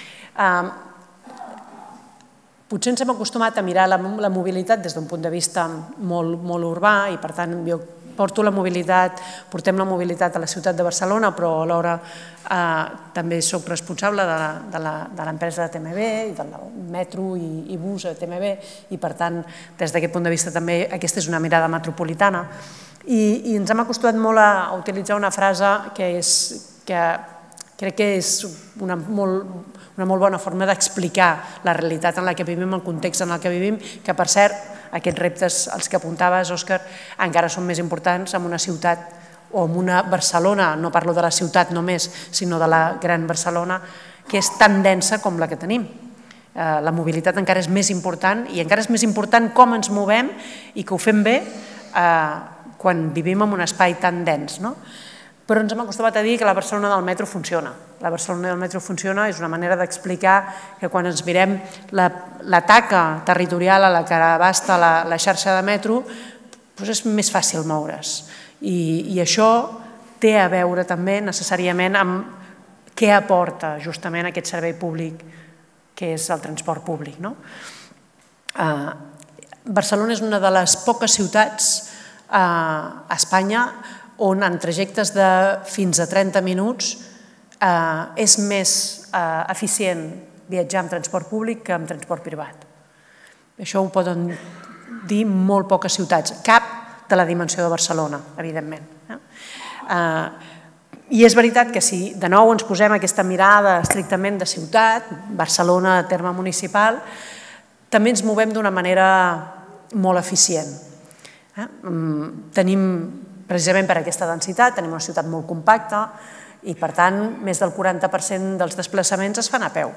Potser ens hem acostumat a mirar la mobilitat des d'un punt de vista molt urbà, i per tant jo porto la mobilitat, portem la mobilitat a la ciutat de Barcelona, però alhora també soc responsable de l'empresa de T M B, i del metro i bus de T M B, i per tant, des d'aquest punt de vista també aquesta és una mirada metropolitana. I ens hem acostumat molt a utilitzar una frase que crec que és una molt bona forma d'explicar la realitat en la que vivim, el context en el que vivim, que per cert, aquests reptes, els que apuntaves, Òscar, encara són més importants en una ciutat o en una Barcelona, no parlo de la ciutat només, sinó de la gran Barcelona, que és tan densa com la que tenim. La mobilitat encara és més important, i encara és més important com ens movem i que ho fem bé quan vivim en un espai tan dens. Però ens hem acostumat a dir que la Barcelona del metro funciona. La Barcelona del metro funciona és una manera d'explicar que quan ens mirem la taca territorial a la que abasta la xarxa de metro, és més fàcil moure's. I això té a veure també necessàriament amb què aporta justament aquest servei públic que és el transport públic. Barcelona és una de les poques ciutats a Espanya on en trajectes de fins a trenta minuts és més eficient viatjar amb transport públic que amb transport privat. Això ho poden dir molt poques ciutats, cap de la dimensió de Barcelona, evidentment. I és veritat que si de nou ens posem aquesta mirada estrictament de ciutat, Barcelona, terme municipal, també ens movem d'una manera molt eficient. Tenim, precisament per aquesta densitat, tenim una ciutat molt compacta i, per tant, més del quaranta per cent dels desplaçaments es fan a peu.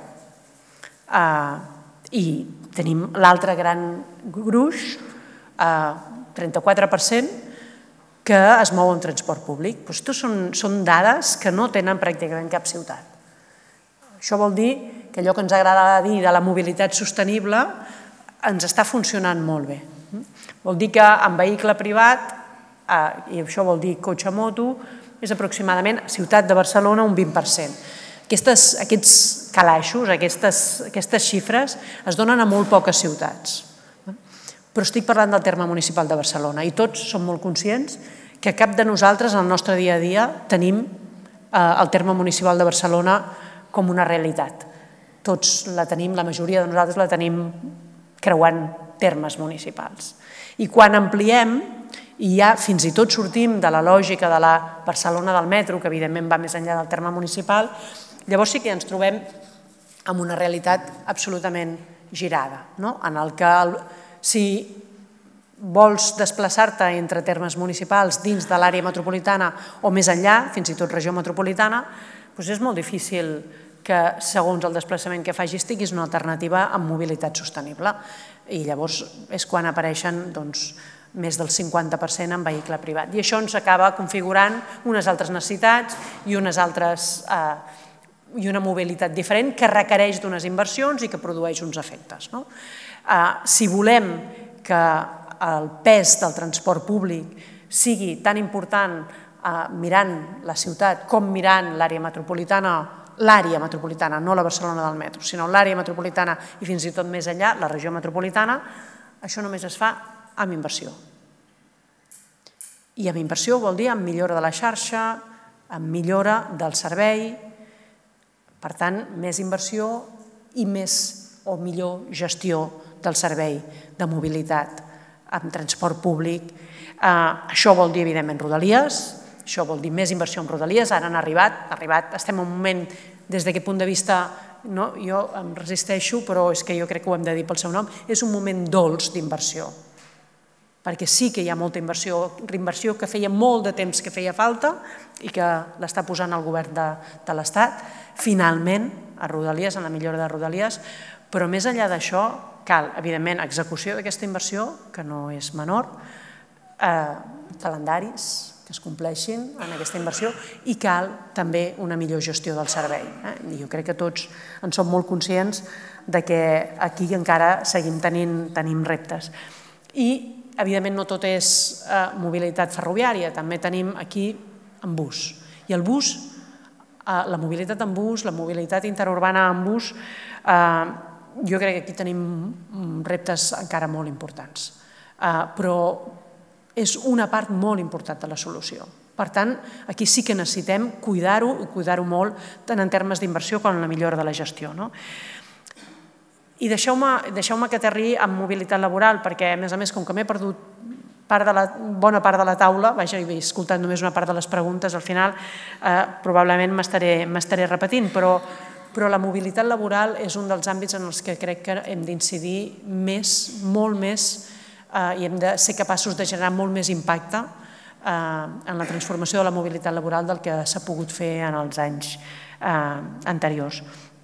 I tenim l'altre gran gruix, trenta-quatre per cent, que es mou en transport públic. Aquestes són dades que no tenen pràcticament cap ciutat. Això vol dir que allò que ens agrada dir de la mobilitat sostenible ens està funcionant molt bé. Vol dir que en vehicle privat, i això vol dir cotxe-moto, és aproximadament a Ciutat de Barcelona un vint per cent. Aquests calaixos, aquestes xifres, es donen a molt poques ciutats. Però estic parlant del terme municipal de Barcelona i tots som molt conscients que cap de nosaltres en el nostre dia a dia tenim el terme municipal de Barcelona com una realitat. Tots la tenim, la majoria de nosaltres la tenim creuant termes municipals. I quan ampliem i ja fins i tot sortim de la lògica de la Barcelona del metro, que evidentment va més enllà del terme municipal, llavors sí que ens trobem amb una realitat absolutament girada, en el que si vols desplaçar-te entre termes municipals dins de l'àrea metropolitana o més enllà, fins i tot regió metropolitana, és molt difícil que segons el desplaçament que facis tinguis una alternativa amb mobilitat sostenible. I llavors és quan apareixen més del cinquanta per cent en vehicle privat. I això ens acaba configurant unes altres necessitats i unes altres i una mobilitat diferent que requereix d'unes inversions i que produeix uns efectes. Si volem que el pes del transport públic sigui tan important mirant la ciutat com mirant l'àrea metropolitana, l'àrea metropolitana, no la Barcelona del metro, sinó l'àrea metropolitana i fins i tot més enllà, la regió metropolitana, això només es fa amb inversió. I amb inversió vol dir amb millora de la xarxa, amb millora del servei, per tant, més inversió i més o millor gestió del servei de mobilitat amb transport públic. Això vol dir, evidentment, rodalies, això vol dir més inversió en rodalies, ara han arribat, estem en un moment, des d'aquest punt de vista jo em resisteixo, però és que jo crec que ho hem de dir pel seu nom, és un moment dolç d'inversió, perquè sí que hi ha molta inversió, reinversió que feia molt de temps que feia falta i que l'està posant el govern de l'Estat, finalment, a Rodalies, en la millora de Rodalies, però més enllà d'això cal, evidentment, execució d'aquesta inversió, que no és menor, calendaris que es compleixin en aquesta inversió i cal també una millor gestió del servei. Jo crec que tots en som molt conscients que aquí encara seguim tenint reptes. I, evidentment, no tot és mobilitat ferroviària, també tenim aquí en bus. I el bus, la mobilitat en bus, la mobilitat interurbana en bus, jo crec que aquí tenim reptes encara molt importants. Però és una part molt important de la solució. Per tant, aquí sí que necessitem cuidar-ho i cuidar-ho molt, tant en termes d'inversió com en la millora de la gestió. I deixeu-me que aterri amb mobilitat laboral, perquè, a més a més, com que m'he perdut bona part de la taula, vaja, he escoltat només una part de les preguntes, al final probablement m'estaré repetint, però la mobilitat laboral és un dels àmbits en els que crec que hem d'incidir més, molt més, i hem de ser capaços de generar molt més impacte en la transformació de la mobilitat laboral del que s'ha pogut fer en els anys anteriors.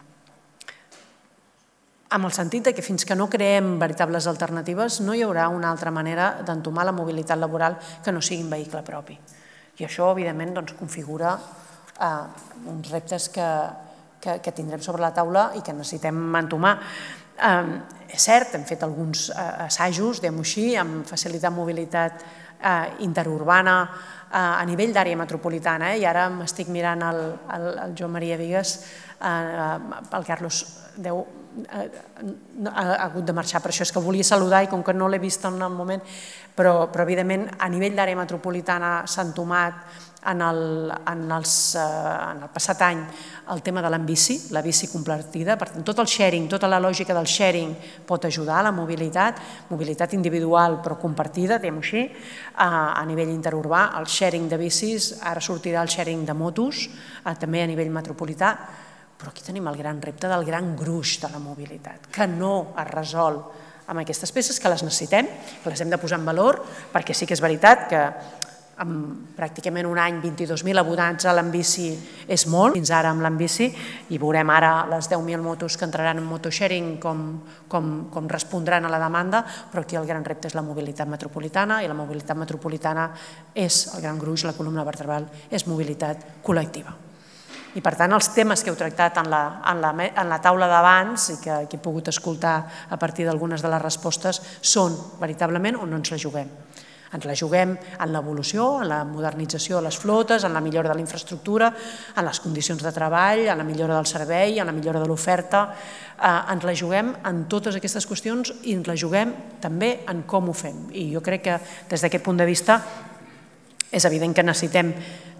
Amb el sentit que fins que no creem veritables alternatives no hi haurà una altra manera d'entomar la mobilitat laboral que no sigui un vehicle propi. I això, evidentment, configura uns reptes que tindrem sobre la taula i que necessitem entomar. És cert, hem fet alguns assajos, diguem-ho així, amb facilitar mobilitat interurbana a nivell d'àrea metropolitana, i ara m'estic mirant el Joan Maria Vigues, el Carlos deu ha hagut de marxar, per això és que volia saludar i com que no l'he vist en el moment, però evidentment a nivell d'àrea metropolitana s'ha entomat en el passat any el tema de l'ambici, la bici compartida. Per tant, tot el sharing, tota la lògica del sharing pot ajudar a la mobilitat, mobilitat individual però compartida, diguem-ho així, a nivell interurbà. El sharing de bicis, ara sortirà el sharing de motos, també a nivell metropolità, però aquí tenim el gran repte del gran gruix de la mobilitat, que no es resol amb aquestes peces, que les necessitem, que les hem de posar en valor, perquè sí que és veritat que amb pràcticament un any, vint-i-dos mil abonats a l'Ambici és molt, fins ara amb l'Ambici, i veurem ara les deu mil motos que entraran en motosharing com respondran a la demanda, però aquí el gran repte és la mobilitat metropolitana, i la mobilitat metropolitana és el gran gruix, la columna vertebral és mobilitat col·lectiva. I per tant, els temes que heu tractat en la taula d'abans i que he pogut escoltar a partir d'algunes de les respostes són veritablement on no ens la juguem. Ens la juguem en l'evolució, en la modernització de les flotes, en la millora de la infraestructura, en les condicions de treball, en la millora del servei, en la millora de l'oferta. Ens la juguem en totes aquestes qüestions i ens la juguem també en com ho fem. I jo crec que des d'aquest punt de vista és evident que necessitem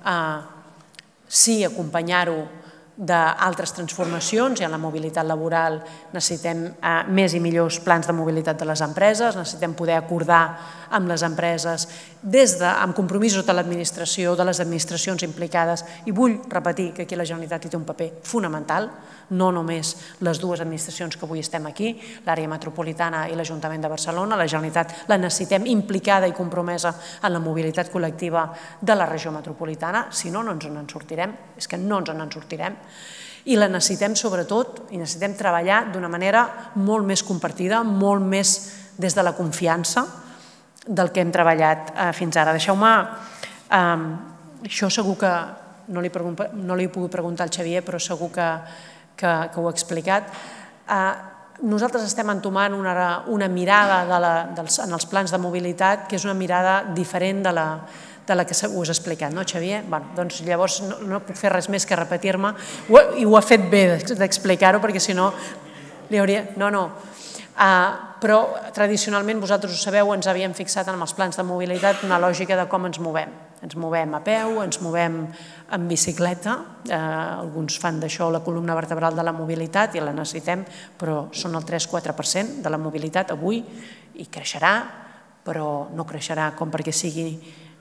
sí acompanyar-ho d'altres transformacions, i en la mobilitat laboral necessitem més i millors plans de mobilitat de les empreses, necessitem poder acordar amb les empreses amb compromisos de l'administració, de les administracions implicades, i vull repetir que aquí la Generalitat hi té un paper fonamental, no només les dues administracions que avui estem aquí, l'àrea metropolitana i l'Ajuntament de Barcelona, la Generalitat la necessitem implicada i compromesa en la mobilitat col·lectiva de la regió metropolitana, si no, no ens en sortirem, és que no ens en sortirem, i la necessitem sobretot, i necessitem treballar d'una manera molt més compartida, molt més des de la confiança del que hem treballat fins ara. Deixeu-me, això segur que no li he pogut preguntar al Xavier, però segur que ho he explicat. Nosaltres estem entomant una mirada en els plans de mobilitat que és una mirada diferent de la de la que us he explicat, no, Xavier? Doncs llavors no puc fer res més que repetir-me, i ho ha fet bé d'explicar-ho, perquè si no li hauria... No, no. Però tradicionalment, vosaltres ho sabeu, ens havíem fixat en els plans de mobilitat una lògica de com ens movem. Ens movem a peu, ens movem en bicicleta, alguns fan d'això la columna vertebral de la mobilitat i la necessitem, però són el tres quatre per cent de la mobilitat avui, i creixerà, però no creixerà com perquè sigui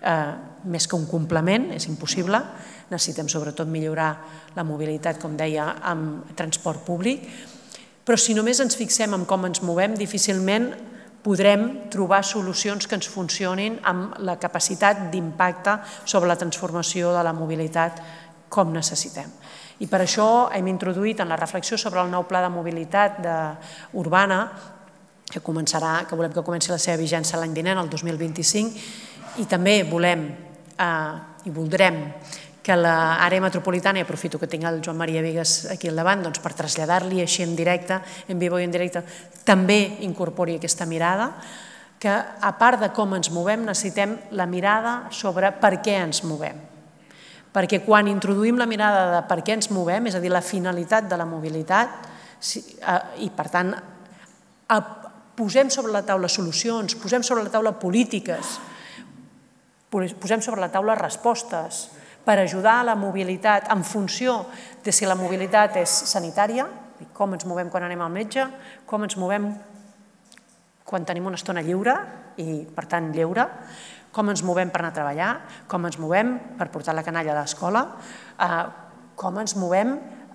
més que un complement, és impossible. Necessitem sobretot millorar la mobilitat, com deia, amb transport públic. Però si només ens fixem en com ens movem, difícilment podrem trobar solucions que ens funcionin amb la capacitat d'impacte sobre la transformació de la mobilitat com necessitem. I per això hem introduït en la reflexió sobre el nou pla de mobilitat urbana, que començarà, que volem que comenci la seva vigència l'any vinent, el dos mil vint-i-cinc, i també volem i voldrem que l'àrea metropolitana, i aprofito que tinc el Joan Maria Vigues aquí al davant per traslladar-li així en directe, en vivo i en directe, també incorpori aquesta mirada, que a part de com ens movem necessitem la mirada sobre per què ens movem. Perquè quan introduïm la mirada de per què ens movem, és a dir, la finalitat de la mobilitat, i per tant posem sobre la taula solucions, posem sobre la taula polítiques, posem sobre la taula respostes per ajudar a la mobilitat en funció de si la mobilitat és sanitària, com ens movem quan anem al metge, com ens movem quan tenim una estona lliure i, per tant, lleure, com ens movem per anar a treballar, com ens movem per portar la canalla a l'escola, com ens movem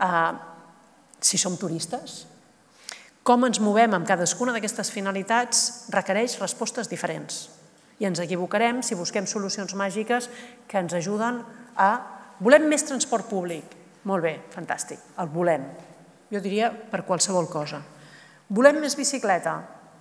si som turistes. Com ens movem amb cadascuna d'aquestes finalitats requereix respostes diferents. I ens equivocarem si busquem solucions màgiques que ens ajuden a... Volem més transport públic? Molt bé, fantàstic, el volem. Jo diria per qualsevol cosa. Volem més bicicleta?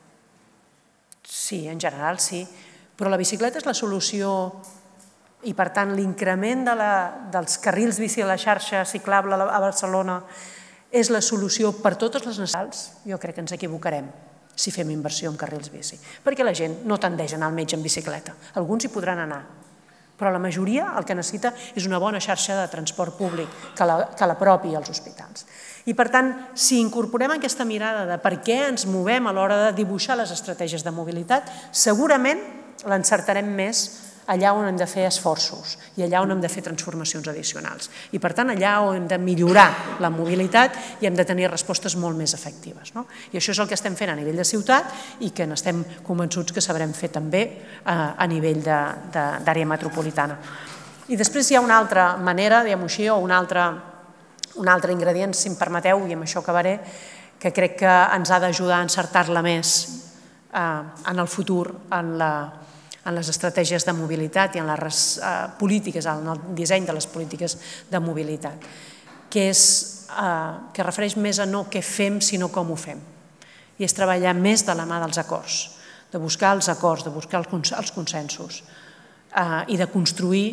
Sí, en general sí, però la bicicleta és la solució i, per tant, l'increment dels carrils bici a la xarxa ciclable a Barcelona és la solució per totes les necessitats? Jo crec que ens equivocarem si fem inversió en carrils bici, perquè la gent no tendeix a anar al metge en bicicleta. Alguns hi podran anar, però la majoria el que necessita és una bona xarxa de transport públic que l'apropi als hospitals. I, per tant, si incorporem aquesta mirada de per què ens movem a l'hora de dibuixar les estratègies de mobilitat, segurament l'encertarem més allà on hem de fer esforços i allà on hem de fer transformacions addicionals. I, per tant, allà on hem de millorar la mobilitat i hem de tenir respostes molt més efectives. I això és el que estem fent a nivell de ciutat i que n'estem convençuts que sabrem fer també a nivell d'àrea metropolitana. I després hi ha una altra manera, diguem-ho així, o un altre ingredient, si em permeteu, i amb això acabaré, que crec que ens ha d'ajudar a encertar-la més en el futur, en la en les estratègies de mobilitat i en les polítiques, en el disseny de les polítiques de mobilitat, que refereix més a no què fem, sinó com ho fem. I és treballar més de la mà dels acords, de buscar els acords, de buscar els consensos i de construir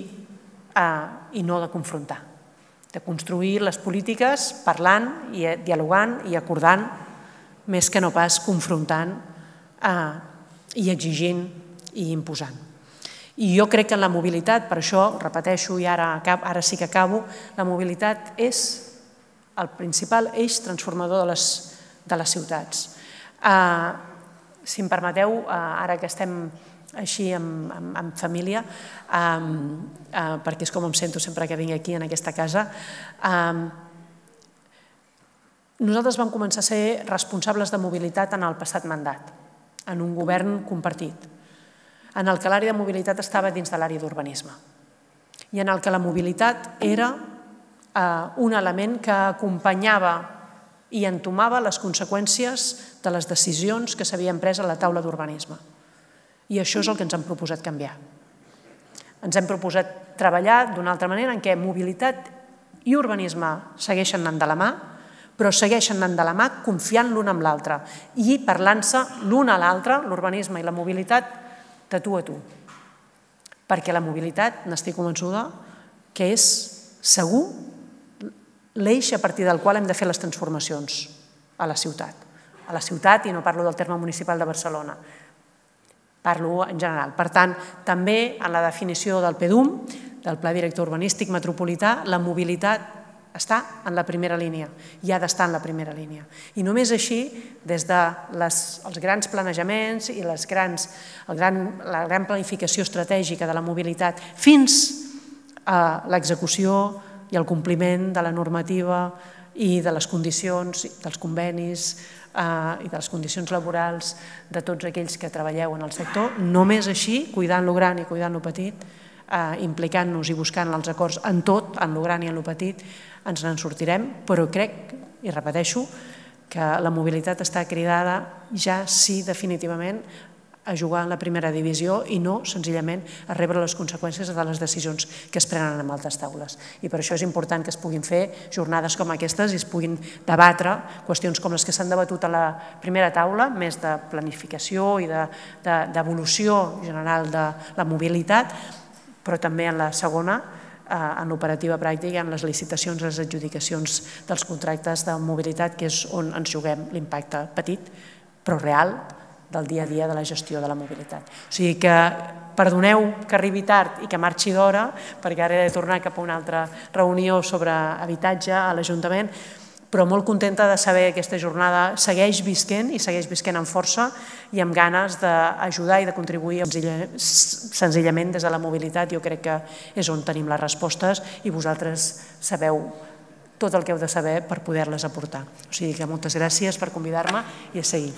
i no de confrontar. De construir les polítiques parlant, dialogant i acordant, més que no pas confrontant i exigint i imposant. I jo crec que en la mobilitat, per això, repeteixo i ara sí que acabo, la mobilitat és el principal eix transformador de les ciutats. Si em permeteu, ara que estem així en família, perquè és com em sento sempre que vinc aquí en aquesta casa, nosaltres vam començar a ser responsables de mobilitat en el passat mandat, en un govern compartit, en el que l'àrea de mobilitat estava dins de l'àrea d'urbanisme i en el que la mobilitat era un element que acompanyava i entomava les conseqüències de les decisions que s'havien pres a la taula d'urbanisme. I això és el que ens hem proposat canviar. Ens hem proposat treballar d'una altra manera en què mobilitat i urbanisme segueixen anant de la mà, però segueixen anant de la mà confiant l'un amb l'altre i parlant-se l'un a l'altre, l'urbanisme i la mobilitat, de tu a tu. Perquè la mobilitat, n'estic convençuda, que és segur l'eix a partir del qual hem de fer les transformacions a la ciutat. A la ciutat, i no parlo del terme municipal de Barcelona, parlo en general. Per tant, també en la definició del P D U M, del Pla Director Urbanístic Metropolità, la mobilitat està en la primera línia i ha d'estar en la primera línia. I només així, des dels grans planejaments i la gran planificació estratègica de la mobilitat fins a l'execució i el compliment de la normativa i de les condicions, dels convenis i de les condicions laborals de tots aquells que treballeu en el sector. Només així, cuidant lo gran i cuidant lo petit, implicant-nos i buscant els acords en tot, en lo gran i en lo petit, ens n'en sortirem, però crec, i repeteixo, que la mobilitat està cridada ja sí definitivament a jugar en la primera divisió i no senzillament a rebre les conseqüències de les decisions que es prenen en altres taules. I per això és important que es puguin fer jornades com aquestes i es puguin debatre qüestions com les que s'han debatut a la primera taula, més de planificació i d'evolució general de la mobilitat, però també en la segona, en l'operativa pràctica i en les licitacions i les adjudicacions dels contractes de mobilitat, que és on ens juguem l'impacte petit, però real, del dia a dia de la gestió de la mobilitat. O sigui que perdoneu que arribi tard i que marxi d'hora, perquè ara he de tornar cap a una altra reunió sobre habitatge a l'Ajuntament, però molt contenta de saber que aquesta jornada segueix visquent i segueix visquent amb força i amb ganes d'ajudar i de contribuir senzillament des de la mobilitat. Jo crec que és on tenim les respostes i vosaltres sabeu tot el que heu de saber per poder-les aportar. O sigui que moltes gràcies per convidar-me i a seguir.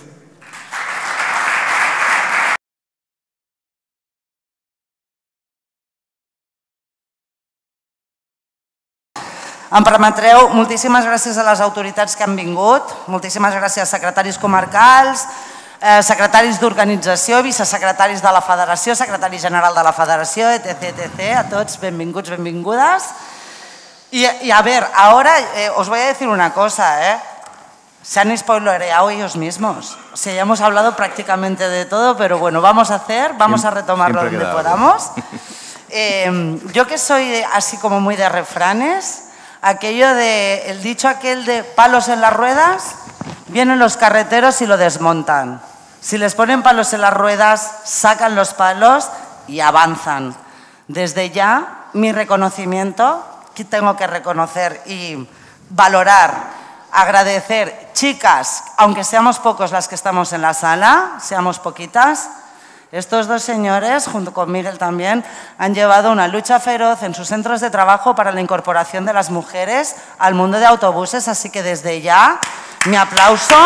Em permetreu, moltíssimes gràcies a les autoritats que han vingut, moltíssimes gràcies a secretaris comarcals, secretaris d'organització, vicesecretaris de la federació, secretari general de la federació, etcètera, etcètera. A tots, benvinguts, benvingudes. Y a ver, ahora os voy a decir una cosa, ¿eh? Se han spoilereado ellos mismos. O sea, ya hemos hablado prácticamente de todo, pero bueno, vamos a hacer, vamos a retomarlo donde podamos. Yo que soy así como muy de refranes, aquello de, el dicho aquel de palos en las ruedas, vienen los carreteros y lo desmontan. Si les ponen palos en las ruedas, sacan los palos y avanzan. Desde ya, mi reconocimiento, que tengo que reconocer y valorar, agradecer, chicas, aunque seamos pocos las que estamos en la sala, seamos poquitas, estos dos señores, junto con Miguel también, han llevado una lucha feroz en sus centros de trabajo para la incorporación de las mujeres al mundo de autobuses, así que desde ya, mi aplauso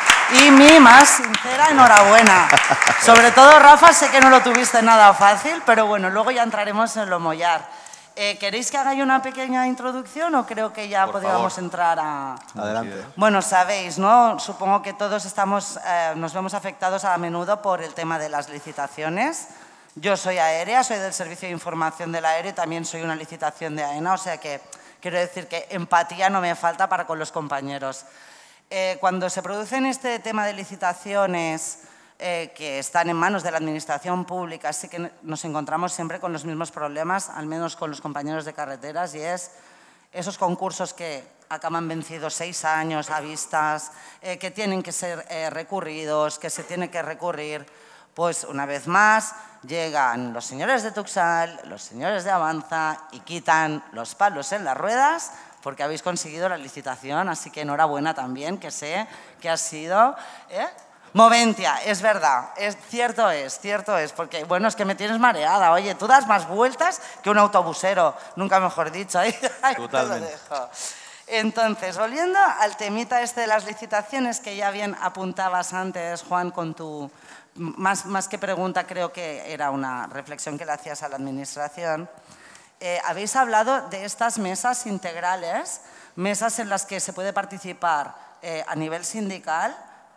y mi más sincera enhorabuena. Sobre todo, Rafa, sé que no lo tuviste nada fácil, pero bueno, luego ya entraremos en lo mollar. Eh, ¿Queréis que haga yo una pequeña introducción o creo que ya podríamos entrar a...? Adelante. Bueno, sabéis, ¿no? Supongo que todos estamos, eh, nos vemos afectados a menudo por el tema de las licitaciones. Yo soy aérea, soy del Servicio de Información del Aéreo y también soy una licitación de AENA, o sea que quiero decir que empatía no me falta para con los compañeros. Eh, cuando se producen este tema de licitaciones Eh, que están en manos de la administración pública, así que nos encontramos siempre con los mismos problemas, al menos con los compañeros de carreteras, y es esos concursos que acaban vencidos seis años a vistas, eh, que tienen que ser eh, recurridos, que se tiene que recurrir. Pues una vez más llegan los señores de Tuxal, los señores de Avanza y quitan los palos en las ruedas porque habéis conseguido la licitación, así que enhorabuena también, que sé que ha sido... ¿eh? Moventia, es verdad, es, cierto es, cierto es, porque bueno, es que me tienes mareada, oye, tú das más vueltas que un autobusero, nunca mejor dicho, ahí, ahí te lo dejo. Entonces, volviendo al temita este de las licitaciones, que ya bien apuntabas antes, Juan, con tu, más, más que pregunta, creo que era una reflexión que le hacías a la administración, eh, habéis hablado de estas mesas integrales, mesas en las que se puede participar eh, a nivel sindical,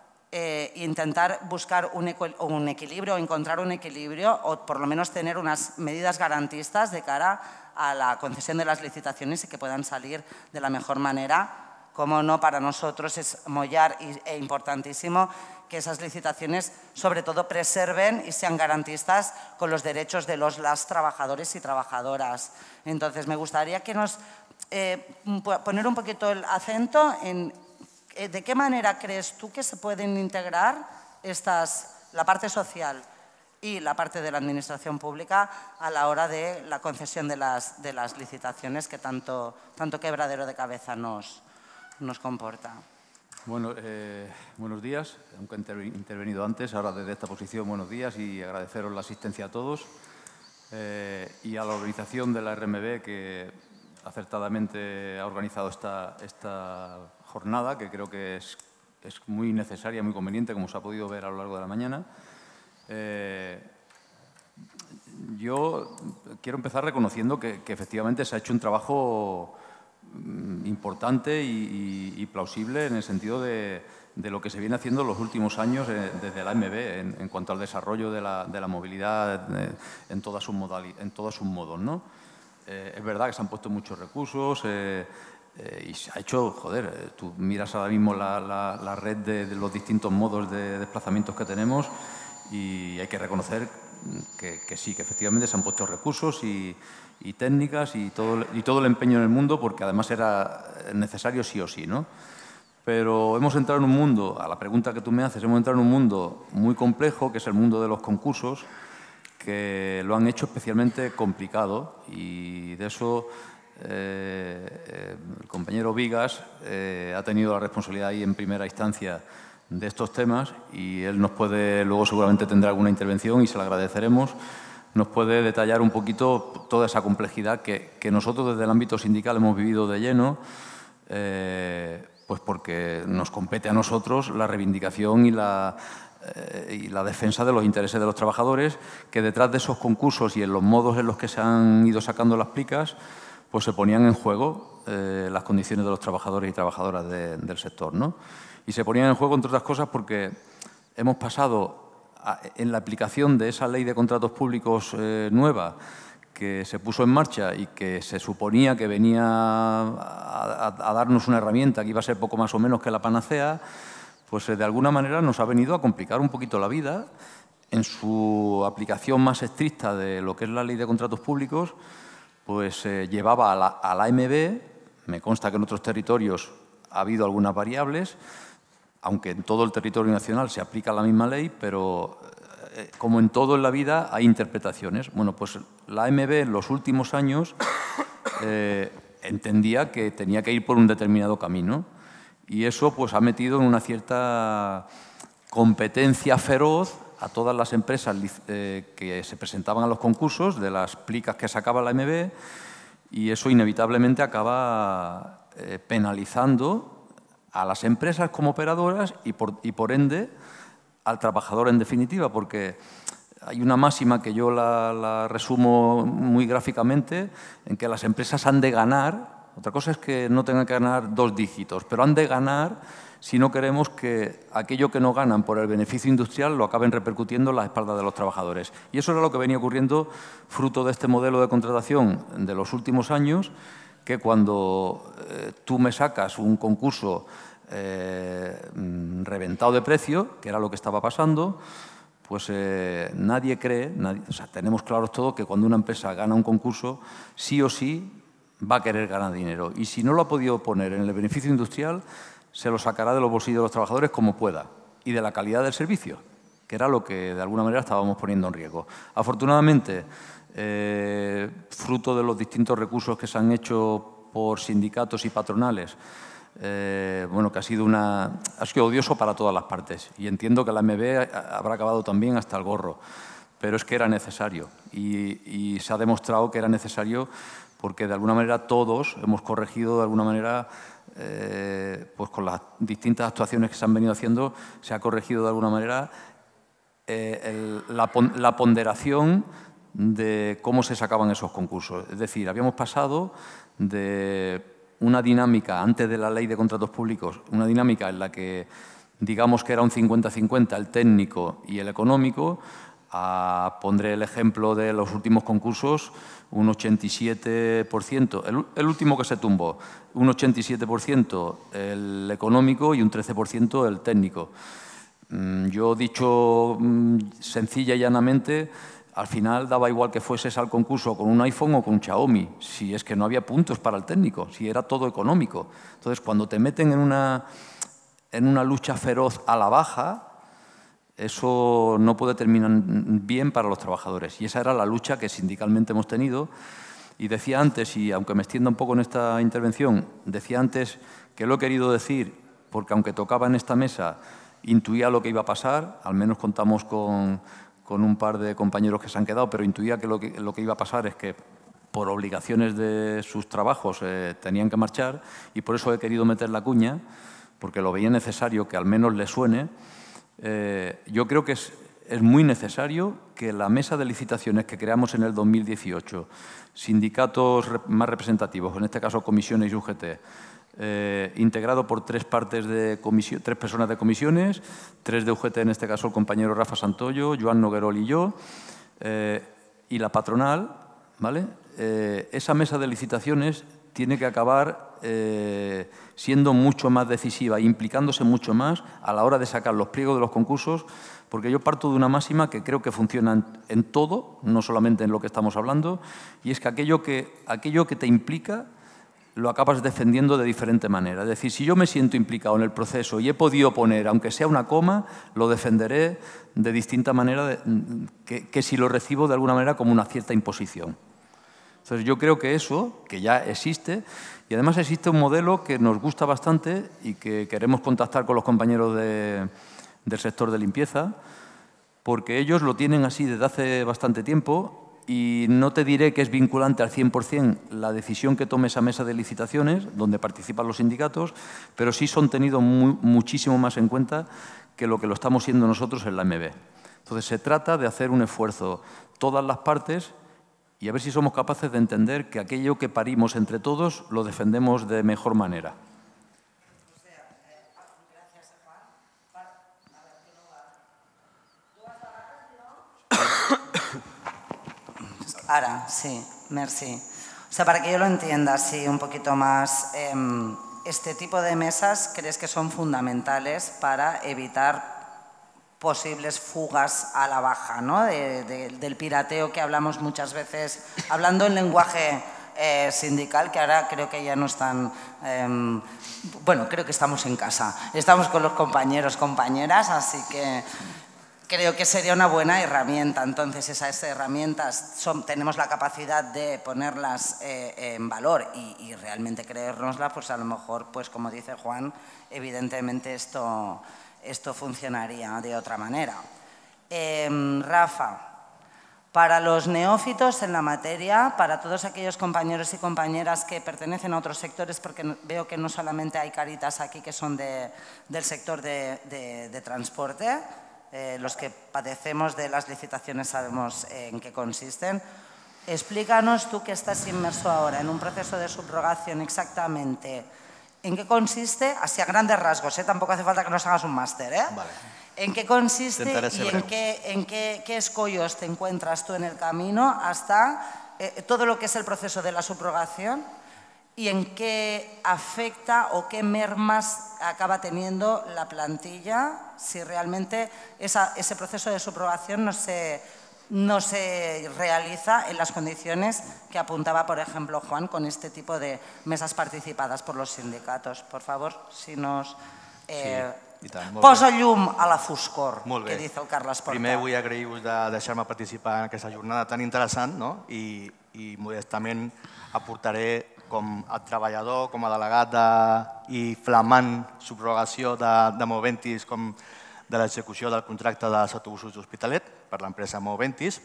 Eh, intentar buscar un, un equilibrio, encontrar un equilibrio o por lo menos tener unas medidas garantistas de cara a la concesión de las licitaciones y que puedan salir de la mejor manera. Como no, para nosotros es mollar e importantísimo que esas licitaciones sobre todo preserven y sean garantistas con los derechos de los las trabajadores y trabajadoras. Entonces, me gustaría que nos eh, poner un poquito el acento en ¿de qué manera crees tú que se pueden integrar estas, la parte social y la parte de la administración pública a la hora de la concesión de las, de las licitaciones que tanto, tanto quebradero de cabeza nos, nos comporta? Bueno, eh, buenos días, aunque he intervenido antes, ahora desde esta posición buenos días y agradeceros la asistencia a todos eh, y a la organización de la R M B que acertadamente ha organizado esta, esta jornada, que creo que es, es muy necesaria, muy conveniente, como se ha podido ver a lo largo de la mañana. Eh, yo quiero empezar reconociendo que, que efectivamente se ha hecho un trabajo importante y, y, y plausible en el sentido de, de lo que se viene haciendo en los últimos años eh, desde la A M B en, en cuanto al desarrollo de la, de la movilidad eh, en, todas sus modali- en todos sus modos, ¿no? Eh, es verdad que se han puesto muchos recursos eh, eh, y se ha hecho, joder, eh, tú miras ahora mismo la, la, la red de, de los distintos modos de desplazamientos que tenemos y hay que reconocer que, que sí, que efectivamente se han puesto recursos y, y técnicas y todo, y todo el empeño en el mundo, porque además era necesario sí o sí, ¿no? Pero hemos entrado en un mundo, a la pregunta que tú me haces, hemos entrado en un mundo muy complejo, que es el mundo de los concursos, que lo han hecho especialmente complicado y de eso eh, eh, el compañero Vigas eh, ha tenido la responsabilidad ahí en primera instancia de estos temas y él nos puede, luego seguramente tendrá alguna intervención y se la agradeceremos, nos puede detallar un poquito toda esa complejidad que, que nosotros desde el ámbito sindical hemos vivido de lleno, eh, pues porque nos compete a nosotros la reivindicación y la, eh, y la defensa de los intereses de los trabajadores, que detrás de esos concursos y en los modos en los que se han ido sacando las plicas, pues se ponían en juego eh, las condiciones de los trabajadores y trabajadoras de, del sector, ¿no? Y se ponían en juego, entre otras cosas, porque hemos pasado a, en la aplicación de esa ley de contratos públicos eh, nueva que se puso en marcha y que se suponía que venía a, a, a darnos una herramienta que iba a ser poco más o menos que la panacea, pues eh, de alguna manera nos ha venido a complicar un poquito la vida en su aplicación más estricta de lo que es la ley de contratos públicos, pues eh, llevaba a la, a la A M B, me consta que en otros territorios ha habido algunas variables, aunque en todo el territorio nacional se aplica la misma ley, pero eh, como en todo en la vida hay interpretaciones. Bueno, pues la A M B en los últimos años eh, entendía que tenía que ir por un determinado camino y eso pues ha metido en una cierta competencia feroz a todas las empresas eh, que se presentaban a los concursos de las plicas que sacaba la A M B y eso inevitablemente acaba eh, penalizando a las empresas como operadoras y por, y por ende al trabajador en definitiva, porque hay una máxima que yo la, la resumo muy gráficamente en que las empresas han de ganar, otra cosa es que no tengan que ganar dos dígitos, pero han de ganar si no queremos que aquello que no ganan por el beneficio industrial lo acaben repercutiendo en la espalda de los trabajadores. Y eso era lo que venía ocurriendo fruto de este modelo de contratación de los últimos años, que cuando eh, tú me sacas un concurso eh, reventado de precio, que era lo que estaba pasando, pues eh, nadie cree, nadie, o sea, tenemos claros todos que cuando una empresa gana un concurso, sí o sí va a querer ganar dinero. Y si no lo ha podido poner en el beneficio industrial, se lo sacará de los bolsillos de los trabajadores como pueda y de la calidad del servicio, que era lo que de alguna manera estábamos poniendo en riesgo. Afortunadamente, Eh, fruto de los distintos recursos que se han hecho por sindicatos y patronales, eh, bueno, que ha sido, una, ha sido odioso para todas las partes. Y entiendo que la A M B habrá acabado también hasta el gorro, pero es que era necesario. Y, y se ha demostrado que era necesario porque de alguna manera todos hemos corregido, de alguna manera, eh, pues con las distintas actuaciones que se han venido haciendo, se ha corregido de alguna manera eh, el, la, la ponderación de cómo se sacaban esos concursos. Es decir, habíamos pasado de una dinámica, antes de la ley de contratos públicos, una dinámica en la que digamos que era un cincuenta cincuenta el técnico y el económico, a, pondré el ejemplo de los últimos concursos, un ochenta y siete por ciento, el, el último que se tumbó, un ochenta y siete por ciento el económico y un trece por ciento el técnico. Yo, dicho sencilla y llanamente, al final daba igual que fueses al concurso con un iPhone o con un Xiaomi, si es que no había puntos para el técnico, si era todo económico. Entonces, cuando te meten en una, en una lucha feroz a la baja, eso no puede terminar bien para los trabajadores. Y esa era la lucha que sindicalmente hemos tenido. Y decía antes, y aunque me extienda un poco en esta intervención, decía antes que lo he querido decir porque aunque tocaba en esta mesa, intuía lo que iba a pasar, al menos contamos con... con un par de compañeros que se han quedado, pero intuía que lo, que lo que iba a pasar es que por obligaciones de sus trabajos eh, tenían que marchar, y por eso he querido meter la cuña, porque lo veía necesario que al menos le suene. Eh, yo creo que es, es muy necesario que la mesa de licitaciones que creamos en el dos mil dieciocho, sindicatos más representativos, en este caso comisiones y U G T, eh, integrado por tres partes de comisión, tres personas de comisiones, tres de U G T, en este caso el compañero Rafa Santollo, Joan Noguerol y yo, eh, y la patronal, ¿vale? Eh, esa mesa de licitaciones tiene que acabar eh, siendo mucho más decisiva, implicándose mucho más a la hora de sacar los pliegos de los concursos, porque yo parto de una máxima que creo que funciona en, en todo, no solamente en lo que estamos hablando, y es que aquello que, aquello que te implica lo acabas defendiendo de diferente manera. Es decir, si yo me siento implicado en el proceso y he podido poner, aunque sea una coma, lo defenderé de distinta manera de, que, que si lo recibo de alguna manera como una cierta imposición. Entonces, yo creo que eso, que ya existe, y además existe un modelo que nos gusta bastante y que queremos contactar con los compañeros de, del sector de limpieza, porque ellos lo tienen así desde hace bastante tiempo, y no te diré que es vinculante al cien por cien la decisión que tome esa mesa de licitaciones, donde participan los sindicatos, pero sí son tenidos muy, muchísimo más en cuenta que lo que lo estamos siendo nosotros en la M B. Entonces, se trata de hacer un esfuerzo todas las partes y a ver si somos capaces de entender que aquello que parimos entre todos lo defendemos de mejor manera. Ahora, sí, merci. O sea, para que yo lo entienda así un poquito más, eh, este tipo de mesas crees que son fundamentales para evitar posibles fugas a la baja, ¿no? De, de, del pirateo que hablamos muchas veces, hablando en lenguaje eh, sindical, que ahora creo que ya no están, eh, bueno, creo que estamos en casa, estamos con los compañeros, compañeras, así que creo que sería una buena herramienta. Entonces, esas herramientas son, tenemos la capacidad de ponerlas eh, en valor y, y realmente creérnoslas, pues a lo mejor, pues como dice Juan, evidentemente esto... esto funcionaría de otra manera. Eh, Rafa, para los neófitos en la materia, para todos aquellos compañeros y compañeras que pertenecen a otros sectores, porque veo que no solamente hay caritas aquí que son de, del sector de, de, de transporte, eh, los que padecemos de las licitaciones sabemos en qué consisten. Explícanos, tú que estás inmerso ahora en un proceso de subrogación, exactamente ¿en qué consiste? Así a grandes rasgos, ¿eh? Tampoco hace falta que nos hagas un máster, ¿eh? Vale. ¿En qué consiste y en, qué, en qué, qué escollos te encuentras tú en el camino hasta eh, todo lo que es el proceso de la subrogación y en qué afecta o qué mermas acaba teniendo la plantilla si realmente esa, ese proceso de subrogación no se... no se realiza en las condiciones que apuntaba, por ejemplo, Juan, con este tipo de mesas participadas por los sindicatos. Por favor, si nos... Eh, sí, tant, posa llum a la foscor, que dice el Carles Porta. Primer vull agrair-vos de deixar-me participar en aquesta jornada tan interessant, no? I, i modestament aportaré com a treballador, com a delegat de, i flamant subrogació de, de Moventis com de l'execució del contracte dels autobusos d'Hospitalet per l'empresa Moventis.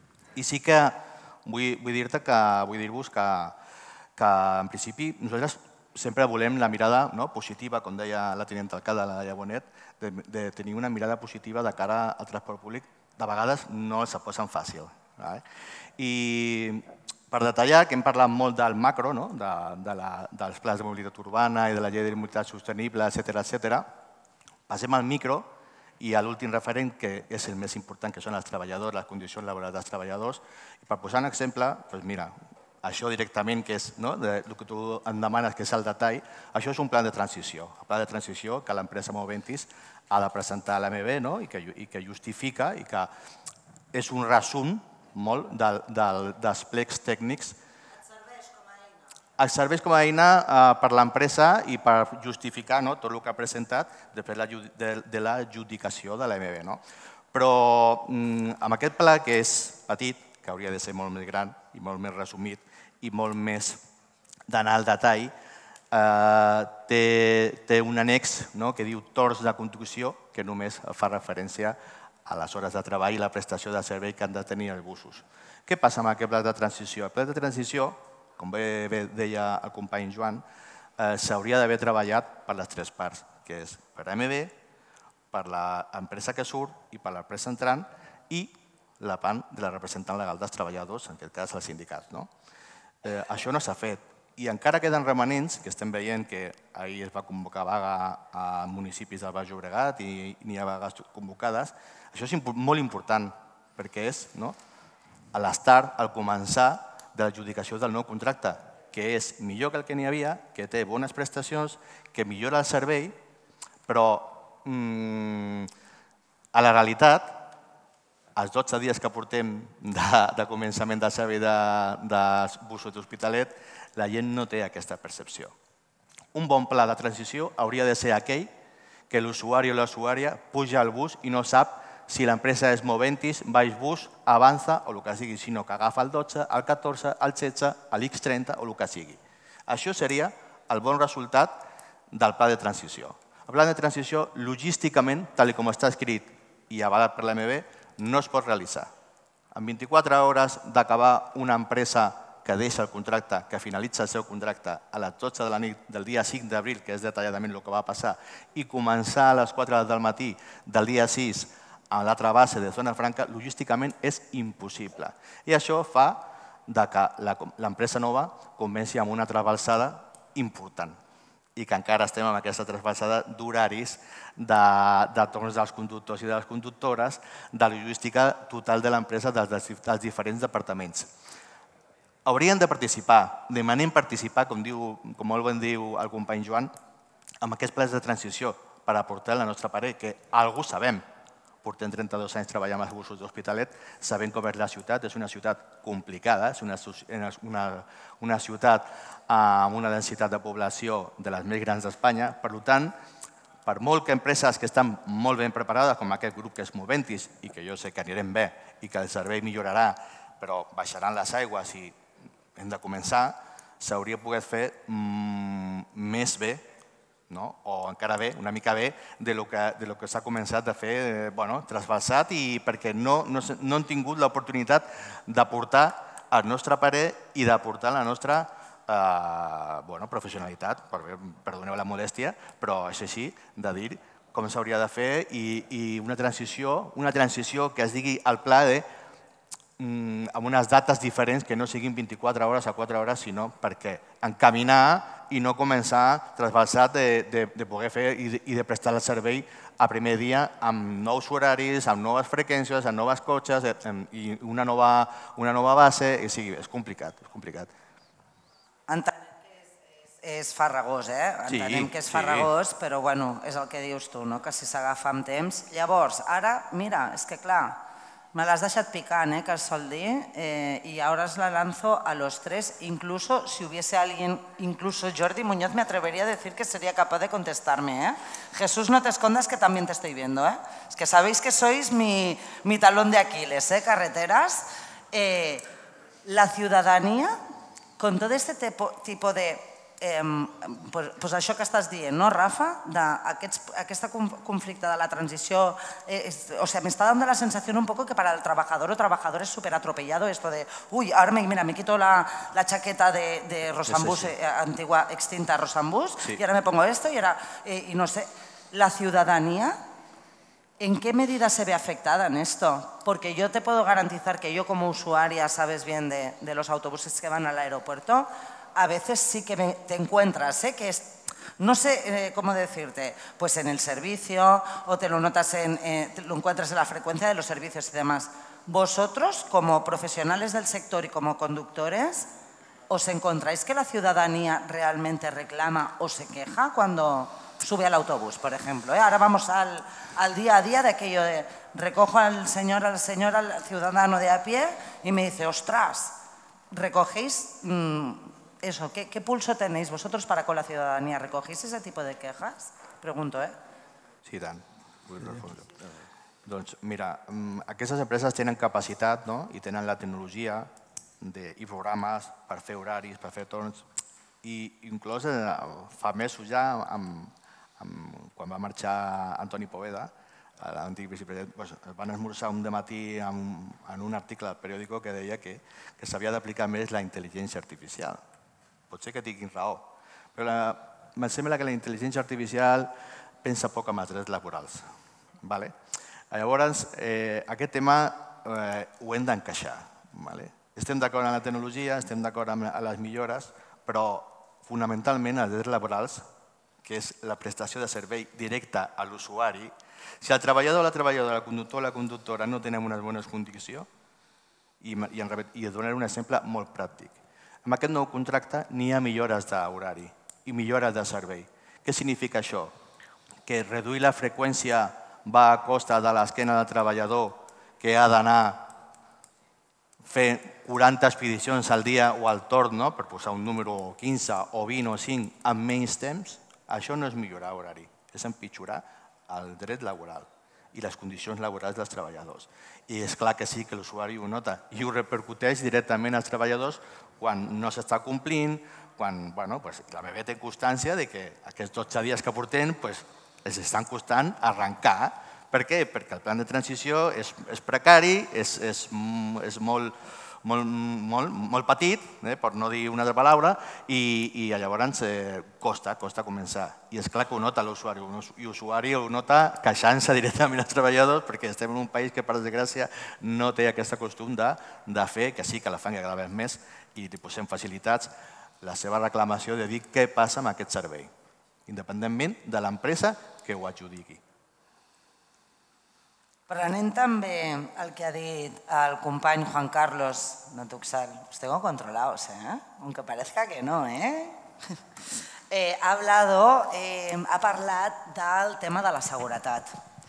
I sí que vull, vull dir-te que vull dir-vos que, que en principi nosaltres sempre volem la mirada no, positiva, com deia la tinent alcalde, la Laia Bonet, de, de tenir una mirada positiva de cara al transport públic. De vegades no se posen fàcil. Vale? I per detallar, que hem parlat molt del macro, no? de, de la, dels plans de mobilitat urbana i de la llei de mobilitat sostenible, etcètera, etcètera, passem al micro i a l'últim referent, que és el més important, que són els treballadors, les condicions laborals dels treballadors. I per posar un exemple, doncs mira, això directament, que és no, de, el que tu em demanes, que és el detall, això és un pla de transició. El pla de transició que l'empresa Moventis ha de presentar a l'A M B no? I, que, i que justifica i que és un resum molt del, del, dels plecs tècnics. Els serveis com a eina eh, per l'empresa i per justificar no, tot el que ha presentat després de, de l'adjudicació de l'A M B. No? Però mm, amb aquest pla, que és petit, que hauria de ser molt més gran i molt més resumit i molt més d'anar al detall, eh, té, té un annex no, que diu torns de construcció, que només fa referència a les hores de treball i la prestació de servei que han de tenir els busos. Què passa amb aquest pla de transició? El pla de transició, com bé deia el company Joan, s'hauria d'haver treballat per les tres parts, que és per A M B, per l'empresa que surt i per l'empresa entrant i la part de la representant legal dels treballadors, en aquest cas els sindicats. Això no s'ha fet. I encara queden remanents, que estem veient que ahir es va convocar vaga a municipis del Baix Llobregat i n'hi ha vagues convocades. Això és molt important perquè és l'estart, el començar de l'adjudicació del nou contracte, que és millor que el que n'hi havia, que té bones prestacions, que millora el servei, però a la realitat, els dotze dies que portem de començament del servei dels busos d'Hospitalet, la gent no té aquesta percepció. Un bon pla de transició hauria de ser aquell que l'usuari o l'usuària puja al bus i no sap si l'empresa és Moventis, Baix Bus, Avanza o el que sigui, sinó que agafa el dotze, el catorze, el setze, l'X trenta o el que sigui. Això seria el bon resultat del pla de transició. El pla de transició, logísticament, tal com està escrit i avalat per l'A M B, no es pot realitzar. En vint-i-quatre hores d'acabar una empresa que deixa el contracte, que finalitza el seu contracte a les dotze de la nit del dia cinc d'abril, que és detalladament el que va passar, i començar a les quatre del matí del dia sis a l'altra base de Zona Franca, logísticament és impossible. I això fa que l'empresa nova comenci amb una trasbalsada important i que encara estem amb aquesta trasbalsada d'horaris, de torns dels conductors i de les conductores, de logística total de l'empresa dels diferents departaments. Haurien de participar, demanem participar, com molt ben diu el company Joan, amb aquests plans de transició per aportar la nostra parer, que algú sabem. Portem trenta-dos anys treballant amb els busos d'Hospitalet, sabem com és la ciutat, és una ciutat complicada, és una ciutat amb una densitat de població de les més grans d'Espanya. Per tant, per molt que empreses que estan molt ben preparades, com aquest grup que és Moventis, i que jo sé que anirem bé i que el servei millorarà, però baixaran les aigües i hem de començar, s'hauria pogut fer més bé, o encara bé, una mica bé, del que s'ha començat a fer trasbalsat i perquè no hem tingut l'oportunitat d'aportar el nostre parer i d'aportar la nostra professionalitat, perdoneu la modèstia, però és així, de dir com s'hauria de fer i una transició que es digui el pla de amb unes dates diferents que no siguin vint-i-quatre hores a quatre hores, sinó perquè encaminar i no començar trasbalsat de poder fer i de prestar el servei a primer dia amb nous horaris, amb noves freqüències, amb noves cotxes i una nova base. És complicat, és complicat. Entenem que és farragós, eh? Entenem que és farragós, però és el que dius tu, que si s'agafa amb temps. Llavors, ara, mira, és que clar, me l'has deixat picant, que es sol dir, y ahora os la lanzo a los tres, incluso si hubiese alguien, incluso Jordi Muñoz me atrevería a decir que sería capaz de contestarme. Jesús, no te escondas que también te estoy viendo. Es que sabéis que sois mi talón de Aquiles, carreteras. La ciudadanía, con todo este tipo de... Doncs això que estàs dient, no, Rafa? Aquest conflicte de la transició, o sea, me está dando la sensación un poco que para el trabajador o trabajador es súper atropellado esto de, uy, ahora mira, me quito la chaqueta de Rosambús, antigua extinta Rosambús, y ahora me pongo esto y no sé, la ciudadanía, ¿en qué medida se ve afectada en esto? Porque yo te puedo garantizar que yo como usuaria, sabes bien de los autobuses que van al aeropuerto, a veces sí que te encuentras, que es, no sé cómo decirte, pues en el servicio o te lo notas, lo encuentras en la frecuencia de los servicios y demás. Vosotros, como profesionales del sector y como conductores, ¿os encontráis que la ciudadanía realmente reclama o se queja cuando sube al autobús, por ejemplo? Ahora vamos al día a día de aquello de recojo al señor, al señor, al ciudadano de a pie y me dice, ostras, recogéis... Eso, ¿qué pulso tenéis vosotros para con la ciudadanía? ¿Recogéis ese tipo de quejas? Pregunto, ¿eh? Sí, tant. Vull respondre. Doncs mira, aquestes empreses tenen capacitat i tenen la tecnologia i programes per fer horaris, per fer torns, i inclús fa mesos ja, quan va marxar Antoni Poveda, l'antic vicepresident, pues, van esmorzar un dematí en, en un article al periòdico que deia que, que s'havia d'aplicar més la intel·ligència artificial. Pot ser que tinguin raó, però la, em sembla que la intel·ligència artificial pensa poc en els drets laborals. Vale? Llavors, eh, aquest tema eh, ho hem d'encaixar. Vale? Estem d'acord amb la tecnologia, estem d'acord amb les millores, però fonamentalment els drets laborals, que és la prestació de servei directe a l'usuari, si el treballador o la treballadora, el conductor o la conductora no tenen unes bones condicions, i, i, i et donaré un exemple molt pràctic. En aquest nou contracte n'hi ha millores d'horari i millores de servei. Què significa això? Que reduir la freqüència va a costa de l'esquena del treballador que ha d'anar fer quaranta expedicions al dia o al torn, no? Per posar un número quinze o vint o cinc amb menys temps, això no és millorar horari, és empitjorar el dret laboral i les condicions laborals dels treballadors. I és clar que sí que l'usuari ho nota i ho repercuteix directament als treballadors quan no s'està complint, quan bueno, pues, la B B té constància de que aquests dotze dies que portem pues, els estan costant arrencar. Per què? Perquè el plan de transició és, és precari, és, és, és molt, molt, molt, molt petit, eh, per no dir una altra paraula, i, i llavors eh, costa, costa començar. I és clar que ho nota l'usuari, i l'usuari ho nota queixant-se directament als treballadors perquè estem en un país que, per desgràcia, no té aquest costum de, de fer, que sí que la fan cada vegada més, i li posem facilitats, la seva reclamació de dir què passa amb aquest servei, independentment de l'empresa que ho adjudiqui. Prenent també el que ha dit el company Juan Carlos de Tuxal, os tengo controlados, ¿eh? Aunque parezca que no, ¿eh? eh ha hablado, eh, ha parlat del tema de la seguretat.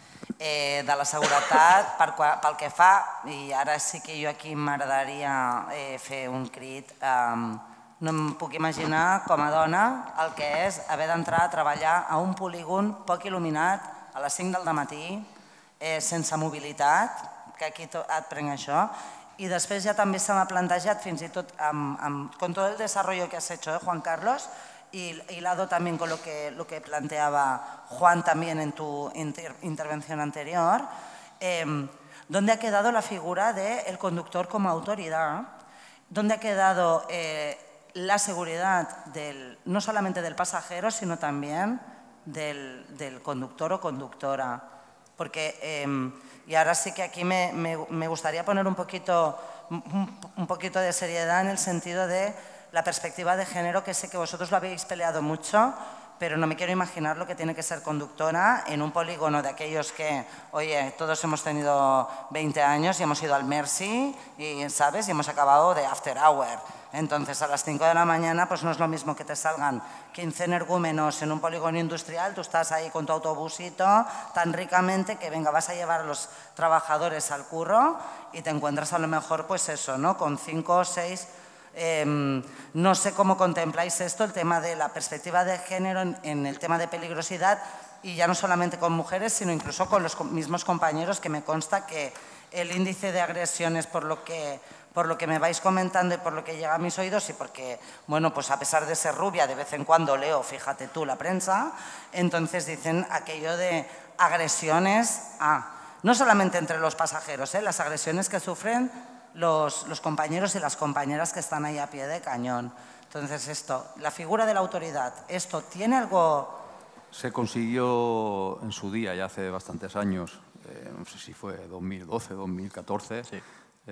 Eh, de la seguretat per, pel que fa, i ara sí que jo aquí m'agradaria eh, fer un crit, eh, no em puc imaginar com a dona el que és haver d'entrar a treballar a un polígon poc il·luminat a les cinc del matí, Eh, sense mobilitat, que aquí et prenc això, i després ja també se m'ha plantejat fins i tot amb, amb, con todo el desarrollo que has hecho, eh, Juan Carlos, y hilado también con lo que, lo que planteaba Juan también en tu inter, intervención anterior, eh, ¿dónde ha quedado la figura del conductor como autoridad? ¿Dónde ha quedado eh, la seguridad del, no solamente del pasajero, sino también del, del conductor o conductora? Porque, eh, y ahora sí que aquí me, me, me gustaría poner un poquito, un, un poquito de seriedad en el sentido de la perspectiva de género, que sé que vosotros lo habéis peleado mucho, pero no me quiero imaginar lo que tiene que ser conductora en un polígono de aquellos que, oye, todos hemos tenido veinte años y hemos ido al Mercy y, ¿sabes? Y hemos acabado de after hour. Entonces, a las cinco de la mañana, pues no es lo mismo que te salgan quince energúmenos en un polígono industrial, tú estás ahí con tu autobusito tan ricamente que, venga, vas a llevar a los trabajadores al curro y te encuentras a lo mejor, pues eso, ¿no? Con cinco o seis... Eh, no sé cómo contempláis esto, el tema de la perspectiva de género en, en el tema de peligrosidad, y ya no solamente con mujeres, sino incluso con los mismos compañeros, que me consta que el índice de agresiones, por lo que, por lo que me vais comentando y por lo que llega a mis oídos, y porque, bueno, pues a pesar de ser rubia, de vez en cuando leo, fíjate tú, la prensa, entonces dicen aquello de agresiones, a, no solamente entre los pasajeros, ¿eh? Las agresiones que sufren Los, los compañeros y las compañeras que están ahí a pie de cañón. Entonces, esto, la figura de la autoridad, ¿esto tiene algo...? Se consiguió en su día, ya hace bastantes años, eh, no sé si fue dos mil doce, dos mil catorce, sí.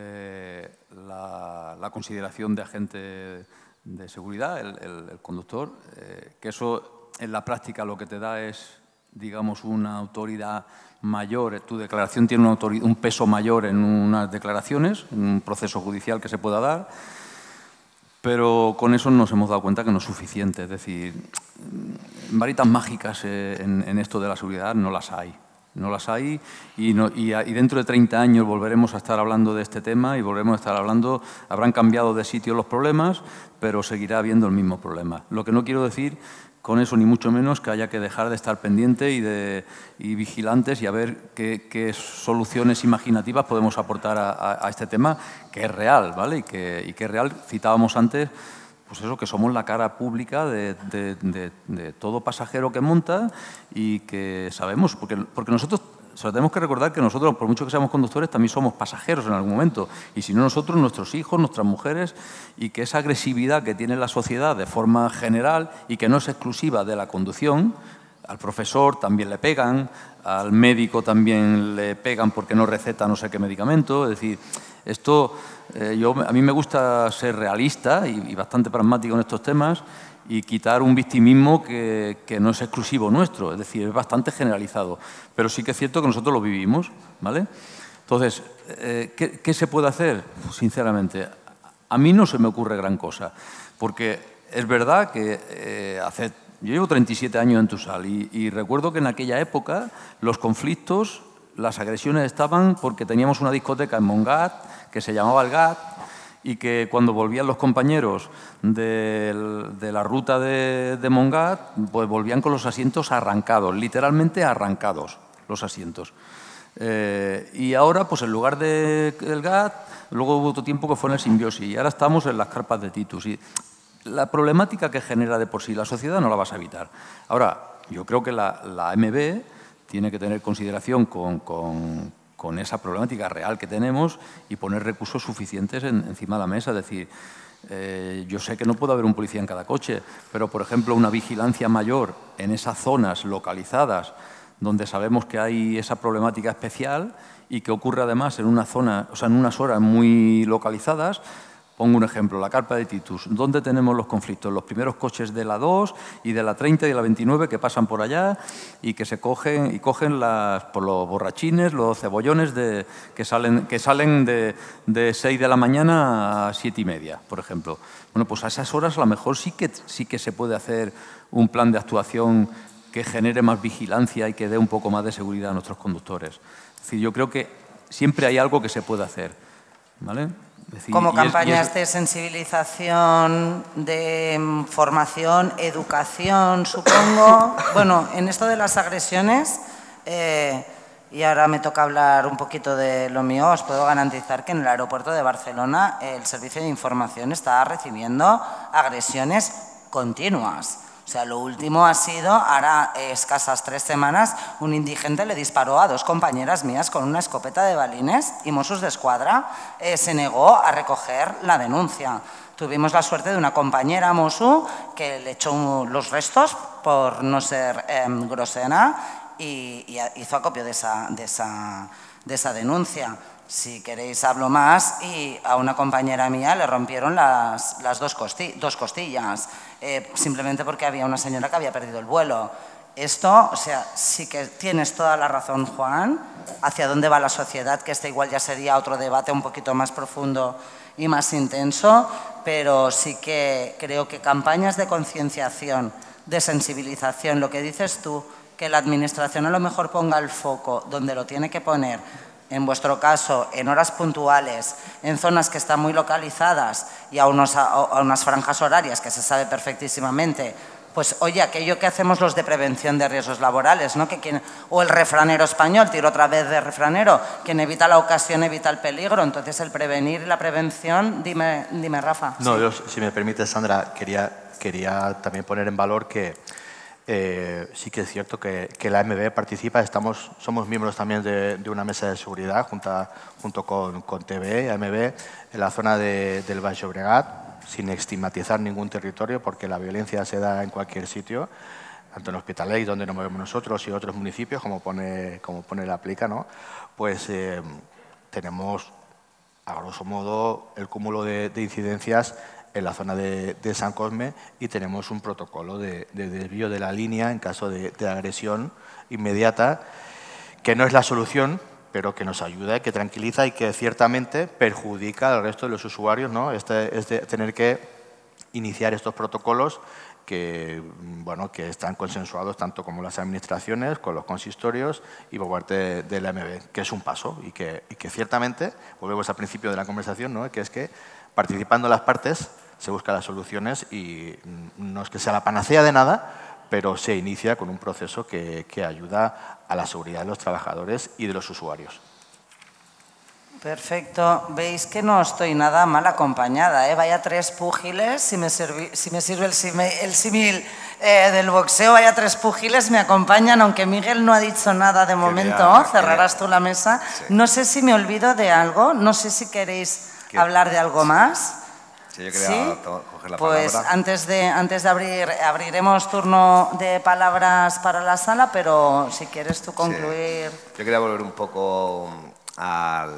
eh, la, la consideración de agente de seguridad, el, el, el conductor, eh, que eso en la práctica lo que te da es, digamos, una autoridad mayor, tu declaración tiene una un peso mayor en unas declaraciones, en un proceso judicial que se pueda dar, pero con eso nos hemos dado cuenta que no es suficiente. Es decir, varitas mágicas en, en esto de la seguridad no las hay. No las hay y, no, y, y dentro de treinta años volveremos a estar hablando de este tema y volveremos a estar hablando, habrán cambiado de sitio los problemas, pero seguirá habiendo el mismo problema. Lo que no quiero decir con eso, ni mucho menos, que haya que dejar de estar pendiente y, de, y vigilantes y a ver qué, qué soluciones imaginativas podemos aportar a, a, a este tema, que es real, ¿vale? Y que, y que es real, citábamos antes, pues eso, que somos la cara pública de, de, de, de todo pasajero que monta y que sabemos, porque, porque nosotros solo tenemos que recordar que nosotros, por mucho que seamos conductores, también somos pasajeros en algún momento. Y si no nosotros, nuestros hijos, nuestras mujeres, y que esa agresividad que tiene la sociedad de forma general y que no es exclusiva de la conducción, al profesor también le pegan, al médico también le pegan porque no receta no sé qué medicamento. Es decir, esto, eh, yo, a mí me gusta ser realista y, y bastante pragmático en estos temas y quitar un victimismo que, que no es exclusivo nuestro, es decir, es bastante generalizado. Pero sí que es cierto que nosotros lo vivimos, ¿vale? Entonces, eh, ¿qué, ¿qué se puede hacer? Sinceramente, a mí no se me ocurre gran cosa, porque es verdad que eh, hace... Yo llevo treinta y siete años en Tusal y, y recuerdo que en aquella época los conflictos, las agresiones estaban porque teníamos una discoteca en Montgat que se llamaba el Gat y que cuando volvían los compañeros de, de la ruta de, de Montgat, pues volvían con los asientos arrancados, literalmente arrancados los asientos. Eh, y ahora, pues en lugar del Gat, luego hubo otro tiempo que fue en el Simbiosis y ahora estamos en las carpas de Titus. Y, la problemática que genera de por sí la sociedad no la vas a evitar. Ahora, yo creo que la, la A M B tiene que tener consideración con, con, con esa problemática real que tenemos y poner recursos suficientes en, encima de la mesa. Es decir, eh, yo sé que no puede haber un policía en cada coche, pero, por ejemplo, una vigilancia mayor en esas zonas localizadas donde sabemos que hay esa problemática especial y que ocurre además en una zona, o sea, en unas horas muy localizadas. Pongo un ejemplo, la carpa de Titus. ¿Dónde tenemos los conflictos? Los primeros coches de la dos y de la treinta y de la veintinueve que pasan por allá y que se cogen y cogen las, por los borrachines, los cebollones de, que salen, que salen de, de seis de la mañana a siete y media, por ejemplo. Bueno, pues a esas horas a lo mejor sí que, sí que se puede hacer un plan de actuación que genere más vigilancia y que dé un poco más de seguridad a nuestros conductores. Es decir, yo creo que siempre hay algo que se puede hacer, ¿vale? Decir, como campañas es, es... de sensibilización, de formación, educación, supongo. Bueno, en esto de las agresiones, eh, y ahora me toca hablar un poquito de lo mío, os puedo garantizar que en el aeropuerto de Barcelona el servicio de información está recibiendo agresiones continuas. O sea, lo último ha sido, ahora escasas tres semanas, un indigente le disparó a dos compañeras mías con una escopeta de balines y Mossos d'Esquadra eh, se negó a recoger la denuncia. Tuvimos la suerte de una compañera Mossu que le echó los restos por no ser eh, grosera y, y hizo acopio de esa, de esa, de esa denuncia. Si queréis hablo más, y a una compañera mía le rompieron las, las dos, costi dos costillas, eh, simplemente porque había una señora que había perdido el vuelo. Esto, o sea, sí que tienes toda la razón, Juan, hacia dónde va la sociedad, que este igual ya sería otro debate un poquito más profundo y más intenso, pero sí que creo que campañas de concienciación, de sensibilización, lo que dices tú, que la administración a lo mejor ponga el foco donde lo tiene que poner, en vuestro caso, en horas puntuales, en zonas que están muy localizadas y a, unos, a unas franjas horarias que se sabe perfectísimamente, pues oye, aquello que hacemos los de prevención de riesgos laborales, ¿no? Que quien, o el refranero español, tiro otra vez de refranero, quien evita la ocasión evita el peligro. Entonces, el prevenir y la prevención, dime, dime Rafa. No, sí. yo, si me permite, Sandra, quería, quería también poner en valor que Eh, sí que es cierto que, que la A M B participa, estamos, somos miembros también de, de una mesa de seguridad junto, junto con, con T V E, A M B, en la zona de, del Baix Llobregat, sin estigmatizar ningún territorio, porque la violencia se da en cualquier sitio, tanto en Hospitalet, donde nos movemos nosotros, y otros municipios, como pone, como pone la plica, ¿no? Pues eh, tenemos, a grosso modo, el cúmulo de, de incidencias en la zona de, de San Cosme, y tenemos un protocolo de, de desvío de la línea en caso de, de agresión inmediata, que no es la solución, pero que nos ayuda, que tranquiliza y que ciertamente perjudica al resto de los usuarios, ¿no? Este, es de tener que iniciar estos protocolos que, bueno, que están consensuados tanto como las administraciones, con los consistorios y por parte de, de la A M B, que es un paso y que, y que ciertamente, volvemos al principio de la conversación, ¿no? Que es que participando las partes se buscan las soluciones y no es que sea la panacea de nada, pero se inicia con un proceso que, que ayuda a la seguridad de los trabajadores y de los usuarios. Perfecto. Veis que no estoy nada mal acompañada, ¿eh? Vaya tres púgiles, si me, servi, si me sirve el, el símil eh, del boxeo, vaya tres púgiles me acompañan, aunque Miguel no ha dicho nada de momento, quería, cerrarás quería. tú la mesa. Sí. No sé si me olvido de algo, no sé si queréis ¿Qué? hablar de algo más. Sí, yo quería ¿Sí? coger la pues palabra. antes de, antes de abrir, abriremos turno de palabras para la sala, pero si quieres tú concluir. Sí. Yo quería volver un poco al,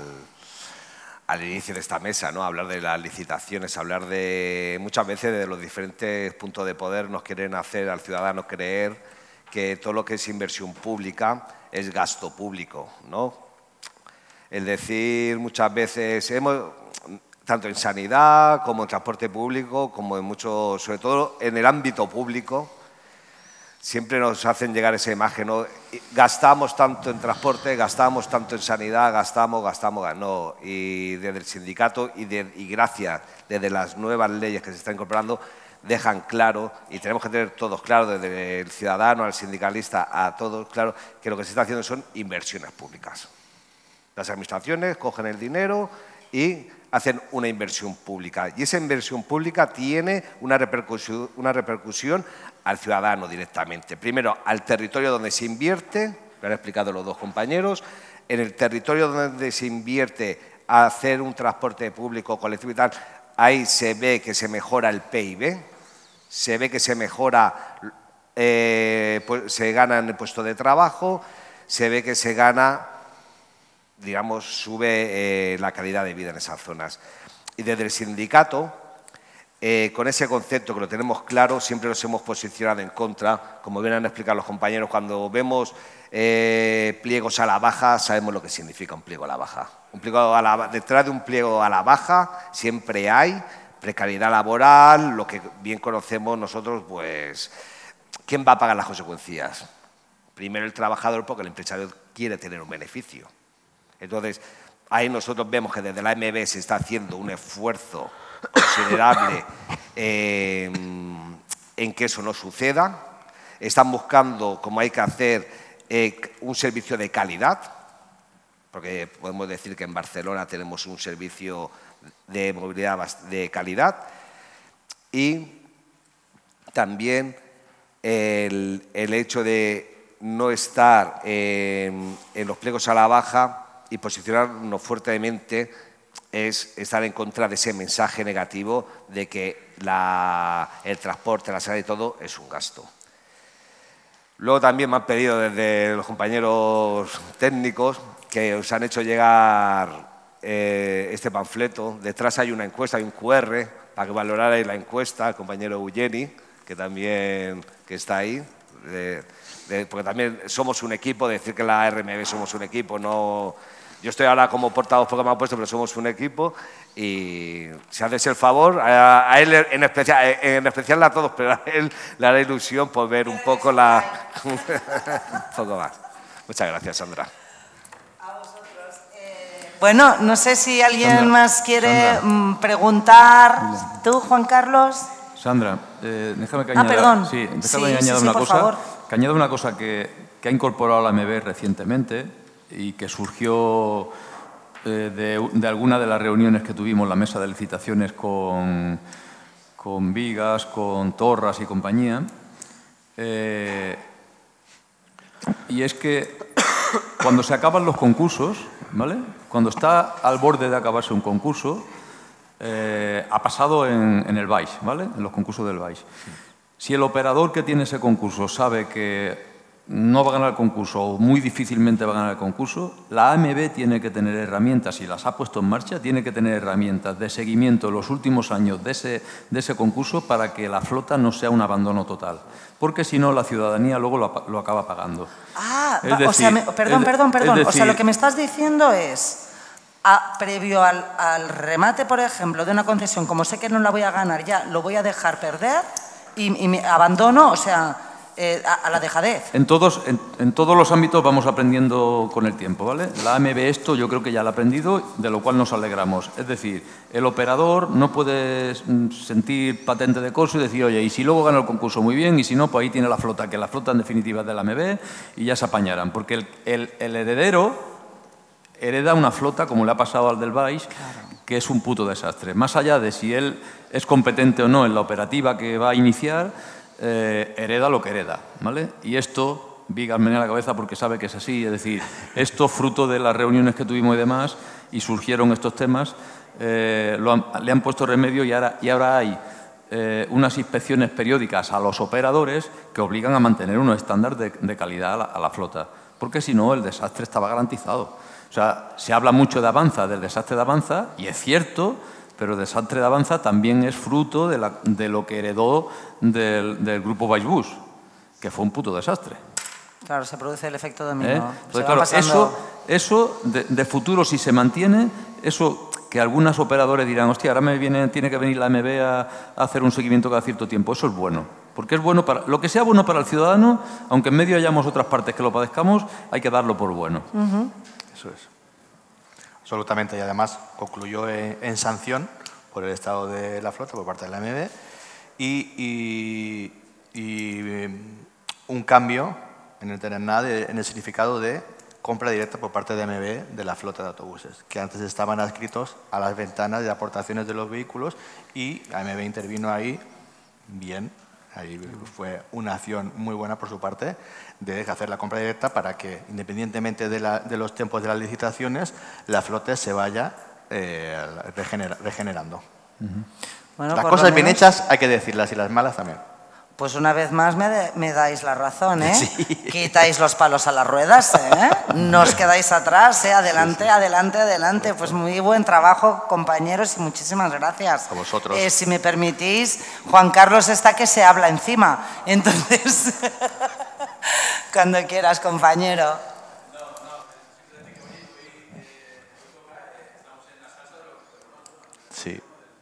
al inicio de esta mesa, ¿no? Hablar de las licitaciones, hablar de muchas veces de los diferentes puntos de poder nos quieren hacer al ciudadano creer que todo lo que es inversión pública es gasto público, ¿no? Es decir, muchas veces hemos tanto en sanidad como en transporte público, como en muchos, sobre todo en el ámbito público, siempre nos hacen llegar esa imagen, ¿no? Gastamos tanto en transporte, gastamos tanto en sanidad, gastamos, gastamos, no. Y desde el sindicato y, de, y gracias desde las nuevas leyes que se están incorporando, dejan claro, y tenemos que tener todos claro, desde el ciudadano al sindicalista, a todos claro, que lo que se está haciendo son inversiones públicas. Las administraciones cogen el dinero y hacen una inversión pública. Y esa inversión pública tiene una repercusión, una repercusión al ciudadano directamente. Primero, al territorio donde se invierte, lo han explicado los dos compañeros, en el territorio donde se invierte a hacer un transporte público colectivo y tal, ahí se ve que se mejora el P I B, se ve que se mejora, eh, pues, se gana en el puesto de trabajo, se ve que se gana, digamos, sube eh, la calidad de vida en esas zonas. Y desde el sindicato, eh, con ese concepto que lo tenemos claro, siempre nos hemos posicionado en contra, como bien han explicado los compañeros, cuando vemos eh, pliegos a la baja, sabemos lo que significa un pliego a la baja. Un pliego a la, detrás de un pliego a la baja siempre hay precariedad laboral, lo que bien conocemos nosotros, pues, ¿quién va a pagar las consecuencias? Primero el trabajador, porque el empresario quiere tener un beneficio. Entonces, ahí nosotros vemos que desde la A M B se está haciendo un esfuerzo considerable eh, en que eso no suceda. Están buscando, como hay que hacer, eh, un servicio de calidad, porque podemos decir que en Barcelona tenemos un servicio de movilidad de calidad, y también el, el hecho de no estar en, en los pliegos a la baja y posicionarnos fuertemente es estar en contra de ese mensaje negativo de que la, el transporte, la sanidad y todo es un gasto. Luego también me han pedido desde los compañeros técnicos que os han hecho llegar eh, este panfleto. Detrás hay una encuesta, hay un Q R para que valorarais la encuesta, el compañero Eugeni, que también que está ahí. De, de, porque también somos un equipo, decir que la R M B somos un equipo, no... Yo estoy ahora como portavoz porque me han puesto, pero somos un equipo y si haces el favor, a, a él en especial, en especial a todos, pero a él le hará ilusión por ver un poco la... un poco más. Muchas gracias, Sandra. A vosotros. Eh, bueno, no sé si alguien Sandra, más quiere Sandra. preguntar. ¿Tú, Juan Carlos? Sandra, eh, déjame que añada, ah, perdón. Sí, déjame sí, que añada sí, sí, una por cosa. Favor. Que añada una cosa que, que ha incorporado la A M B recientemente y que surgió eh, de, de alguna de las reuniones que tuvimos en la mesa de licitaciones con, con Vigas, con Torras y compañía. Eh, y es que cuando se acaban los concursos, ¿vale? Cuando está al borde de acabarse un concurso, eh, ha pasado en, en el B A I S, ¿vale? En los concursos del B A I S. Si el operador que tiene ese concurso sabe que no va a ganar el concurso o muy difícilmente va a ganar el concurso, la A M B tiene que tener herramientas, y las ha puesto en marcha, tiene que tener herramientas de seguimiento en los últimos años de ese, de ese concurso para que la flota no sea un abandono total. Porque si no, la ciudadanía luego lo, lo acaba pagando. Ah, es decir, o sea, me, perdón, es, perdón, perdón. decir, o sea, lo que me estás diciendo es, a, previo al, al remate, por ejemplo, de una concesión, como sé que no la voy a ganar ya, lo voy a dejar perder y, y me abandono, o sea... Eh, a, a la dejadez. En todos, en, en todos los ámbitos vamos aprendiendo con el tiempo, ¿vale? La A M B esto yo creo que ya lo ha aprendido, de lo cual nos alegramos. Es decir, el operador no puede sentir patente de corso y decir, oye, y si luego gana el concurso, muy bien, y si no, pues ahí tiene la flota, que la flota en definitiva es de la A M B y ya se apañarán. Porque el, el, el heredero, hereda una flota, como le ha pasado al del Baix, que es un puto desastre. Más allá de si él es competente o no en la operativa que va a iniciar, eh, hereda lo que hereda, ¿vale? Y esto, Vigas menea la cabeza porque sabe que es así, es decir, esto fruto de las reuniones que tuvimos y demás, y surgieron estos temas, eh, lo han, le han puesto remedio y ahora, y ahora hay eh, unas inspecciones periódicas a los operadores que obligan a mantener unos estándares de, de calidad a la, a la flota, porque si no el desastre estaba garantizado. O sea, se habla mucho de Avanza, del desastre de Avanza, y es cierto, pero el desastre de Avanza también es fruto de, la, de lo que heredó del, del grupo Baix-Bus, que fue un puto desastre. Claro, se produce el efecto dominó. ¿Eh? Entonces, claro, pasando... eso, eso de, de futuro, si se mantiene, eso que algunos operadores dirán, hostia, ahora me viene, tiene que venir la M B a, a hacer un seguimiento cada cierto tiempo, eso es bueno. Porque es bueno para, lo que sea bueno para el ciudadano, aunque en medio hayamos otras partes que lo padezcamos, hay que darlo por bueno. Uh-huh. Eso es. Absolutamente. Y además concluyó en, en sanción por el estado de la flota por parte de la M B y, y, y un cambio en el tarannà de, en el significado de compra directa por parte de M B de la flota de autobuses, que antes estaban adscritos a las ventanas de aportaciones de los vehículos y la M B intervino ahí bien. Ahí fue una acción muy buena por su parte de hacer la compra directa para que, independientemente de, la, de los tiempos de las licitaciones, la flota se vaya eh, regener, regenerando. Uh-huh. Bueno, las cosas bien hechas hay que decirlas y las malas también. Pues una vez más me, de, me dais la razón, ¿eh? Sí. Quitáis los palos a las ruedas, ¿eh? No os quedáis atrás, ¿eh? Adelante, sí, sí. adelante, adelante. Pues muy buen trabajo, compañeros, y muchísimas gracias. A vosotros. Eh, si me permitís, Juan Carlos está que se habla encima. Entonces, cuando quieras, compañero. Sí.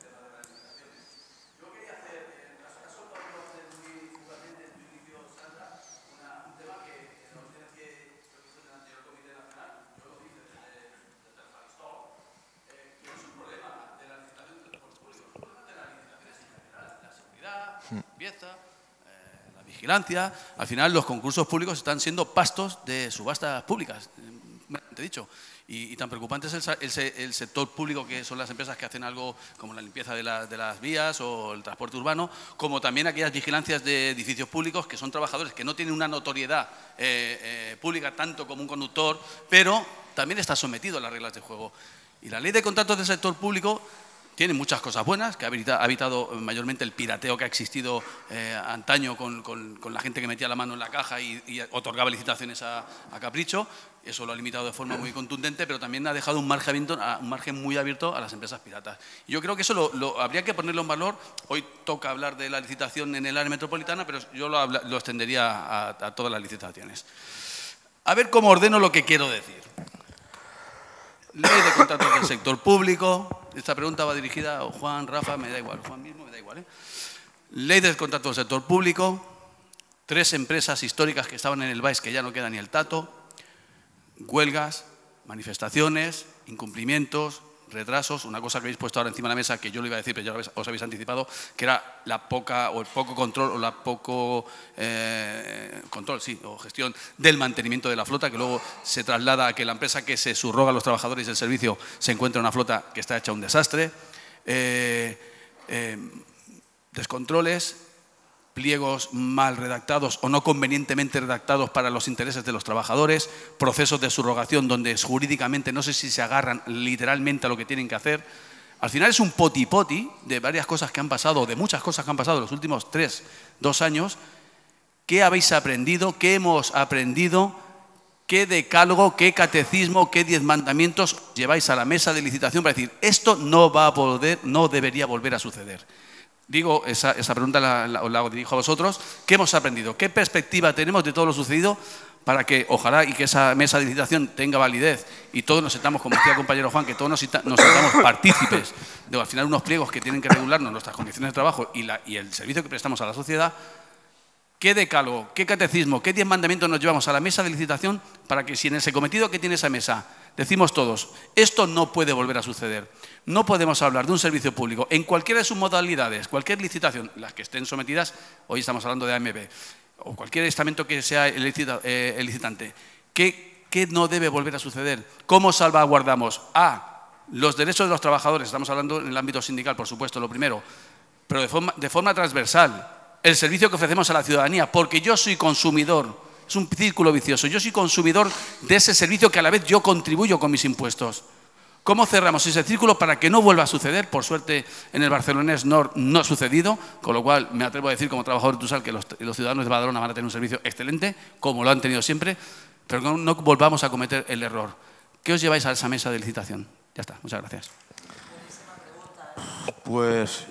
Limpieza, eh, la vigilancia. Al final los concursos públicos están siendo pastos de subastas públicas, he dicho. Y, y tan preocupante es el, el, el sector público, que son las empresas que hacen algo como la limpieza de, la, de las vías o el transporte urbano, como también aquellas vigilancias de edificios públicos que son trabajadores que no tienen una notoriedad eh, eh, pública tanto como un conductor, pero también está sometido a las reglas de juego. Y la ley de contratos del sector público tiene muchas cosas buenas, que ha evitado mayormente el pirateo que ha existido eh, antaño con, con, con la gente que metía la mano en la caja y, y otorgaba licitaciones a, a capricho. Eso lo ha limitado de forma muy contundente, pero también ha dejado un margen abierto, un margen muy abierto a las empresas piratas. Y yo creo que eso lo, lo, habría que ponerlo en valor. Hoy toca hablar de la licitación en el área metropolitana, pero yo lo, lo extendería a, a todas las licitaciones. A ver cómo ordeno lo que quiero decir. Ley de contratos del sector público. Esta pregunta va dirigida a Juan, Rafa, me da igual. Juan mismo, me da igual. ¿eh? Ley del contrato del sector público. Tres empresas históricas que estaban en el Baix que ya no queda ni el tato. Huelgas, manifestaciones, incumplimientos, retrasos. Una cosa que habéis puesto ahora encima de la mesa, que yo lo iba a decir, pero ya os habéis anticipado, que era la poca o el poco control o la poco eh, control, sí, o gestión del mantenimiento de la flota, que luego se traslada a que la empresa que se subroga a los trabajadores del servicio se encuentra una flota que está hecha un desastre. Eh, eh, descontroles, pliegos mal redactados o no convenientemente redactados para los intereses de los trabajadores, procesos de subrogación donde jurídicamente no sé si se agarran literalmente a lo que tienen que hacer. Al final es un poti-poti de varias cosas que han pasado, de muchas cosas que han pasado en los últimos tres, dos años. ¿Qué habéis aprendido? ¿Qué hemos aprendido? ¿Qué decálogo, qué catecismo, qué diez mandamientos lleváis a la mesa de licitación para decir esto no va a poder, no debería volver a suceder? Digo, esa, esa pregunta la, la, la dirijo a vosotros. ¿Qué hemos aprendido? ¿Qué perspectiva tenemos de todo lo sucedido para que, ojalá, y que esa mesa de licitación tenga validez y todos nos sentamos, como decía el compañero Juan, que todos nos, nos sentamos partícipes de, al final, unos pliegos que tienen que regularnos nuestras condiciones de trabajo y, la, y el servicio que prestamos a la sociedad? ¿Qué decálogo, qué catecismo, qué diez mandamientos nos llevamos a la mesa de licitación para que, si en ese cometido que tiene esa mesa decimos todos, esto no puede volver a suceder? No podemos hablar de un servicio público en cualquiera de sus modalidades, cualquier licitación, las que estén sometidas, hoy estamos hablando de A M B, o cualquier estamento que sea el, licita, eh, el licitante, que ¿Qué no debe volver a suceder? ¿Cómo salvaguardamos? A, los derechos de los trabajadores, estamos hablando en el ámbito sindical, por supuesto, lo primero, pero de forma, de forma transversal, el servicio que ofrecemos a la ciudadanía, porque yo soy consumidor, es un círculo vicioso, yo soy consumidor de ese servicio que a la vez yo contribuyo con mis impuestos. ¿Cómo cerramos ese círculo para que no vuelva a suceder? Por suerte, en el Barcelonés no, no ha sucedido, con lo cual me atrevo a decir como trabajador de Tusal que los, los ciudadanos de Badalona van a tener un servicio excelente, como lo han tenido siempre, pero no, no volvamos a cometer el error. ¿Qué os lleváis a esa mesa de licitación? Ya está, muchas gracias. Pues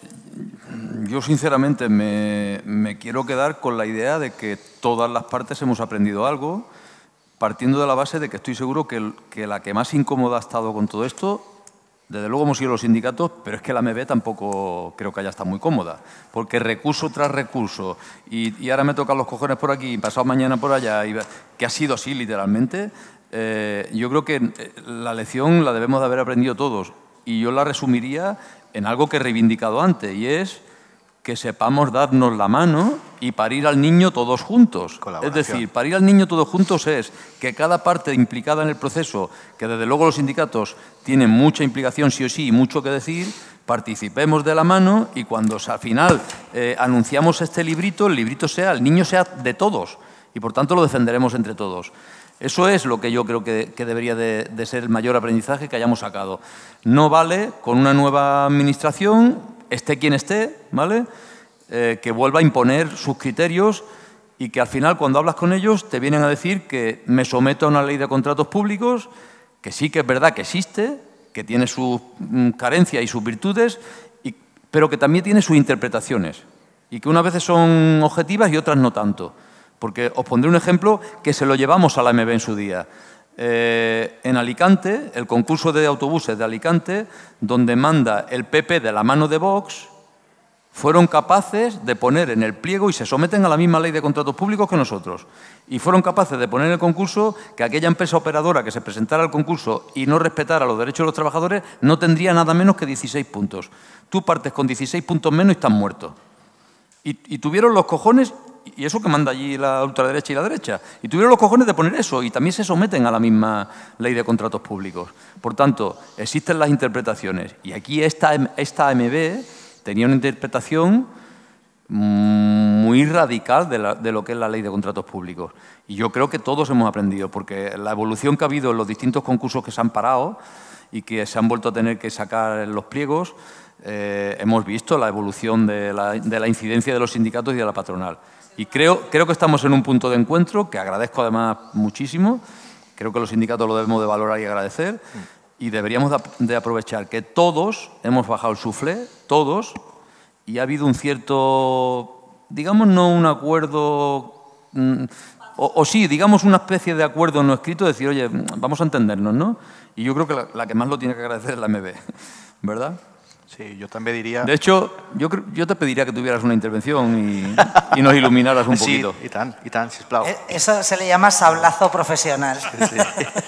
yo sinceramente me, me quiero quedar con la idea de que todas las partes hemos aprendido algo, partiendo de la base de que estoy seguro que, que la que más incómoda ha estado con todo esto, desde luego hemos sido los sindicatos, pero es que la A M B tampoco creo que haya estado muy cómoda, porque recurso tras recurso, y, y ahora me tocan los cojones por aquí, y pasado mañana por allá, y, que ha sido así literalmente, eh, yo creo que la lección la debemos de haber aprendido todos, y yo la resumiría en algo que he reivindicado antes, y es que sepamos darnos la mano y parir al niño todos juntos. Es decir, parir al niño todos juntos es que cada parte implicada en el proceso, que desde luego los sindicatos tienen mucha implicación sí o sí y mucho que decir, participemos de la mano y cuando al final eh, anunciamos este librito, el librito sea, el niño sea de todos y por tanto lo defenderemos entre todos. Eso es lo que yo creo que, que debería de, de ser el mayor aprendizaje que hayamos sacado. No vale con una nueva administración, esté quien esté, ¿vale? Eh, que vuelva a imponer sus criterios y que al final cuando hablas con ellos te vienen a decir que me someto a una ley de contratos públicos, que sí que es verdad que existe, que tiene sus mm, carencias y sus virtudes, y, pero que también tiene sus interpretaciones y que unas veces son objetivas y otras no tanto. Porque os pondré un ejemplo que se lo llevamos a la A M B en su día. Eh, en Alicante, el concurso de autobuses de Alicante, donde manda el P P de la mano de Vox, fueron capaces de poner en el pliego, y se someten a la misma ley de contratos públicos que nosotros, y fueron capaces de poner en el concurso que aquella empresa operadora que se presentara al concurso y no respetara los derechos de los trabajadores no tendría nada menos que dieciséis puntos. Tú partes con dieciséis puntos menos y estás muerto. Y, y tuvieron los cojones... Y eso que manda allí la ultraderecha y la derecha. Y tuvieron los cojones de poner eso y también se someten a la misma ley de contratos públicos. Por tanto, existen las interpretaciones. Y aquí esta, esta A M B tenía una interpretación muy radical de, la, de lo que es la ley de contratos públicos. Y yo creo que todos hemos aprendido, porque la evolución que ha habido en los distintos concursos que se han parado y que se han vuelto a tener que sacar en los pliegos, eh, hemos visto la evolución de la, de la incidencia de los sindicatos y de la patronal. Y creo, creo que estamos en un punto de encuentro que agradezco además muchísimo. Creo que los sindicatos lo debemos de valorar y agradecer. Y deberíamos de, de aprovechar que todos hemos bajado el suflé, todos, y ha habido un cierto, digamos, no un acuerdo, mmm, o, o sí, digamos una especie de acuerdo no escrito, de decir, oye, vamos a entendernos, ¿no? Y yo creo que la, la que más lo tiene que agradecer es la A M B, ¿verdad? Sí, yo també diria... De hecho, yo, yo te pediría que tuvieras una intervención y, y nos iluminaras un poquito. Sí, i tant, i tant, sisplau. Eso se le llama sablazo profesional. Sí, sí.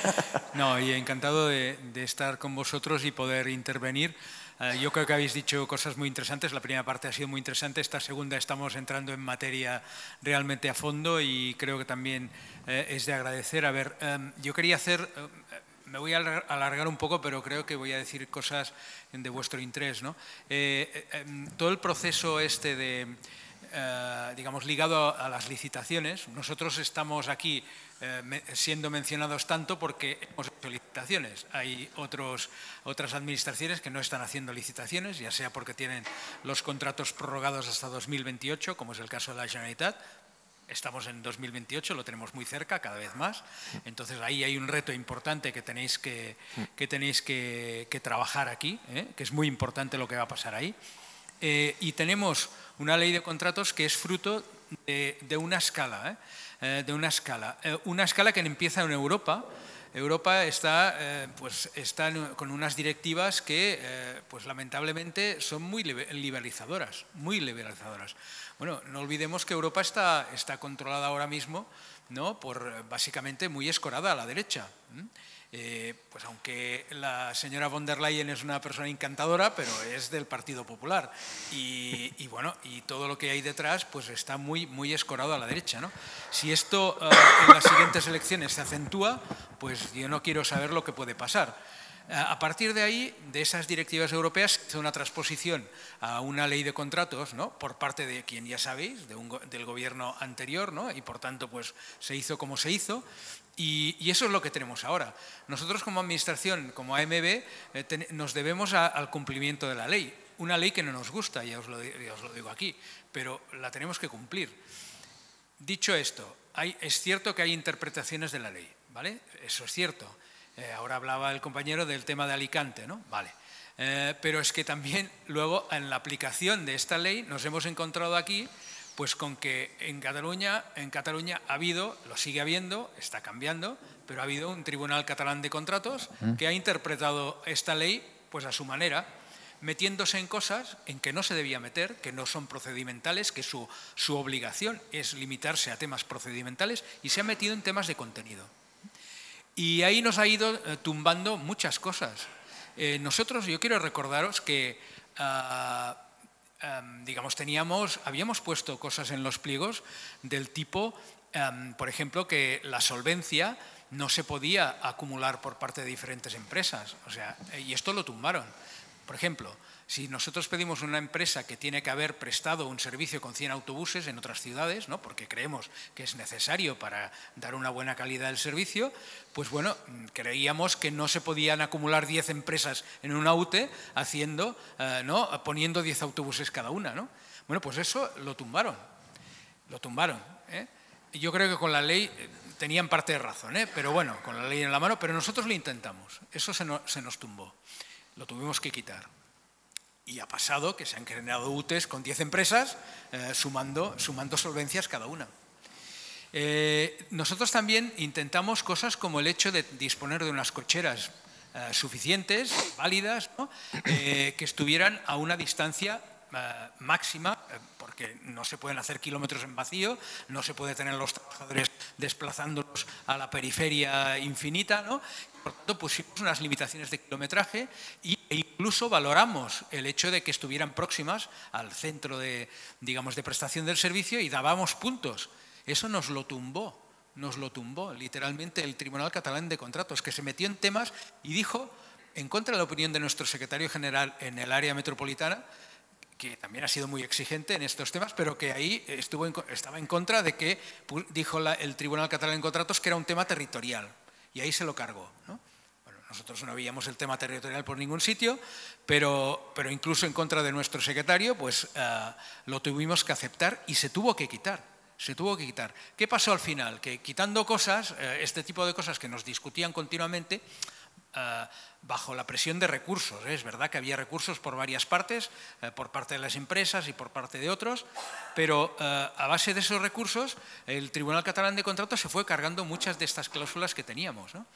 No, y encantado de, de estar con vosotros y poder intervenir. Uh, yo creo que habéis dicho cosas muy interesantes. La primera parte ha sido muy interesante. Esta segunda estamos entrando en materia realmente a fondo y creo que también uh, es de agradecer. A ver, um, yo quería hacer... Uh, Me voy a alargar un poco, pero creo que voy a decir cosas de vuestro interés, ¿no? Eh, eh, todo el proceso este de, eh, digamos, ligado a, a las licitaciones, nosotros estamos aquí eh, me, siendo mencionados tanto porque hemos hecho licitaciones. Hay otros, otras administraciones que no están haciendo licitaciones, ya sea porque tienen los contratos prorrogados hasta dos mil veintiocho, como es el caso de la Generalitat. Estamos en dos mil veintiocho, lo tenemos muy cerca, cada vez más. Entonces, ahí hay un reto importante que tenéis que, que, tenéis que, que trabajar aquí, ¿eh? Que es muy importante lo que va a pasar ahí. Eh, y tenemos una ley de contratos que es fruto de, de una escala, ¿eh? Eh, de una escala. Eh, una escala que empieza en Europa. Europa está, eh, pues, está con unas directivas que, eh, pues, lamentablemente, son muy liberalizadoras, muy liberalizadoras. Bueno, no olvidemos que Europa está, está controlada ahora mismo, ¿no?, por básicamente muy escorada a la derecha. Eh, pues aunque la señora von der Leyen es una persona encantadora, pero es del Partido Popular. Y, y bueno, y todo lo que hay detrás pues está muy, muy escorado a la derecha, ¿no? Si esto uh, en las siguientes elecciones se acentúa, pues yo no quiero saber lo que puede pasar. A partir de ahí, de esas directivas europeas, se hizo una transposición a una ley de contratos, ¿no? Por parte de quien ya sabéis, de un, del gobierno anterior, ¿no? Y por tanto pues, se hizo como se hizo. Y, y eso es lo que tenemos ahora. Nosotros como administración, como A M B, eh, ten, nos debemos a, al cumplimiento de la ley. Una ley que no nos gusta, ya os lo, ya os lo digo aquí, pero la tenemos que cumplir. Dicho esto, hay, es cierto que hay interpretaciones de la ley, ¿vale? Eso es cierto. Eh, ahora hablaba el compañero del tema de Alicante, ¿no? Vale. Eh, pero es que también luego en la aplicación de esta ley nos hemos encontrado aquí pues con que en Cataluña, en Cataluña ha habido, lo sigue habiendo, está cambiando, pero ha habido un Tribunal Catalán de Contratos que ha interpretado esta ley pues a su manera, metiéndose en cosas en que no se debía meter, que no son procedimentales, que su, su obligación es limitarse a temas procedimentales y se ha metido en temas de contenido. Y ahí nos ha ido eh, tumbando muchas cosas. Eh, nosotros, yo quiero recordaros que, uh, um, digamos, teníamos, habíamos puesto cosas en los pliegos del tipo, um, por ejemplo, que la solvencia no se podía acumular por parte de diferentes empresas. O sea, y esto lo tumbaron. Por ejemplo, si nosotros pedimos una empresa que tiene que haber prestado un servicio con cien autobuses en otras ciudades, ¿no? Porque creemos que es necesario para dar una buena calidad del servicio, pues bueno, creíamos que no se podían acumular diez empresas en una U T E haciendo, eh, ¿no? Poniendo diez autobuses cada una, ¿no? Bueno, pues eso lo tumbaron, lo tumbaron, ¿eh? Yo creo que con la ley tenían parte de razón, ¿eh? Pero bueno, con la ley en la mano, pero nosotros lo intentamos, eso se, no, se nos tumbó, lo tuvimos que quitar. Y ha pasado que se han generado U T Es con diez empresas, eh, sumando, sumando solvencias cada una. Eh, nosotros también intentamos cosas como el hecho de disponer de unas cocheras eh, suficientes, válidas, ¿no? eh, que estuvieran a una distancia eh, máxima, eh, porque no se pueden hacer kilómetros en vacío, no se puede tener a los trabajadores desplazándolos a la periferia infinita, ¿no? Por tanto, pusimos unas limitaciones de kilometraje e incluso valoramos el hecho de que estuvieran próximas al centro de, digamos, de prestación del servicio y dábamos puntos. Eso nos lo tumbó, nos lo tumbó literalmente el Tribunal Catalán de Contratos, que se metió en temas y dijo, en contra de la opinión de nuestro secretario general en el área metropolitana, que también ha sido muy exigente en estos temas, pero que ahí estuvo en, estaba en contra de que dijo la, el Tribunal Catalán de Contratos que era un tema territorial. Y ahí se lo cargó, ¿no? Bueno, nosotros no veíamos el tema territorial por ningún sitio, pero, pero incluso en contra de nuestro secretario, pues uh, lo tuvimos que aceptar y se tuvo que quitar, se tuvo que quitar. ¿Qué pasó al final? Que quitando cosas, uh, este tipo de cosas que nos discutían continuamente, uh, bajo la presión de recursos, ¿eh? Es verdad que había recursos por varias partes, uh, por parte de las empresas y por parte de otros, pero uh, a base de esos recursos el Tribunal Catalán de Contratos se fue cargando muchas de estas cláusulas que teníamos, ¿no?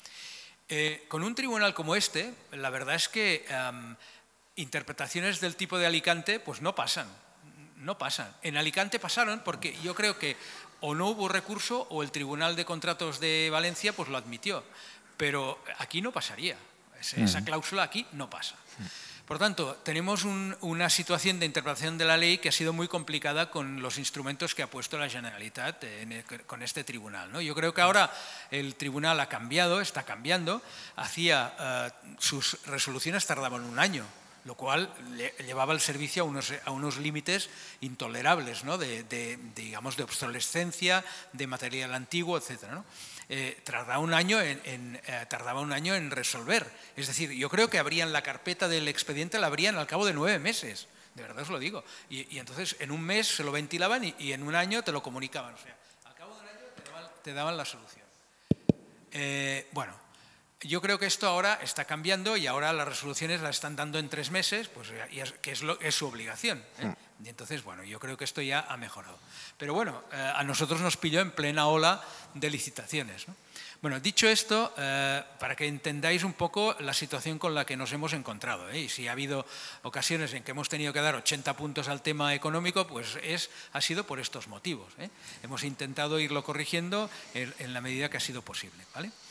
Eh, con un tribunal como este, la verdad es que um, interpretaciones del tipo de Alicante pues no pasan, no pasan. En Alicante pasaron porque yo creo que o no hubo recurso o el Tribunal de Contratos de Valencia pues lo admitió, pero aquí no pasaría. Esa cláusula aquí no pasa. Por tanto, tenemos un, una situación de interpretación de la ley que ha sido muy complicada con los instrumentos que ha puesto la Generalitat en el, con este tribunal, ¿no? Yo creo que ahora el tribunal ha cambiado, está cambiando. Hacía, uh, sus resoluciones tardaban un año, lo cual le, llevaba el servicio a unos, a unos límites intolerables, ¿no? de, de, digamos, de obsolescencia, de material antiguo, etcétera, ¿no? Eh, tardaba un año en, en, eh, tardaba un año en resolver. Es decir, yo creo que abrían la carpeta del expediente, la abrían al cabo de nueve meses, de verdad os lo digo. Y, y entonces en un mes se lo ventilaban y, y en un año te lo comunicaban. O sea, al cabo de un año te daban, te daban la solución. Eh, bueno, yo creo que esto ahora está cambiando y ahora las resoluciones las están dando en tres meses, pues, y es, que es, lo, es su obligación, ¿eh? Y entonces, bueno, yo creo que esto ya ha mejorado. Pero bueno, eh, a nosotros nos pilló en plena ola de licitaciones, ¿no? Bueno, dicho esto, eh, para que entendáis un poco la situación con la que nos hemos encontrado, ¿eh? Y si ha habido ocasiones en que hemos tenido que dar ochenta puntos al tema económico, pues es, ha sido por estos motivos, ¿eh? Hemos intentado irlo corrigiendo en, en la medida que ha sido posible, ¿vale?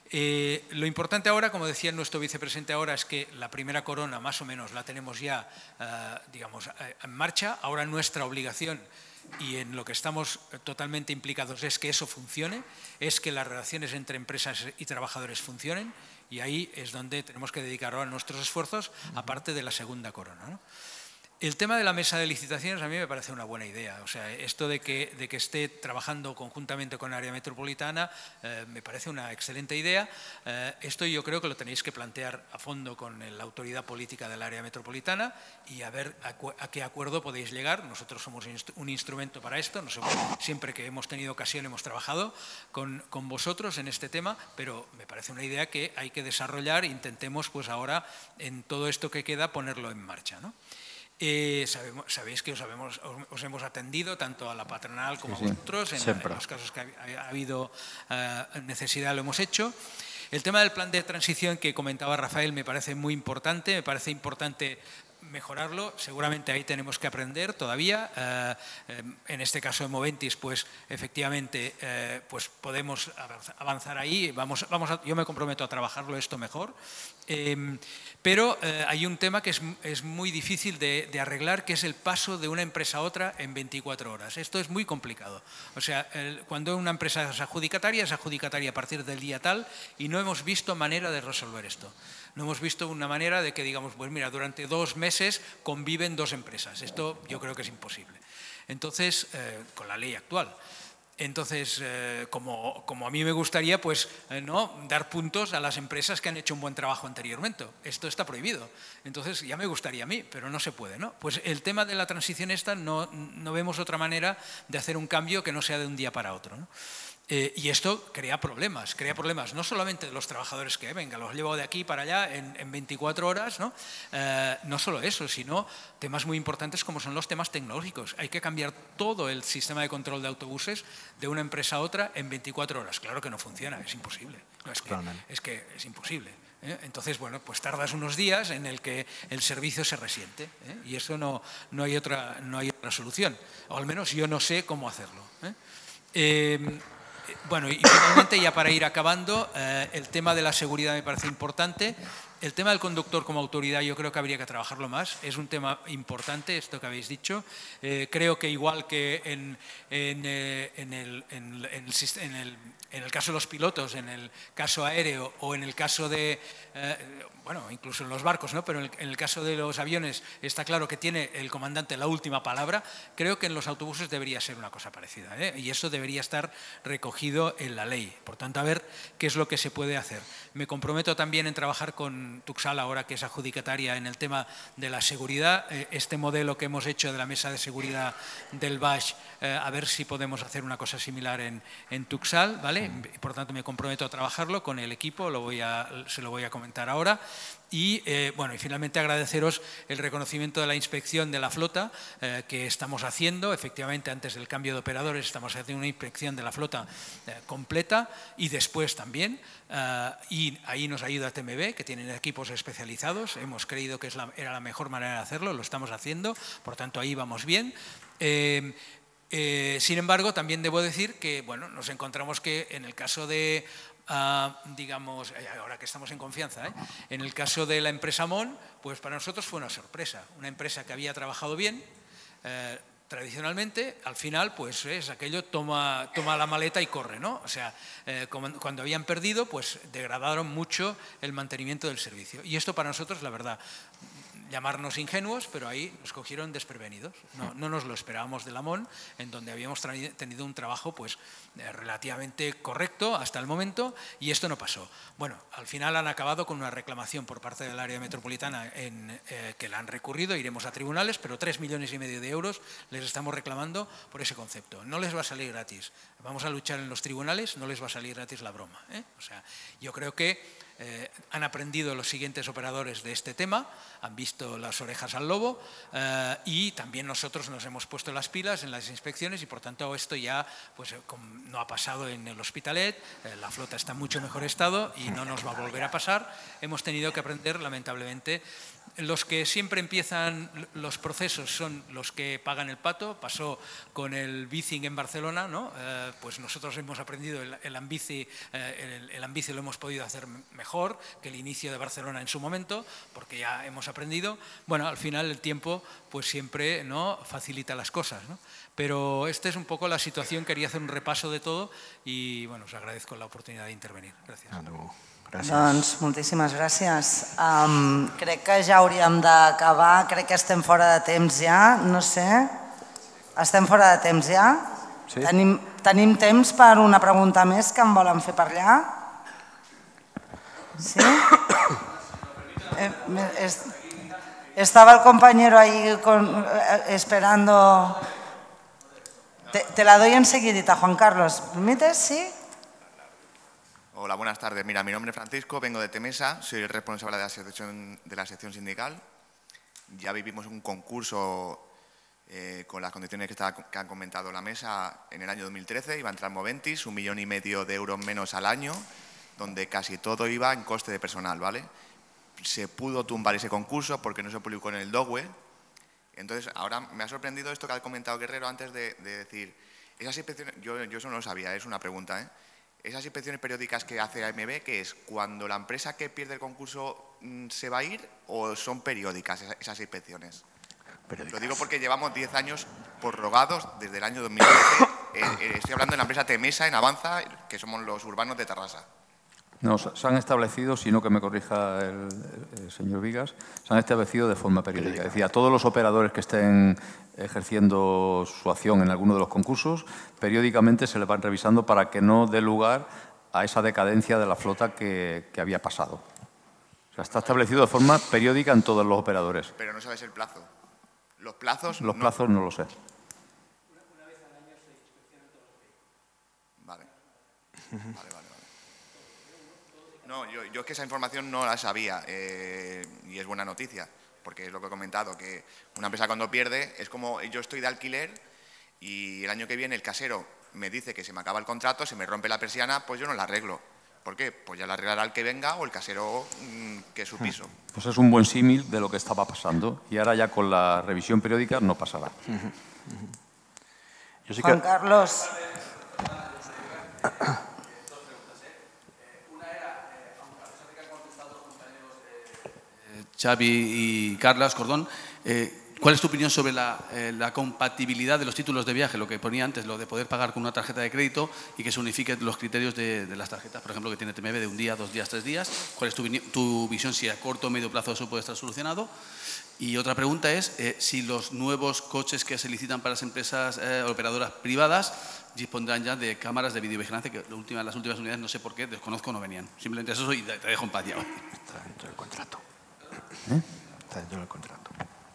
Eh, lo importante ahora, como decía nuestro vicepresidente ahora, es que la primera corona más o menos la tenemos ya, eh, digamos, eh, en marcha. Ahora nuestra obligación y en lo que estamos totalmente implicados es que eso funcione, es que las relaciones entre empresas y trabajadores funcionen, y ahí es donde tenemos que dedicar ahora nuestros esfuerzos, aparte de la segunda corona, ¿no? El tema de la mesa de licitaciones a mí me parece una buena idea. O sea, esto de que, de que esté trabajando conjuntamente con el área metropolitana eh, me parece una excelente idea. Eh, esto yo creo que lo tenéis que plantear a fondo con la autoridad política del área metropolitana y a ver a, a qué acuerdo podéis llegar. Nosotros somos un instrumento para esto. Nosotros, siempre que hemos tenido ocasión hemos trabajado con, con vosotros en este tema, pero me parece una idea que hay que desarrollar. Intentemos pues ahora en todo esto que queda ponerlo en marcha, ¿no? Eh, sabemos, sabéis que os, habemos, os, os hemos atendido tanto a la patronal como sí, sí. a vosotros, en, en los casos que ha, ha habido uh, necesidad lo hemos hecho. El tema del plan de transición que comentaba Rafael me parece muy importante, me parece importante mejorarlo, seguramente ahí tenemos que aprender todavía. Eh, eh, en este caso de Moventis, pues efectivamente eh, pues podemos avanzar ahí, vamos, vamos a, yo me comprometo a trabajarlo esto mejor, eh, pero eh, hay un tema que es, es muy difícil de, de arreglar, que es el paso de una empresa a otra en veinticuatro horas. Esto es muy complicado. O sea, el, cuando una empresa es adjudicataria, es adjudicataria a partir del día tal y no hemos visto manera de resolver esto. No hemos visto una manera de que digamos, pues mira, durante dos meses conviven dos empresas. Esto yo creo que es imposible. Entonces, eh, con la ley actual. Entonces, eh, como, como a mí me gustaría, pues, eh, ¿no? dar puntos a las empresas que han hecho un buen trabajo anteriormente. Esto está prohibido. Entonces, ya me gustaría a mí, pero no se puede, ¿no? Pues el tema de la transición esta, no, no vemos otra manera de hacer un cambio que no sea de un día para otro, ¿no? Eh, y esto crea problemas, crea problemas no solamente de los trabajadores que venga, los llevo de aquí para allá en, en veinticuatro horas, ¿no? Eh, no solo eso, sino temas muy importantes como son los temas tecnológicos. Hay que cambiar todo el sistema de control de autobuses de una empresa a otra en veinticuatro horas. Claro que no funciona, es imposible. No, es, que, es que es imposible. ¿eh? Entonces, bueno, pues tardas unos días en el que el servicio se resiente, ¿eh? y eso no, no, hay otra, no hay otra solución. O al menos yo no sé cómo hacerlo. ¿eh? Eh, Bueno, y finalmente, ya para ir acabando, eh, el tema de la seguridad me parece importante. El tema del conductor como autoridad yo creo que habría que trabajarlo más. Es un tema importante, esto que habéis dicho. Eh, creo que igual que en, en, eh, en, el, en, en, el, en, el, en el caso de los pilotos, en el caso aéreo o en el caso de... Eh, bueno, incluso en los barcos, ¿no? Pero en el, en el caso de los aviones está claro que tiene el comandante la última palabra. Creo que en los autobuses debería ser una cosa parecida, ¿eh? Y eso debería estar recogido en la ley. Por tanto, a ver qué es lo que se puede hacer. Me comprometo también en trabajar con Tuxal, ahora que es adjudicataria, en el tema de la seguridad. Este modelo que hemos hecho de la mesa de seguridad del B A S, eh, a ver si podemos hacer una cosa similar en, en Tuxal, ¿vale? Por tanto, me comprometo a trabajarlo con el equipo, lo voy a, se lo voy a comentar ahora. Y, eh, bueno, y finalmente agradeceros el reconocimiento de la inspección de la flota eh, que estamos haciendo. Efectivamente, antes del cambio de operadores estamos haciendo una inspección de la flota eh, completa y después también. Eh, y ahí nos ayuda T M B, que tienen equipos especializados. Hemos creído que es la, era la mejor manera de hacerlo, lo estamos haciendo. Por tanto, ahí vamos bien. Eh, eh, sin embargo, también debo decir que, bueno, nos encontramos que en el caso de... Uh, digamos, ahora que estamos en confianza, ¿eh? en el caso de la empresa MON, pues para nosotros fue una sorpresa. Una empresa que había trabajado bien, eh, tradicionalmente, al final, pues es aquello, toma, toma la maleta y corre, ¿no? O sea, eh, como, cuando habían perdido, pues degradaron mucho el mantenimiento del servicio. Y esto para nosotros, la verdad, llamarnos ingenuos, pero ahí nos cogieron desprevenidos. No, no nos lo esperábamos de la MON, en donde habíamos tenido un trabajo pues, eh, relativamente correcto hasta el momento, y esto no pasó. Bueno, al final han acabado con una reclamación por parte del área metropolitana en, eh, que la han recurrido, iremos a tribunales, pero tres millones y medio de euros les estamos reclamando por ese concepto. No les va a salir gratis. Vamos a luchar en los tribunales, no les va a salir gratis la broma, ¿eh? O sea, yo creo que eh, han aprendido los siguientes operadores de este tema, han visto las orejas al lobo eh, y también nosotros nos hemos puesto las pilas en las inspecciones y por tanto esto ya pues, no ha pasado en el Hospitalet, eh, la flota está en mucho mejor estado y no nos va a volver a pasar. Hemos tenido que aprender, lamentablemente. Los que siempre empiezan los procesos son los que pagan el pato. Pasó con el Bicing en Barcelona, ¿no? Eh, pues nosotros hemos aprendido el, el, ambici, eh, el, el ambici lo hemos podido hacer mejor que el inicio de Barcelona en su momento, porque ya hemos aprendido. Bueno, al final el tiempo pues siempre, ¿no?, facilita las cosas, ¿no? Pero esta es un poco la situación, quería hacer un repaso de todo y bueno, os agradezco la oportunidad de intervenir. Gracias. Gràcies. Doncs moltíssimes gràcies. Um, crec que ja hauríem d'acabar, crec que estem fora de temps ja, no sé. Estem fora de temps ja? Sí. Tenim, tenim temps per una pregunta més que em volen fer per allà? Sí? Eh, es, estaba el compañero ahí con, eh, esperando. Te, te la doy enseguidita, Juan Carlos. ¿Permites? ¿Sí? Hola, buenas tardes. Mira, mi nombre es Francisco, vengo de Temesa, soy responsable de la sección, de la sección sindical. Ya vivimos un concurso eh, con las condiciones que, está, que han comentado la mesa en el año dos mil trece, iba a entrar Moventis, un millón y medio de euros menos al año, donde casi todo iba en coste de personal, ¿vale? Se pudo tumbar ese concurso porque no se publicó en el D O W E. Entonces, ahora me ha sorprendido esto que ha comentado Guerrero antes de, de decir, esas inspecciones, yo, yo eso no lo sabía, es una pregunta, ¿eh? Esas inspecciones periódicas que hace A M B, ¿qué es? ¿Cuando la empresa que pierde el concurso mmm, se va a ir o son periódicas esas, esas inspecciones? Periódicas. Lo digo porque llevamos diez años prorrogados desde el año dos mil trece. eh, eh, estoy hablando de la empresa Temesa en Avanza, que somos los urbanos de Tarrasa. No, se han establecido, sino que me corrija el, el señor Vigas, se han establecido de forma periódica. Es decir, a todos los operadores que estén ejerciendo su acción en alguno de los concursos, periódicamente se les van revisando para que no dé lugar a esa decadencia de la flota que, que había pasado. O sea, está establecido de forma periódica en todos los operadores. Pero no sabes el plazo. Los plazos... Los plazos no, no lo sé. Una vez al año se inspeccionan todos los vehículos. Vale. Vale, vale. No, yo, yo es que esa información no la sabía eh, y es buena noticia, porque es lo que he comentado, que una empresa cuando pierde es como yo estoy de alquiler y el año que viene el casero me dice que se me acaba el contrato, se me rompe la persiana, pues yo no la arreglo. ¿Por qué? Pues ya la arreglará el que venga o el casero mmm, que es su piso. Pues es un buen símil de lo que estaba pasando y ahora ya con la revisión periódica no pasará. Yo sí que... Juan Carlos... Xavi y Carlas Cordón, eh, ¿cuál es tu opinión sobre la, eh, la compatibilidad de los títulos de viaje? Lo que ponía antes, lo de poder pagar con una tarjeta de crédito y que se unifiquen los criterios de, de las tarjetas, por ejemplo, que tiene T M B de un día, dos días, tres días. ¿Cuál es tu, tu visión si a corto o medio plazo eso puede estar solucionado? Y otra pregunta es eh, si los nuevos coches que se licitan para las empresas eh, operadoras privadas dispondrán ya de cámaras de videovigilancia, que la última, las últimas unidades no sé por qué, desconozco, no venían. Simplemente eso y te dejo en paz ya. Está dentro del contrato. ¿Eh? Está dentro del contrato.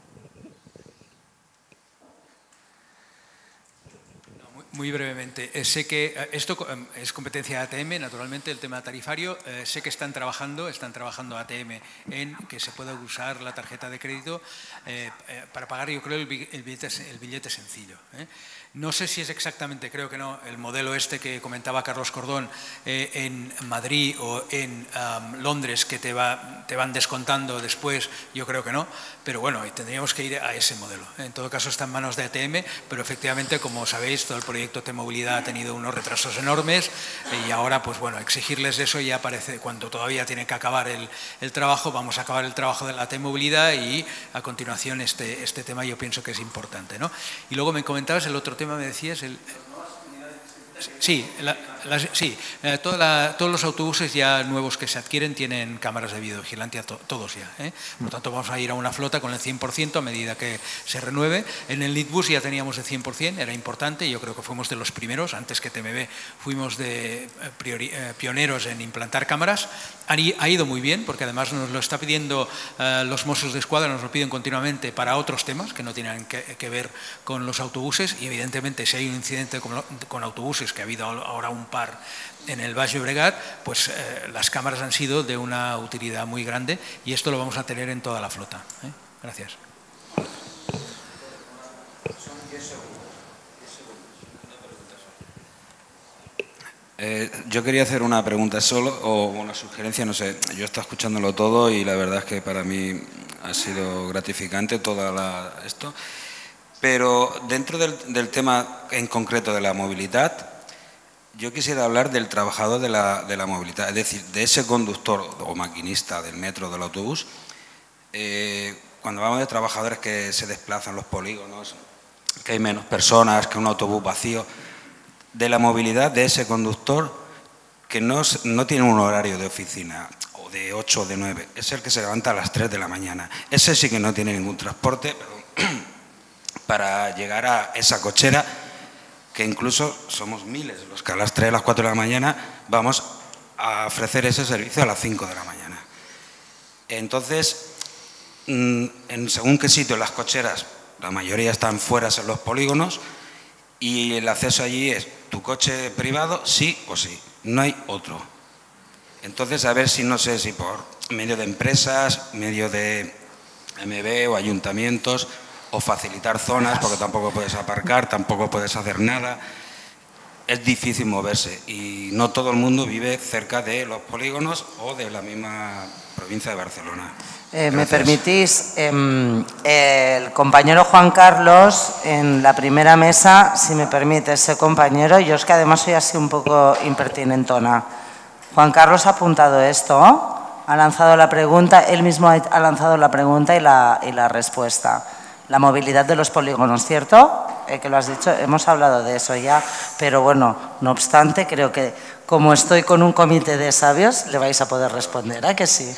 Muy brevemente, eh, sé que eh, esto eh, es competencia de A T M, naturalmente, el tema tarifario. Eh, sé que están trabajando, están trabajando A T M en que se pueda usar la tarjeta de crédito eh, eh, para pagar, yo creo, el billete, el billete sencillo. ¿eh? No sé si es exactamente, creo que no, el modelo este que comentaba Carlos Cordón eh, en Madrid o en um, Londres que te, va, te van descontando después, yo creo que no, pero bueno, tendríamos que ir a ese modelo. En todo caso está en manos de A T M, pero efectivamente, como sabéis, todo el proyecto T-Movilidad ha tenido unos retrasos enormes y ahora, pues bueno, exigirles eso ya parece, cuando todavía tienen que acabar el, el trabajo, vamos a acabar el trabajo de la T-Movilidad y a continuación este, este tema yo pienso que es importante, ¿no? Y luego me comentabas el otro tema, me decías, el... Sí, la, la, sí eh, toda la, todos los autobuses ya nuevos que se adquieren tienen cámaras de videovigilancia, to, todos ya. ¿eh? Por lo tanto, vamos a ir a una flota con el cien por ciento a medida que se renueve. En el Litbus ya teníamos el cien por cien, era importante, yo creo que fuimos de los primeros, antes que T M B fuimos de priori, eh, pioneros en implantar cámaras. Ha, ha ido muy bien, porque además nos lo está pidiendo eh, los Mossos de Escuadra, nos lo piden continuamente para otros temas que no tienen que, que ver con los autobuses y evidentemente si hay un incidente con, con autobuses incendios, que ha habido ahora un par en el Baix Llobregat, pues eh, las cámaras han sido de una utilidad muy grande y esto lo vamos a tener en toda la flota. ¿eh? Gracias. Eh, yo quería hacer una pregunta solo, o una sugerencia, no sé. Yo he estado escuchándolo todo y la verdad es que para mí ha sido gratificante todo la, esto. Pero dentro del, del tema en concreto de la movilidad, yo quisiera hablar del trabajador de la, de la movilidad, es decir, de ese conductor o maquinista del metro o del autobús. Eh, cuando hablamos de trabajadores que se desplazan los polígonos, que hay menos personas, que un autobús vacío, de la movilidad de ese conductor que no, no tiene un horario de oficina, o de ocho o de nueve, es el que se levanta a las tres de la mañana. Ese sí que no tiene ningún transporte para llegar a esa cochera, que incluso somos miles los que a las tres, a las cuatro de la mañana vamos a ofrecer ese servicio a las cinco de la mañana. Entonces, en según qué sitio las cocheras, la mayoría están fuera en los polígonos, y el acceso allí es tu coche privado, sí o sí, no hay otro. Entonces, a ver si, no sé, si por medio de empresas, medio de M B o ayuntamientos, o facilitar zonas, porque tampoco puedes aparcar, tampoco puedes hacer nada. Es difícil moverse y no todo el mundo vive cerca de los polígonos o de la misma provincia de Barcelona. Eh, ¿Me permitís? Eh, el compañero Juan Carlos, en la primera mesa, si me permite, ese compañero, yo es que además soy así un poco impertinentona. Juan Carlos ha apuntado esto, ha lanzado la pregunta, él mismo ha lanzado la pregunta y la, y la respuesta. La movilidad de los polígonos, ¿cierto? Eh, que lo has dicho, hemos hablado de eso ya, pero bueno, no obstante, creo que como estoy con un comité de sabios, le vais a poder responder, ¿a que sí?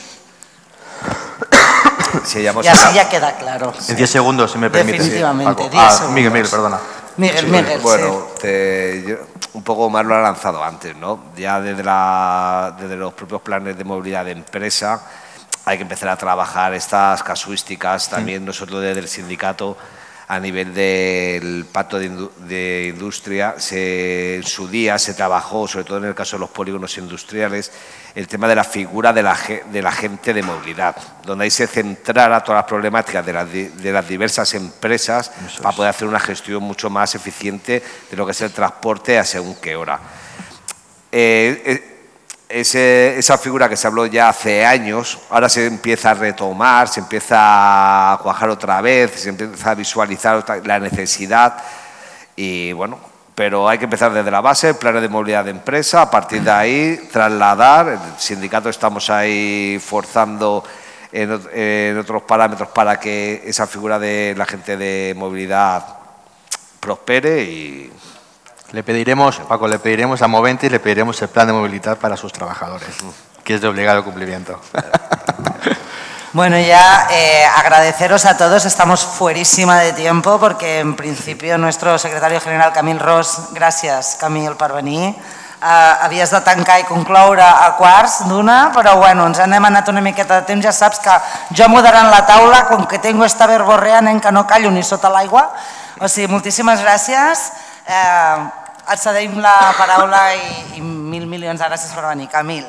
Sí, y así ya queda claro. En diez segundos, si me permite. Definitivamente, Sí, diez ah, segundos. Miguel, Miguel, perdona. Miguel, Sí, Miguel, bueno, sí. te, yo, un poco más lo ha lanzado antes, ¿no? Ya desde, la, desde los propios planes de movilidad de empresa hay que empezar a trabajar estas casuísticas. También nosotros desde el sindicato, a nivel del pacto de, indu de industria, se, en su día se trabajó, sobre todo en el caso de los polígonos industriales, el tema de la figura de la, del agente de movilidad, donde ahí se centrara todas las problemáticas de las, de las diversas empresas Eso para es. poder hacer una gestión mucho más eficiente de lo que es el transporte a según qué hora. Eh, eh, ese, esa figura que se habló ya hace años, ahora se empieza a retomar, se empieza a cuajar otra vez, se empieza a visualizar otra, la necesidad y bueno, pero hay que empezar desde la base, planes de movilidad de empresa, a partir de ahí trasladar, el sindicato estamos ahí forzando en, en otros parámetros para que esa figura de la gente de movilidad prospere y... Le pediremos, Paco, le pediremos a Movente y le pediremos el plan de movilidad para sus trabajadores, que es de obligado cumplimiento. Bueno, ya eh, agradeceros a todos, estamos fuerísima de tiempo porque en principio nuestro secretario general Camil Ros, gràcies Camil per venir, eh, havies de tancar i concloure a quarts d'una, però bueno, ens hem anat una miqueta de temps, ja saps que jo moderant la taula, com que tengo esta verborrea, nen que no callo ni sota l'aigua, o sigui, moltíssimes gràcies, eh, et cedim la paraula i, i mil milions de gràcies per venir. Camil.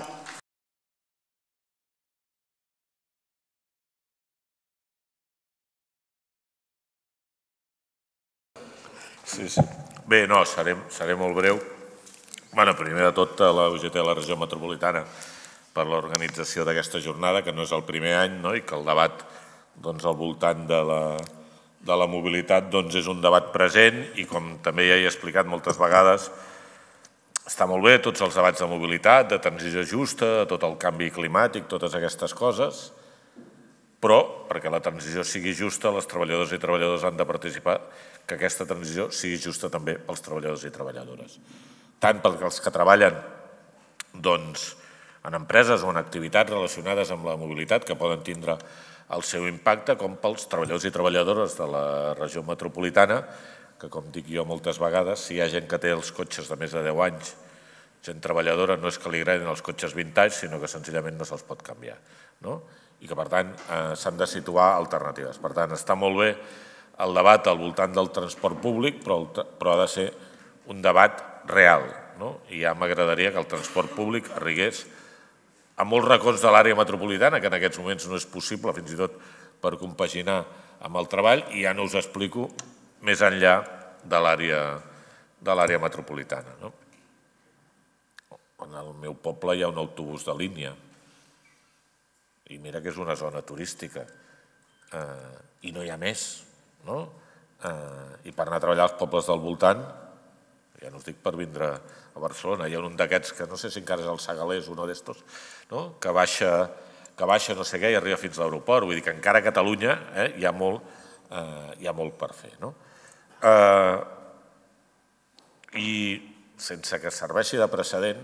Sí, sí. Bé, no, seré, seré molt breu. Bueno, primer de tot, a la U G T de la regió metropolitana per l'organització d'aquesta jornada, que no és el primer any, no? I que el debat doncs, al voltant de la, de la mobilitat doncs, és un debat present i, com també ja he explicat moltes vegades, està molt bé tots els debats de mobilitat, de transició justa, de tot el canvi climàtic, totes aquestes coses, però perquè la transició sigui justa, els treballadors i treballadors han de participar que aquesta transició sigui justa també pels treballadors i treballadores. Tant pels que treballen doncs, en empreses o en activitats relacionades amb la mobilitat que poden tindre el seu impacte, com pels treballadors i treballadores de la regió metropolitana, que com dic jo moltes vegades, si hi ha gent que té els cotxes de més de deu anys, gent treballadora, no és que li agradin els cotxes vintage, sinó que senzillament no se'ls pot canviar. No? I que per tant s'han de situar alternatives. Per tant, està molt bé el debat al voltant del transport públic, però ha de ser un debat real. I ja m'agradaria que el transport públic arribés a molts racons de l'àrea metropolitana, que en aquests moments no és possible, fins i tot per compaginar amb el treball, i ja no us explico més enllà de l'àrea metropolitana. En el meu poble hi ha un autobús de línia, i mira que és una zona turística, i no hi ha més. I per anar a treballar als pobles del voltant, ja no us dic per vindre a Barcelona, hi ha un d'aquests que no sé si encara és el Segalés, un d'estos, que baixa no sé què i arriba fins a l'aeroport. Vull dir que encara a Catalunya hi ha molt per fer. I sense que serveixi de precedent,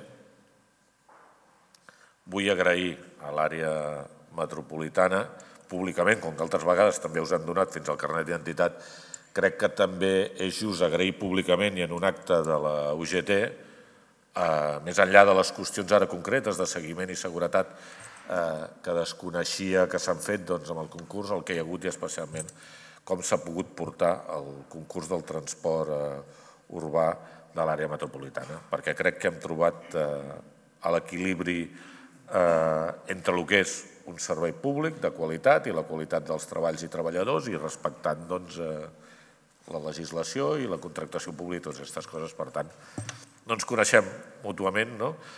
vull agrair a l'àrea metropolitana, públicament, com que altres vegades també us han donat fins al carnet d'identitat, crec que també és just agrair públicament i en un acte de la U G T, més enllà de les qüestions ara concretes de seguiment i seguretat que desconeixia que s'han fet amb el concurs, el que hi ha hagut i especialment com s'ha pogut portar el concurs del transport urbà de l'àrea metropolitana, perquè crec que hem trobat l'equilibri entre el que és un servei públic de qualitat i la qualitat dels treballs i treballadors i respectant la legislació i la contractació pública i totes aquestes coses. Per tant, no ens coneixem mútuament,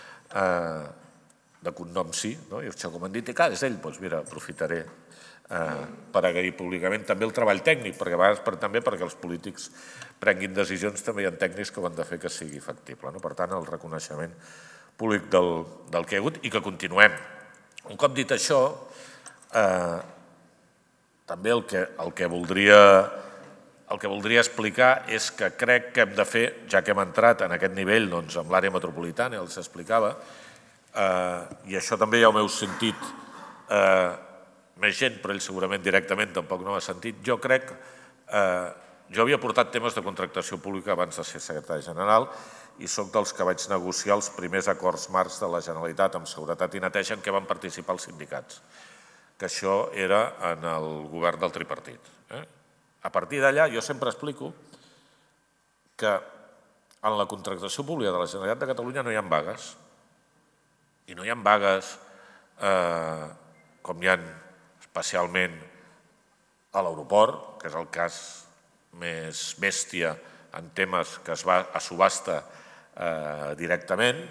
de cognom sí, i això com han dit, i clar, és ell, doncs mira, aprofitaré per agrair públicament també el treball tècnic, perquè a vegades també perquè els polítics prenguin decisions també hi ha tècnics que ho han de fer que sigui factible. Per tant, el reconeixement públic del que hi ha hagut i que continuem. Un cop dit això, també el que voldria el que voldria explicar és que crec que hem de fer, ja que hem entrat en aquest nivell amb l'àrea metropolitana, els explicava, i això també ja ho heu sentit més gent, però ell segurament directament tampoc no ho ha sentit, jo crec, jo havia portat temes de contractació pública abans de ser secretari general i soc dels que vaig negociar els primers acords marcs de la Generalitat amb seguretat i neteja en què van participar els sindicats, que això era en el govern del tripartit. A partir d'allà jo sempre explico que en la contractació pública de la Generalitat de Catalunya no hi ha vagues i no hi ha vagues com hi ha especialment a l'aeroport, que és el cas més bèstia en temes que es va a subhasta directament,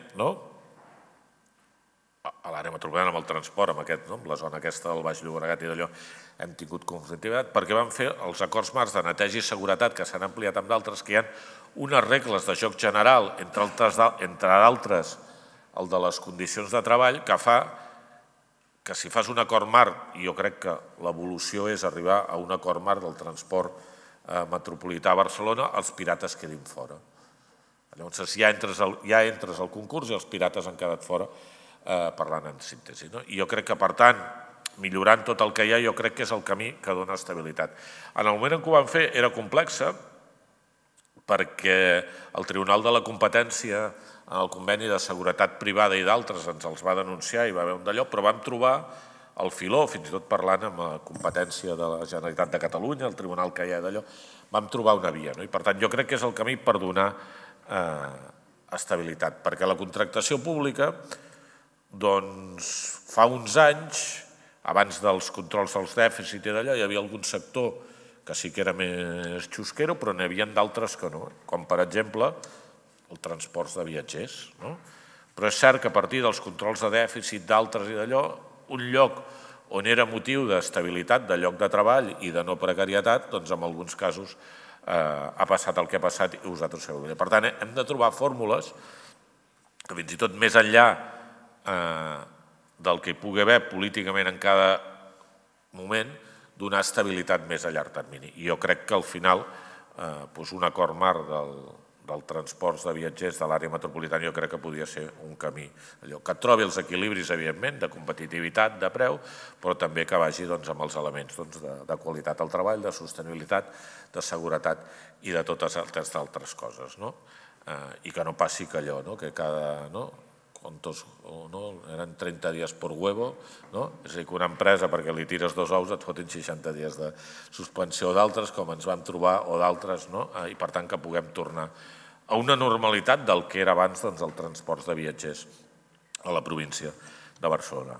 a l'àrea metropolitana amb el transport, amb la zona aquesta del Baix Llobregat i d'allò, hem tingut conflictivitat, perquè vam fer els acords marcs de neteja i seguretat que s'han ampliat amb d'altres, que hi ha unes regles de joc general, entre d'altres el de les condicions de treball, que fa que si fas un acord marc, i jo crec que l'evolució és arribar a un acord marc del transport metropolità a Barcelona, els pirates quedin fora. Llavors ja entres al concurs i els pirates han quedat fora parlant en síntesi. I jo crec que, per tant, millorant tot el que hi ha, jo crec que és el camí que dona estabilitat. En el moment en què ho van fer era complexa perquè el Tribunal de la Competència en el conveni de seguretat privada i d'altres ens els va denunciar i va haver un d'allò, però vam trobar el filó, fins i tot parlant amb la competència de la Generalitat de Catalunya, el tribunal que hi ha d'allò, vam trobar una via. I per tant jo crec que és el camí per donar estabilitat, perquè la contractació pública doncs fa uns anys, abans dels controls dels dèficits i d'allò, hi havia algun sector que sí que era més xusquero, però n'hi havia d'altres que no, com per exemple el transport de viatgers. Però és cert que a partir dels controls de dèficit d'altres i d'allò, un lloc on era motiu d'estabilitat, de lloc de treball i de no precarietat, doncs en alguns casos ha passat el que ha passat i vosaltres sabeu. Per tant, hem de trobar fórmules que fins i tot més enllà del que hi pugui haver políticament en cada moment, donar estabilitat més a llarg termini. I jo crec que al final un acord marc del transport de viatgers de l'àrea metropolitana jo crec que podria ser un camí. Que trobi els equilibris, evidentment, de competitivitat, de preu, però també que vagi amb els elements de qualitat al treball, de sostenibilitat, de seguretat i de totes altres coses. I que no passi que allò, que cada... eren trenta dies per huevo, és a dir, que una empresa perquè li tires dos ous et fotin seixanta dies de suspensió d'altres, com ens vam trobar, o d'altres, i per tant que puguem tornar a una normalitat del que era abans doncs, el transport de viatgers a la província de Barcelona.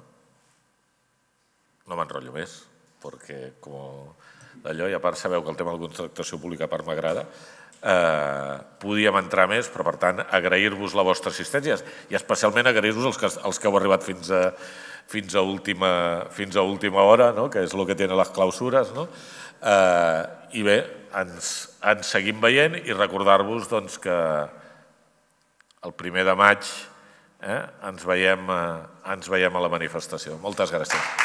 No m'enrotllo més, perquè com d'allò, i a part sabeu que el tema de la contractació pública a part m'agrada, eh, podíem entrar més, però per tant agrair-vos la vostra assistència i especialment agrair-vos els, que, els que heu arribat fins a, fins a, última, fins a última hora, no? Que és el que tenen les clausures. No? Eh, I bé, ens, ens seguim veient i recordar-vos doncs, que el primer de maig eh, ens, veiem, eh, ens veiem a la manifestació. Moltes gràcies.